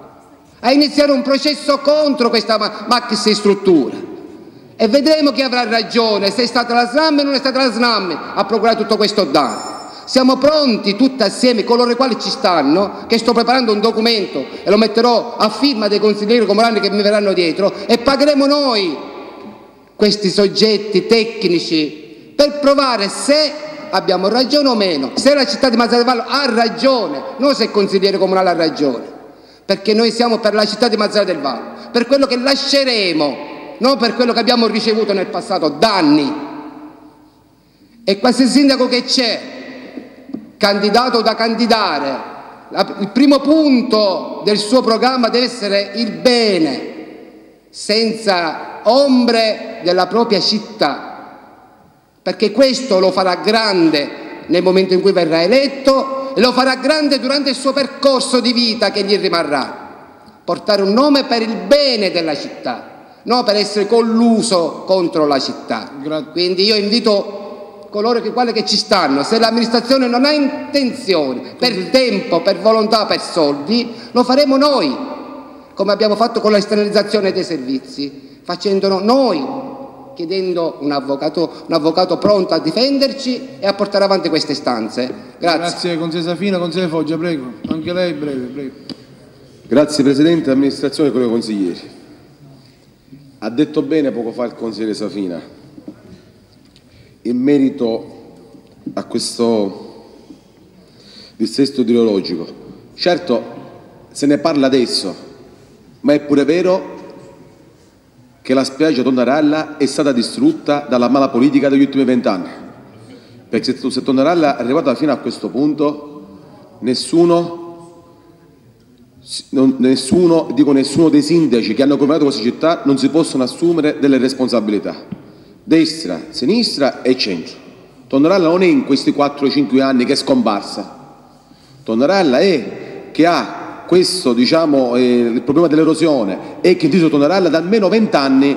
Speaker 11: a iniziare un processo contro questa maxi struttura. E vedremo chi avrà ragione, se è stata la SNAM o non è stata la SNAM a procurare tutto questo danno. Siamo pronti tutti assieme, coloro i quali ci stanno, che sto preparando un documento e lo metterò a firma dei consiglieri comunali che mi verranno dietro, e pagheremo noi questi soggetti tecnici per provare se abbiamo ragione o meno, se la città di Mazara del Vallo ha ragione, non se il consigliere comunale ha ragione, perché noi siamo per la città di Mazara del Vallo, per quello che lasceremo, non per quello che abbiamo ricevuto nel passato, danni. E qualsiasi sindaco che c'è candidato da candidare, il primo punto del suo programma deve essere il bene, senza ombre della propria città, perché questo lo farà grande nel momento in cui verrà eletto e lo farà grande durante il suo percorso di vita che gli rimarrà. Portare un nome per il bene della città, non per essere colluso contro la città. Quindi io invito coloro che ci stanno, se l'amministrazione non ha intenzioni, per tempo, per volontà, per soldi, lo faremo noi, come abbiamo fatto con l'esternalizzazione dei servizi, facendolo noi, chiedendo un avvocato pronto a difenderci e a portare avanti queste istanze. Grazie.
Speaker 1: Grazie consigliere Safina, consigliere Foggia, prego. Anche lei breve, prego.
Speaker 14: Grazie Presidente, amministrazione e colleghi consiglieri. Ha detto bene poco fa il consigliere Safina in merito a questo dissesto idrogeologico. Certo, se ne parla adesso, ma è pure vero che la spiaggia Tonnaralla è stata distrutta dalla mala politica degli ultimi 20 anni. Perché se Tonnaralla è arrivata fino a questo punto, nessuno dei sindaci che hanno governato questa città non si possono assumere delle responsabilità. Destra, sinistra e centro. Tonnaralla non è in questi 4-5 anni che è scomparsa. Tonnaralla è che ha questo, diciamo, il problema dell'erosione e che dice Tonnaralla da almeno 20 anni.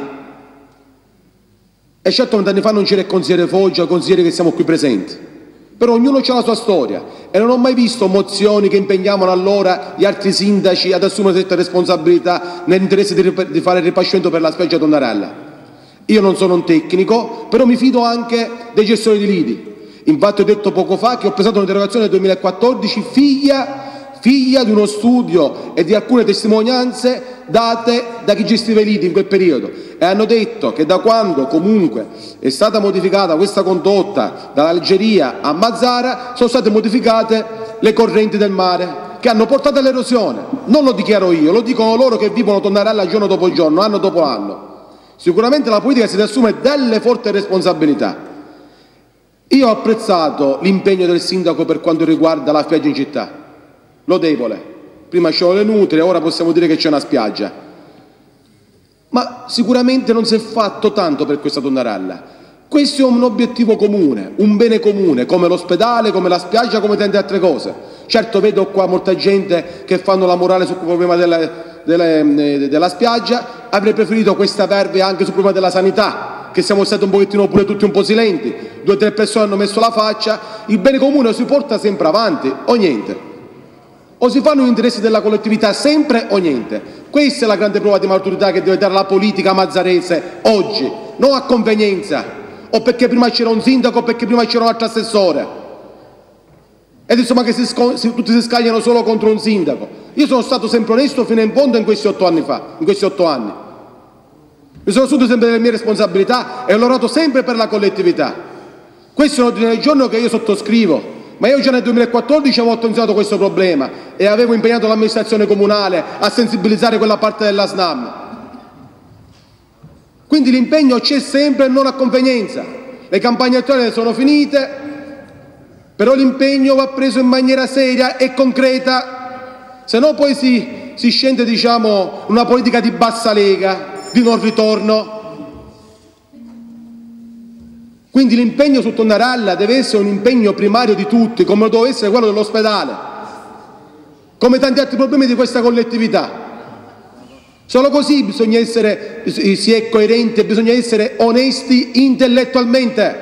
Speaker 14: E certo 20 anni fa non c'era il consigliere Foggia, il consigliere che siamo qui presenti. Però ognuno ha la sua storia e non ho mai visto mozioni che impegnavano allora gli altri sindaci ad assumere certe responsabilità nell'interesse di fare il ripascimento per la spiaggia Tonnaralla. Io non sono un tecnico, però mi fido anche dei gestori di lidi. Infatti ho detto poco fa che ho presentato un'interrogazione nel 2014 figlia di uno studio e di alcune testimonianze date da chi gestiva i lidi in quel periodo, e hanno detto che da quando comunque è stata modificata questa condotta dall'Algeria a Mazara sono state modificate le correnti del mare che hanno portato all'erosione. Non lo dichiaro io, lo dicono loro che vivono Tonnaralla giorno dopo giorno, anno dopo anno. Sicuramente la politica si deve assumere delle forti responsabilità. Io ho apprezzato l'impegno del sindaco per quanto riguarda la spiaggia in città, lodevole. Prima c'erano le nutrie, ora possiamo dire che c'è una spiaggia. Ma sicuramente non si è fatto tanto per questa Tonnaralla. Questo è un obiettivo comune, un bene comune, come l'ospedale, come la spiaggia, come tante altre cose. Certo vedo qua molta gente che fanno la morale sul problema della spiaggia. Avrei preferito questa verve anche sul problema della sanità, che siamo stati un pochettino pure tutti un po' silenti. 2 o 3 persone hanno messo la faccia. Il bene comune si porta sempre avanti o niente. O si fanno gli interessi della collettività sempre o niente. Questa è la grande prova di maturità che deve dare la politica mazzarese oggi, non a convenienza, o perché prima c'era un sindaco o perché prima c'era un altro assessore. Ed insomma che tutti si scagliano solo contro un sindaco. Io sono stato sempre onesto fino in fondo in questi 8 anni fa, in questi 8 anni. Mi sono assunto sempre delle mie responsabilità e ho lavorato sempre per la collettività. Questo è un ordine del giorno che io sottoscrivo. Ma io già nel 2014 avevo attenzionato questo problema e avevo impegnato l'amministrazione comunale a sensibilizzare quella parte della SNAM. Quindi l'impegno c'è sempre e non a convenienza. Le campagne elettorali sono finite, però l'impegno va preso in maniera seria e concreta, se no poi si scende, diciamo, una politica di bassa lega, di non ritorno. Quindi l'impegno su Tonnaralla deve essere un impegno primario di tutti, come lo deve essere quello dell'ospedale, come tanti altri problemi di questa collettività. Solo così bisogna essere, si è coerenti e bisogna essere onesti intellettualmente.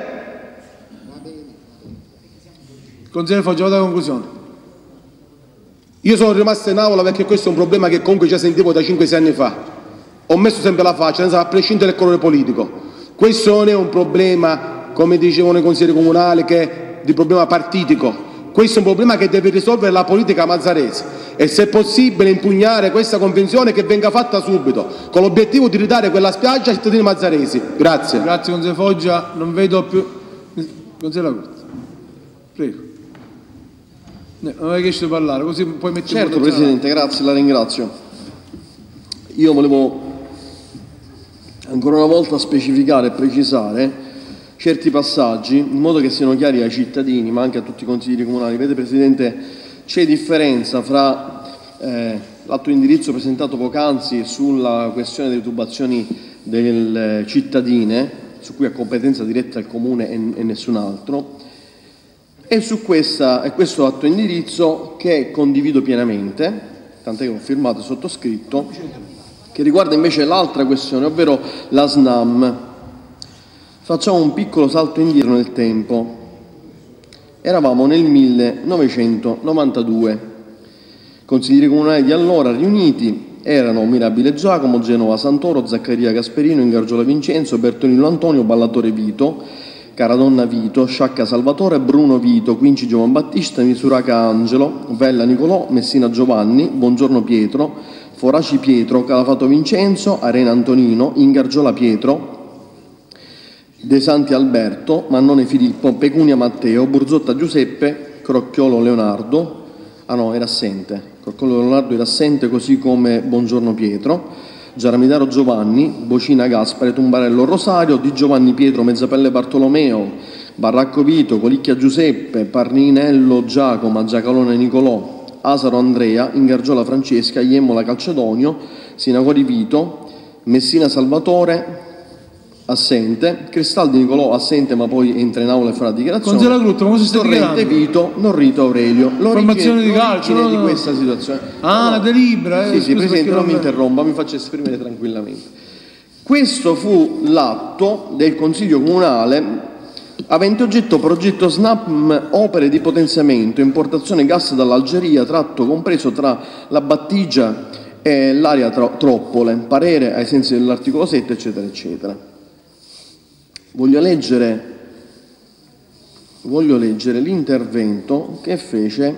Speaker 1: Consigliere Foggia, vado alla conclusione.
Speaker 14: Io sono rimasto in aula perché questo è un problema che comunque già sentivo da 5-6 anni fa. Ho messo sempre la faccia, a prescindere dal colore politico. Questo non è un problema, come dicevano i consiglieri comunali, che è di problema partitico. Questo è un problema che deve risolvere la politica mazzarese e se è possibile impugnare questa convenzione che venga fatta subito, con l'obiettivo di ridare quella spiaggia ai cittadini mazzaresi. Grazie.
Speaker 1: Grazie consigliere Foggia, non vedo più... Consigliere Laguzzi, prego. Non avevi chiesto di parlare, così puoi mettere...
Speaker 3: Certo Presidente, grazie, la ringrazio. Io volevo ancora una volta specificare e precisare certi passaggi in modo che siano chiari ai cittadini ma anche a tutti i consiglieri comunali. Vede Presidente, c'è differenza fra l'atto di indirizzo presentato poc'anzi sulla questione delle tubazioni delle cittadine, su cui ha competenza diretta il Comune e nessun altro, e su questo atto di indirizzo che condivido pienamente, tant'è che ho firmato e sottoscritto, che riguarda invece l'altra questione, ovvero la SNAM. Facciamo un piccolo salto indietro nel tempo. Eravamo nel 1992. Consiglieri comunali di allora riuniti erano Mirabile Giacomo, Genova Santoro, Zaccaria Gasperino, Ingargiola Vincenzo, Bertolino Antonio, Ballatore Vito, Caradonna Vito, Sciacca Salvatore, Bruno Vito, Quinci Giovan Battista, Misuraca Angelo, Vella Nicolò, Messina Giovanni, Buongiorno Pietro, Foraci Pietro, Calafato Vincenzo, Arena Antonino, Ingargiola Pietro, De Santi Alberto, Mannone Filippo, Pecunia Matteo, Burzotta Giuseppe, Crocchiolo Leonardo, era assente, Crocchiolo Leonardo era assente, così come Buongiorno Pietro, Giaramidaro Giovanni, Bocina Gaspare, Tumbarello Rosario, Di Giovanni Pietro, Mezzapelle Bartolomeo, Barracco Vito, Colicchia Giuseppe, Parninello Giacomo, Giacalone Nicolò, Asaro Andrea, Ingargiola Francesca, Iemola Calcedonio, Sinagori Vito, Messina Salvatore, assente, Cristaldi Nicolò assente ma poi entra in aula e farà dichiarazione.
Speaker 1: Consigliere Grutto, come si sta
Speaker 3: Torrente Vito, Norrito Aurelio.
Speaker 1: Formazione di calcio,
Speaker 3: l'origine di questa situazione.
Speaker 1: la delibera.
Speaker 3: Sì, Presidente, non mi interrompa, mi faccio esprimere tranquillamente. Questo fu l'atto del Consiglio Comunale avente oggetto progetto SNAM opere di potenziamento, importazione gas dall'Algeria, tratto compreso tra la Battigia e l'area Troppole, parere ai sensi dell'articolo 7, eccetera, eccetera. Voglio leggere l'intervento che fece.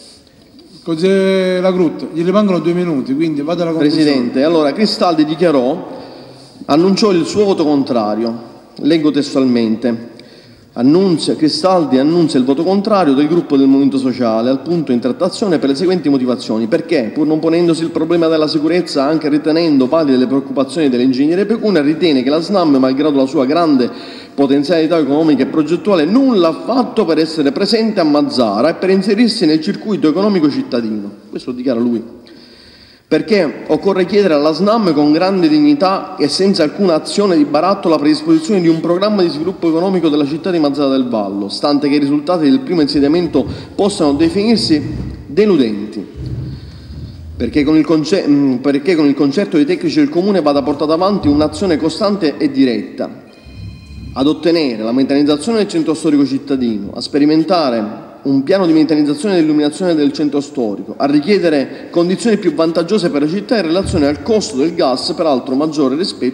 Speaker 1: Consigliere Lagrutta, gli rimangono 2 minuti, quindi vada alla conclusione.
Speaker 3: Presidente, allora Cristaldi annunciò il suo voto contrario. Leggo testualmente. Cristaldi annunzia il voto contrario del gruppo del Movimento Sociale al punto in trattazione per le seguenti motivazioni. Perché, pur non ponendosi il problema della sicurezza, anche ritenendo valide le preoccupazioni dell'ingegnere Pecunia, ritiene che la SNAM, malgrado la sua grande potenzialità economica e progettuale, nulla ha fatto per essere presente a Mazzara e per inserirsi nel circuito economico cittadino. Questo lo dichiara lui. Perché occorre chiedere alla SNAM con grande dignità e senza alcuna azione di baratto la predisposizione di un programma di sviluppo economico della città di Mazzara del Vallo, stante che i risultati del primo insediamento possano definirsi deludenti. Perché con il concerto dei tecnici del Comune vada portata avanti un'azione costante e diretta ad ottenere la metanizzazione del centro storico cittadino, a sperimentare un piano di metanizzazione e illuminazione del centro storico, a richiedere condizioni più vantaggiose per la città in relazione al costo del gas, peraltro maggiore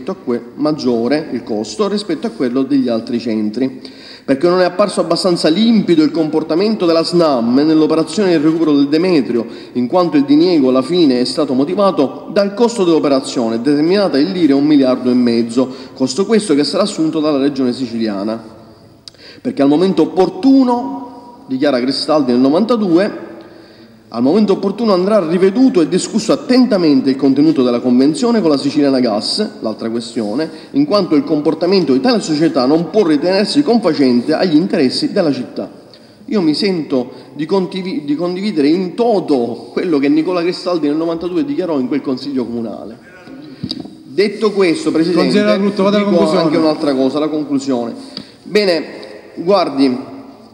Speaker 3: il costo rispetto a quello degli altri centri, perché non è apparso abbastanza limpido il comportamento della SNAM nell'operazione di recupero del Demetrio, in quanto il diniego alla fine è stato motivato dal costo dell'operazione, determinata in lire 1,5 miliardi, costo questo che sarà assunto dalla Regione Siciliana. Perché al momento opportuno, dichiara Cristaldi nel 92, al momento opportuno andrà riveduto e discusso attentamente il contenuto della convenzione con la Siciliana Gas, l'altra questione, in quanto il comportamento di tale società non può ritenersi confacente agli interessi della città. Io mi sento di condividere in toto quello che Nicola Cristaldi nel 92 dichiarò in quel Consiglio Comunale. Detto questo, Presidente, dico anche un'altra cosa, la conclusione. Bene, guardi,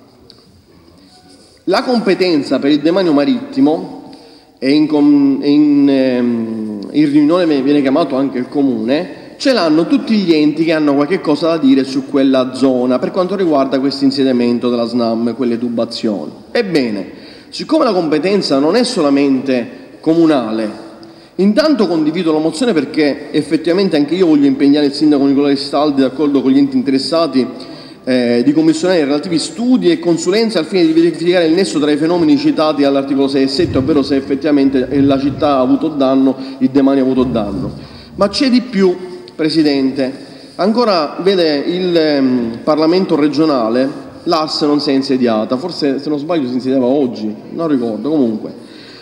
Speaker 3: la competenza per il demanio marittimo, e in riunione viene chiamato anche il Comune, ce l'hanno tutti gli enti che hanno qualche cosa da dire su quella zona per quanto riguarda questo insediamento della SNAM, quelle tubazioni. Ebbene, siccome la competenza non è solamente comunale, intanto condivido la mozione perché effettivamente anche io voglio impegnare il Sindaco Nicola Cristaldi, d'accordo con gli enti interessati, di commissionare i relativi studi e consulenze al fine di verificare il nesso tra i fenomeni citati all'articolo 6 e 7, ovvero se effettivamente la città ha avuto danno, il demanio ha avuto danno. Ma c'è di più, Presidente. Ancora, vede, il Parlamento regionale, l'ARS non si è insediata, forse se non sbaglio si insediava oggi, non ricordo, comunque.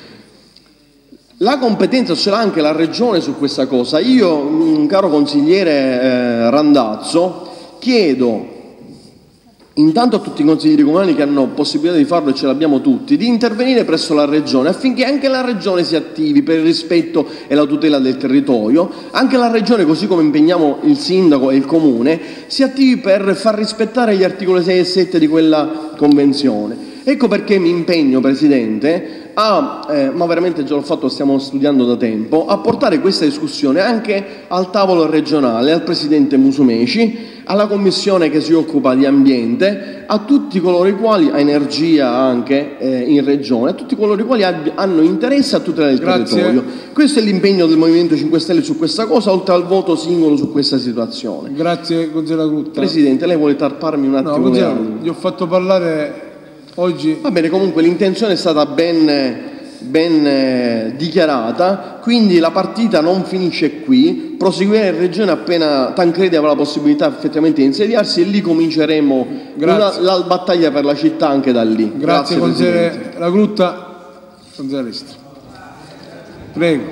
Speaker 3: La competenza ce l'ha anche la Regione su questa cosa. Io, caro consigliere Randazzo, chiedo intanto a tutti i consiglieri comunali che hanno possibilità di farlo, e ce l'abbiamo tutti, di intervenire presso la Regione affinché anche la Regione si attivi per il rispetto e la tutela del territorio, anche la Regione, così come impegniamo il Sindaco e il Comune, si attivi per far rispettare gli articoli 6 e 7 di quella Convenzione. Ecco perché mi impegno, Presidente, ma veramente già l'ho fatto, stiamo studiando da tempo, a portare questa discussione anche al tavolo regionale, al Presidente Musumeci, alla Commissione che si occupa di ambiente, a tutti coloro i quali, a energia anche in Regione, a tutti coloro i quali hanno interesse a tutelare il territorio. Questo è l'impegno del Movimento 5 Stelle su questa cosa, oltre al voto singolo su questa situazione.
Speaker 1: Grazie, consigliere Grutta.
Speaker 3: Presidente, lei vuole tarparmi un attimo?
Speaker 1: No, gli ho fatto parlare oggi.
Speaker 3: Va bene, comunque l'intenzione è stata ben dichiarata, quindi la partita non finisce qui, proseguirà in Regione appena Tancredi avrà la possibilità effettivamente di insediarsi, e lì cominceremo la battaglia per la città anche da lì.
Speaker 1: Grazie consigliere La Grutta. Consigliere Ristra. Prego.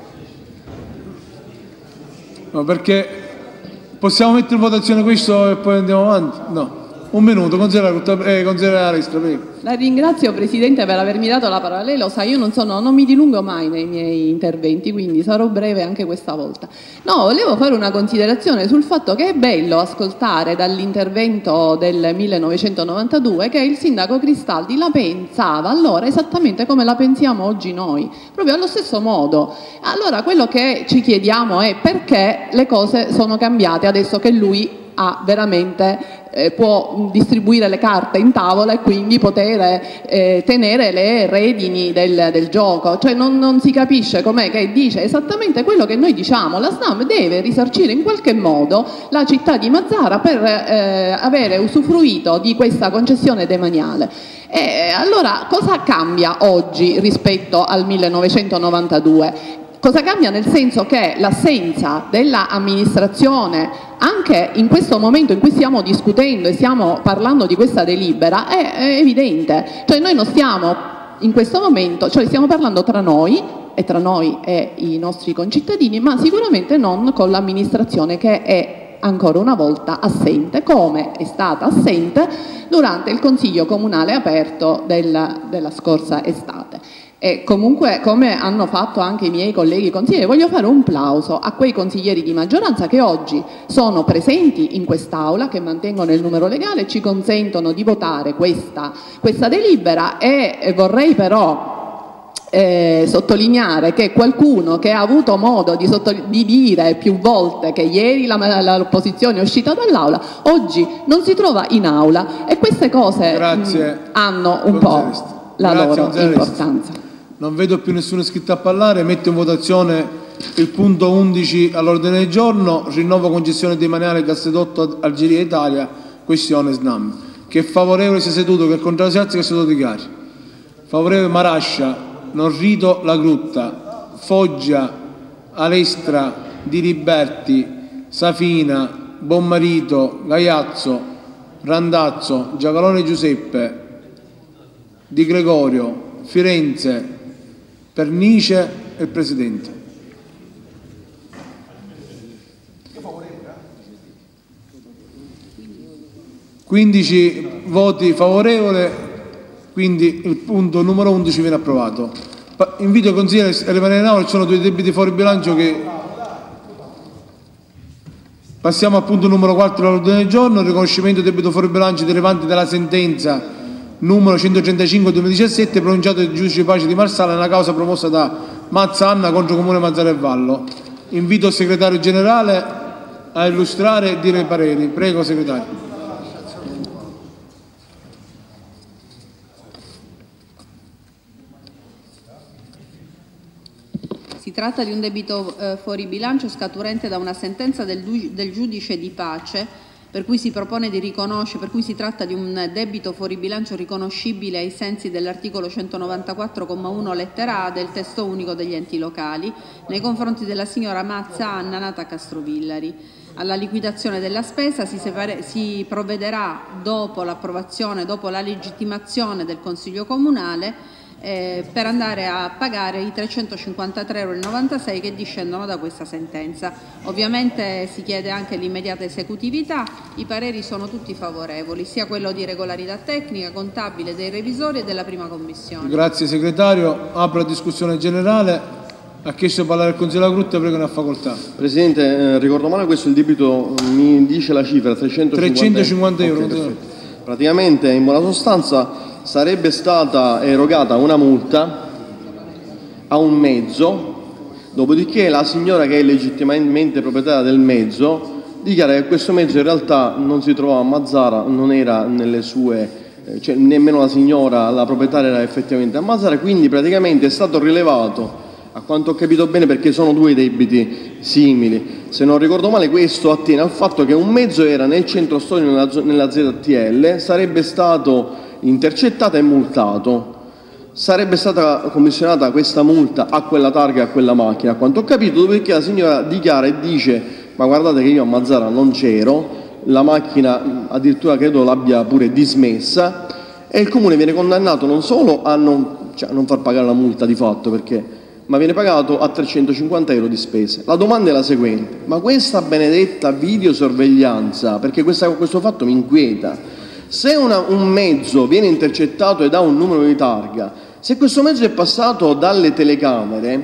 Speaker 1: No, perché possiamo mettere in votazione questo e poi andiamo avanti? No. Un minuto, consigliere Ristra, prego.
Speaker 10: La ringrazio Presidente per avermi dato la parola. Lei lo sa, io non mi dilungo mai nei miei interventi, quindi sarò breve anche questa volta. No, volevo fare una considerazione sul fatto che è bello ascoltare dall'intervento del 1992 che il sindaco Cristaldi la pensava allora esattamente come la pensiamo oggi noi, proprio allo stesso modo. Allora quello che ci chiediamo è perché le cose sono cambiate adesso che lui ha veramente può distribuire le carte in tavola e quindi poter tenere le redini del gioco. Cioè non si capisce com'è che dice esattamente quello che noi diciamo. La SNAM deve risarcire in qualche modo la città di Mazara per avere usufruito di questa concessione demaniale. Allora cosa cambia oggi rispetto al 1992? Cosa cambia nel senso che l'assenza dell'amministrazione anche in questo momento in cui stiamo discutendo e stiamo parlando di questa delibera è evidente. Cioè noi non stiamo in questo momento, cioè stiamo parlando tra noi e i nostri concittadini, ma sicuramente non con l'amministrazione che è ancora una volta assente, come è stata assente durante il Consiglio Comunale aperto della scorsa estate. E comunque, come hanno fatto anche i miei colleghi consiglieri, voglio fare un plauso a quei consiglieri di maggioranza che oggi sono presenti in quest'Aula, che mantengono il numero legale e ci consentono di votare questa delibera. E vorrei però sottolineare che qualcuno che ha avuto modo di dire più volte che ieri l'opposizione è uscita dall'Aula, oggi non si trova in Aula, e queste cose hanno un po' la loro importanza.
Speaker 1: Non vedo più nessuno iscritto a parlare, metto in votazione il punto 11 all'ordine del giorno, rinnovo concessione demaniale gasdotto Algeria Italia, questione SNAM. Chi è favorevole sia seduto, che è contrario si alzi, che seduto dichiari. Favorevole Marascia, Norrito, La Grutta, Foggia, Alestra, Di Liberti, Safina, Bonmarito, Gaiazzo, Randazzo, Giacalone Giuseppe, Di Gregorio, Firenze, Pernice e il Presidente. (15 voti favorevoli), quindi il punto numero 11 viene approvato. Invito i consiglieri a rimanere in aula, ci sono due debiti fuori bilancio che... Passiamo al punto numero 4 dell'ordine del giorno, il riconoscimento del debito fuori bilancio derivante dalla sentenza numero 135/2017 pronunciato dal giudice di pace di Marsala nella causa promossa da Mazza Anna contro Comune Mazara del Vallo. Invito il segretario generale a illustrare e dire i pareri. Prego, segretario.
Speaker 2: Si tratta di un debito fuori bilancio scaturente da una sentenza del giudice di pace per cui si propone di riconoscere, per cui si tratta di un debito fuori bilancio riconoscibile ai sensi dell'articolo 194,1 lettera A del testo unico degli enti locali nei confronti della signora Mazza Anna nata a Castrovillari. Alla liquidazione della spesa si provvederà dopo l'approvazione, dopo la legittimazione del Consiglio Comunale, per andare a pagare i 353,96 € che discendono da questa sentenza. Ovviamente si chiede anche l'immediata esecutività, i pareri sono tutti favorevoli, sia quello di regolarità tecnica, contabile, dei revisori e della prima commissione.
Speaker 1: Grazie segretario, apro la discussione generale. Ha chiesto di parlare il consigliere Lagrutta, prego, ne ha facoltà.
Speaker 3: Presidente, ricordo male questo, il debito mi dice la cifra,
Speaker 1: 350 euro.
Speaker 3: Okay, praticamente, in buona sostanza, sarebbe stata erogata una multa a un mezzo, dopodiché la signora che è legittimamente proprietaria del mezzo dichiara che questo mezzo in realtà non si trovava a Mazara, non era nelle sue, cioè nemmeno la signora, la proprietaria era effettivamente a Mazara, quindi praticamente è stato rilevato, a quanto ho capito bene, perché sono due debiti simili. Se non ricordo male, questo attiene al fatto che un mezzo era nel centro storico nella ZTL, sarebbe stato intercettato e multato. Sarebbe stata commissionata questa multa a quella targa e a quella macchina, a quanto ho capito, dopodiché la signora dichiara e dice: ma guardate che io a Mazara non c'ero, la macchina addirittura credo l'abbia pure dismessa, e il comune viene condannato non solo a non far pagare la multa di fatto, ma viene pagato a 350 euro di spese. La domanda è la seguente: ma questa benedetta videosorveglianza, perché questo fatto mi inquieta, se un mezzo viene intercettato ed ha un numero di targa, se questo mezzo è passato dalle telecamere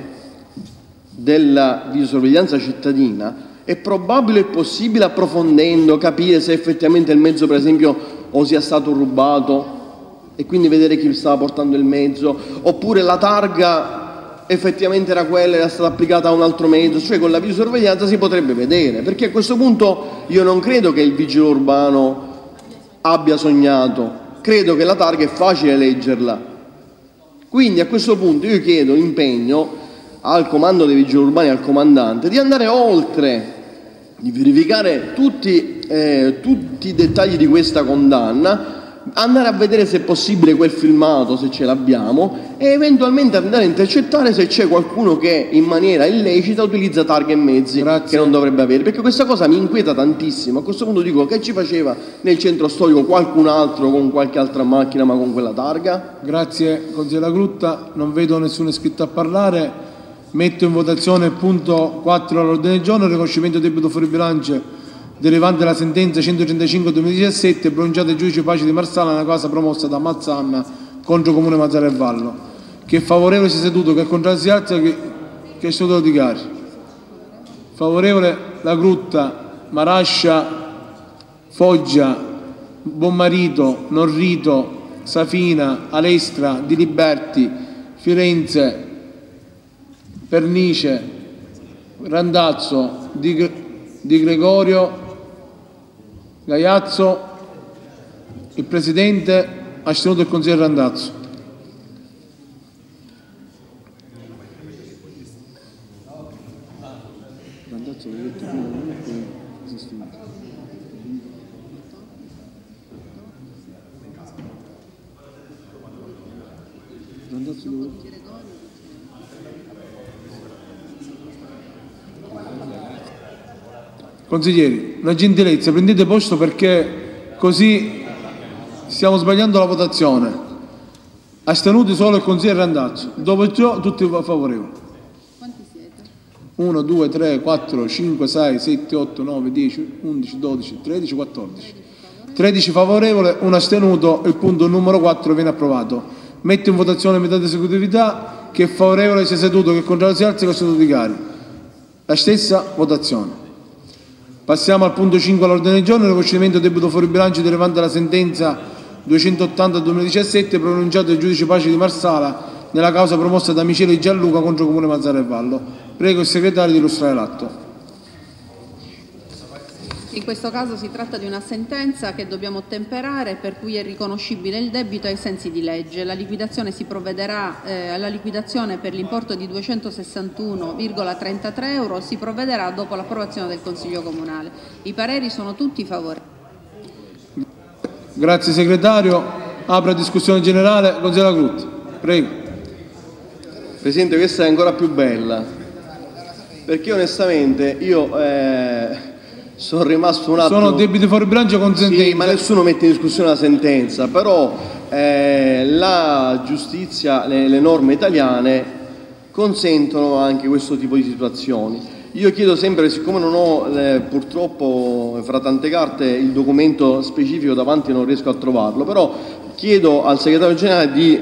Speaker 3: della videosorveglianza cittadina, è probabile e possibile, approfondendo, capire se effettivamente il mezzo, per esempio, o sia stato rubato e quindi vedere chi stava portando il mezzo, oppure la targa effettivamente era quella, era stata applicata a un altro mezzo, cioè con la videosorveglianza si potrebbe vedere, perché a questo punto io non credo che il vigile urbano abbia sognato, credo che la targa è facile leggerla. Quindi a questo punto io chiedo l'impegno al comando dei vigili urbani e al comandante di andare oltre, di verificare tutti i dettagli di questa condanna, andare a vedere se è possibile quel filmato, se ce l'abbiamo, e eventualmente andare a intercettare se c'è qualcuno che in maniera illecita utilizza targhe e mezzi che non dovrebbe avere, perché questa cosa mi inquieta tantissimo. A questo punto dico: che ci faceva nel centro storico qualcun altro con qualche altra macchina ma con quella targa?
Speaker 1: Grazie consigliere Lagrutta, non vedo nessuno iscritto a parlare. Metto in votazione il punto 4 all'ordine del giorno: riconoscimento debito fuori bilancio derivante dalla sentenza 135/2017 pronunciata il giudice pace di Marsala nella causa promossa da Mazzanna contro Comune Mazara del Vallo. Chi è favorevole si è seduto, chi è contrario si alza, chi è seduto di cari. Favorevole Lagrutta, Marascia, Foggia, Bonmarito, Norrito, Safina, Alestra, Di Liberti, Firenze, Pernice, Randazzo, Di Gregorio, Gaiazzo, il Presidente, astenuto il consigliere Randazzo. Consiglieri, una gentilezza, prendete posto perché così stiamo sbagliando la votazione. Astenuti solo il consigliere Randazzo, dopo ciò tutti favorevoli.
Speaker 2: Quanti siete?
Speaker 1: 1, 2, 3, 4, 5, 6, 7, 8, 9, 10, 11, 12, 13, 14. 13 favorevole, 1 astenuto, il punto numero 4 viene approvato. Metto in votazione metà di esecutività, che è favorevole si è seduto, che è contrario si alza, che è seduto di cari. La stessa votazione. Passiamo al punto 5 all'ordine del giorno: riconoscimento debito fuori bilancio derivante dalla sentenza 280/2017 pronunciata il giudice pace di Marsala nella causa promossa da Miceli Gianluca contro Comune Mazara del Vallo. Prego il segretario di illustrare l'atto.
Speaker 2: In questo caso si tratta di una sentenza che dobbiamo ottemperare, per cui è riconoscibile il debito ai sensi di legge. La liquidazione si provvederà alla liquidazione per l'importo di 261,33 euro, si provvederà dopo l'approvazione del Consiglio Comunale. I pareri sono tutti favorevoli.
Speaker 1: Grazie segretario. Apro la discussione generale. Consigliere Lagrutta, prego.
Speaker 3: Presidente, questa è ancora più bella, perché onestamente io sono rimasto un attimo...
Speaker 1: Sono debiti fuori bilancio con sentenza.
Speaker 3: Sì, ma nessuno mette in discussione la sentenza, però la giustizia, le norme italiane consentono anche questo tipo di situazioni. Io chiedo sempre, siccome non ho purtroppo fra tante carte il documento specifico davanti, non riesco a trovarlo, però chiedo al segretario generale di,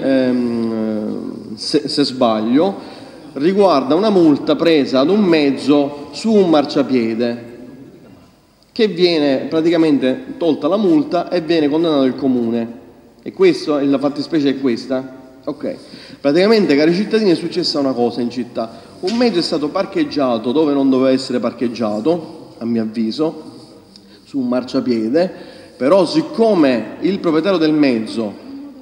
Speaker 3: se sbaglio, riguarda una multa presa ad un mezzo su un marciapiede, che viene praticamente tolta la multa e viene condannato il comune. E questo, la fattispecie è questa? Ok. Praticamente, cari cittadini, è successa una cosa in città. Un mezzo è stato parcheggiato dove non doveva essere parcheggiato, a mio avviso, su un marciapiede, però siccome il proprietario del mezzo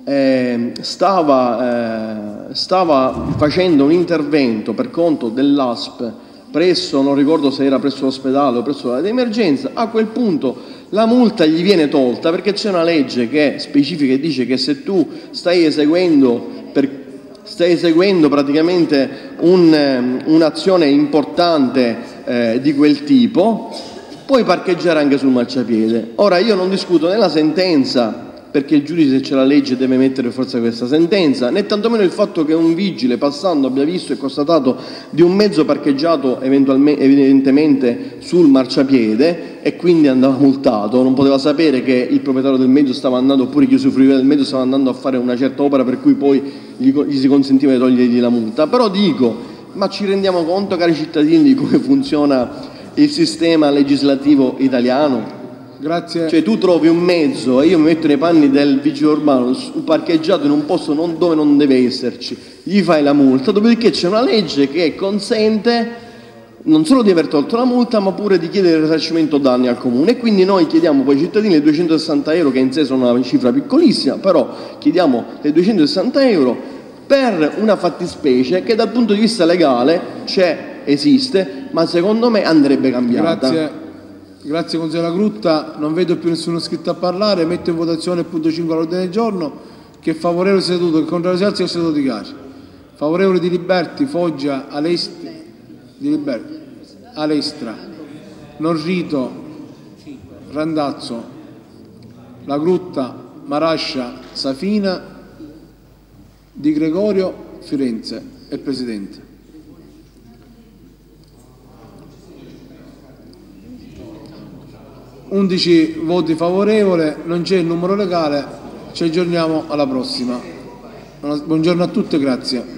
Speaker 3: stava facendo un intervento per conto dell'ASP presso, non ricordo se era presso l'ospedale o presso l'area di emergenza, a quel punto la multa gli viene tolta, perché c'è una legge che specifica e dice che se tu stai eseguendo praticamente un'azione importante di quel tipo, puoi parcheggiare anche sul marciapiede. Ora, io non discuto né la sentenza, perché il giudice, se c'è la legge, deve mettere forza questa sentenza, né tantomeno il fatto che un vigile passando abbia visto e constatato di un mezzo parcheggiato evidentemente sul marciapiede e quindi andava multato, non poteva sapere che il proprietario del mezzo stava andando, oppure chi usufruiva del mezzo stava andando a fare una certa opera per cui poi gli si consentiva di togliergli la multa. Però dico, ma ci rendiamo conto, cari cittadini, di come funziona il sistema legislativo italiano?
Speaker 1: Grazie.
Speaker 3: Cioè, tu trovi un mezzo, e io mi metto nei panni del vigile urbano, parcheggiato in un posto dove non deve esserci, gli fai la multa, dopodiché c'è una legge che consente non solo di aver tolto la multa, ma pure di chiedere il risarcimento danni al comune. E quindi noi chiediamo poi ai cittadini le 260 euro, che in sé sono una cifra piccolissima, però chiediamo le 260 euro per una fattispecie che dal punto di vista legale esiste, ma secondo me andrebbe cambiata.
Speaker 1: Grazie consigliere Grutta, non vedo più nessuno iscritto a parlare, metto in votazione il punto 5 all'ordine del giorno. Chi è favorevole seduto, che contrario si alzi, seduto di Cari. Favorevole di Liberti, Foggia, Alestra, Norrito, Randazzo, La Grutta, Marascia, Safina, Di Gregorio, Firenze e Presidente. 11 voti favorevoli, non c'è il numero legale, ci aggiorniamo alla prossima. Buongiorno a tutti e grazie.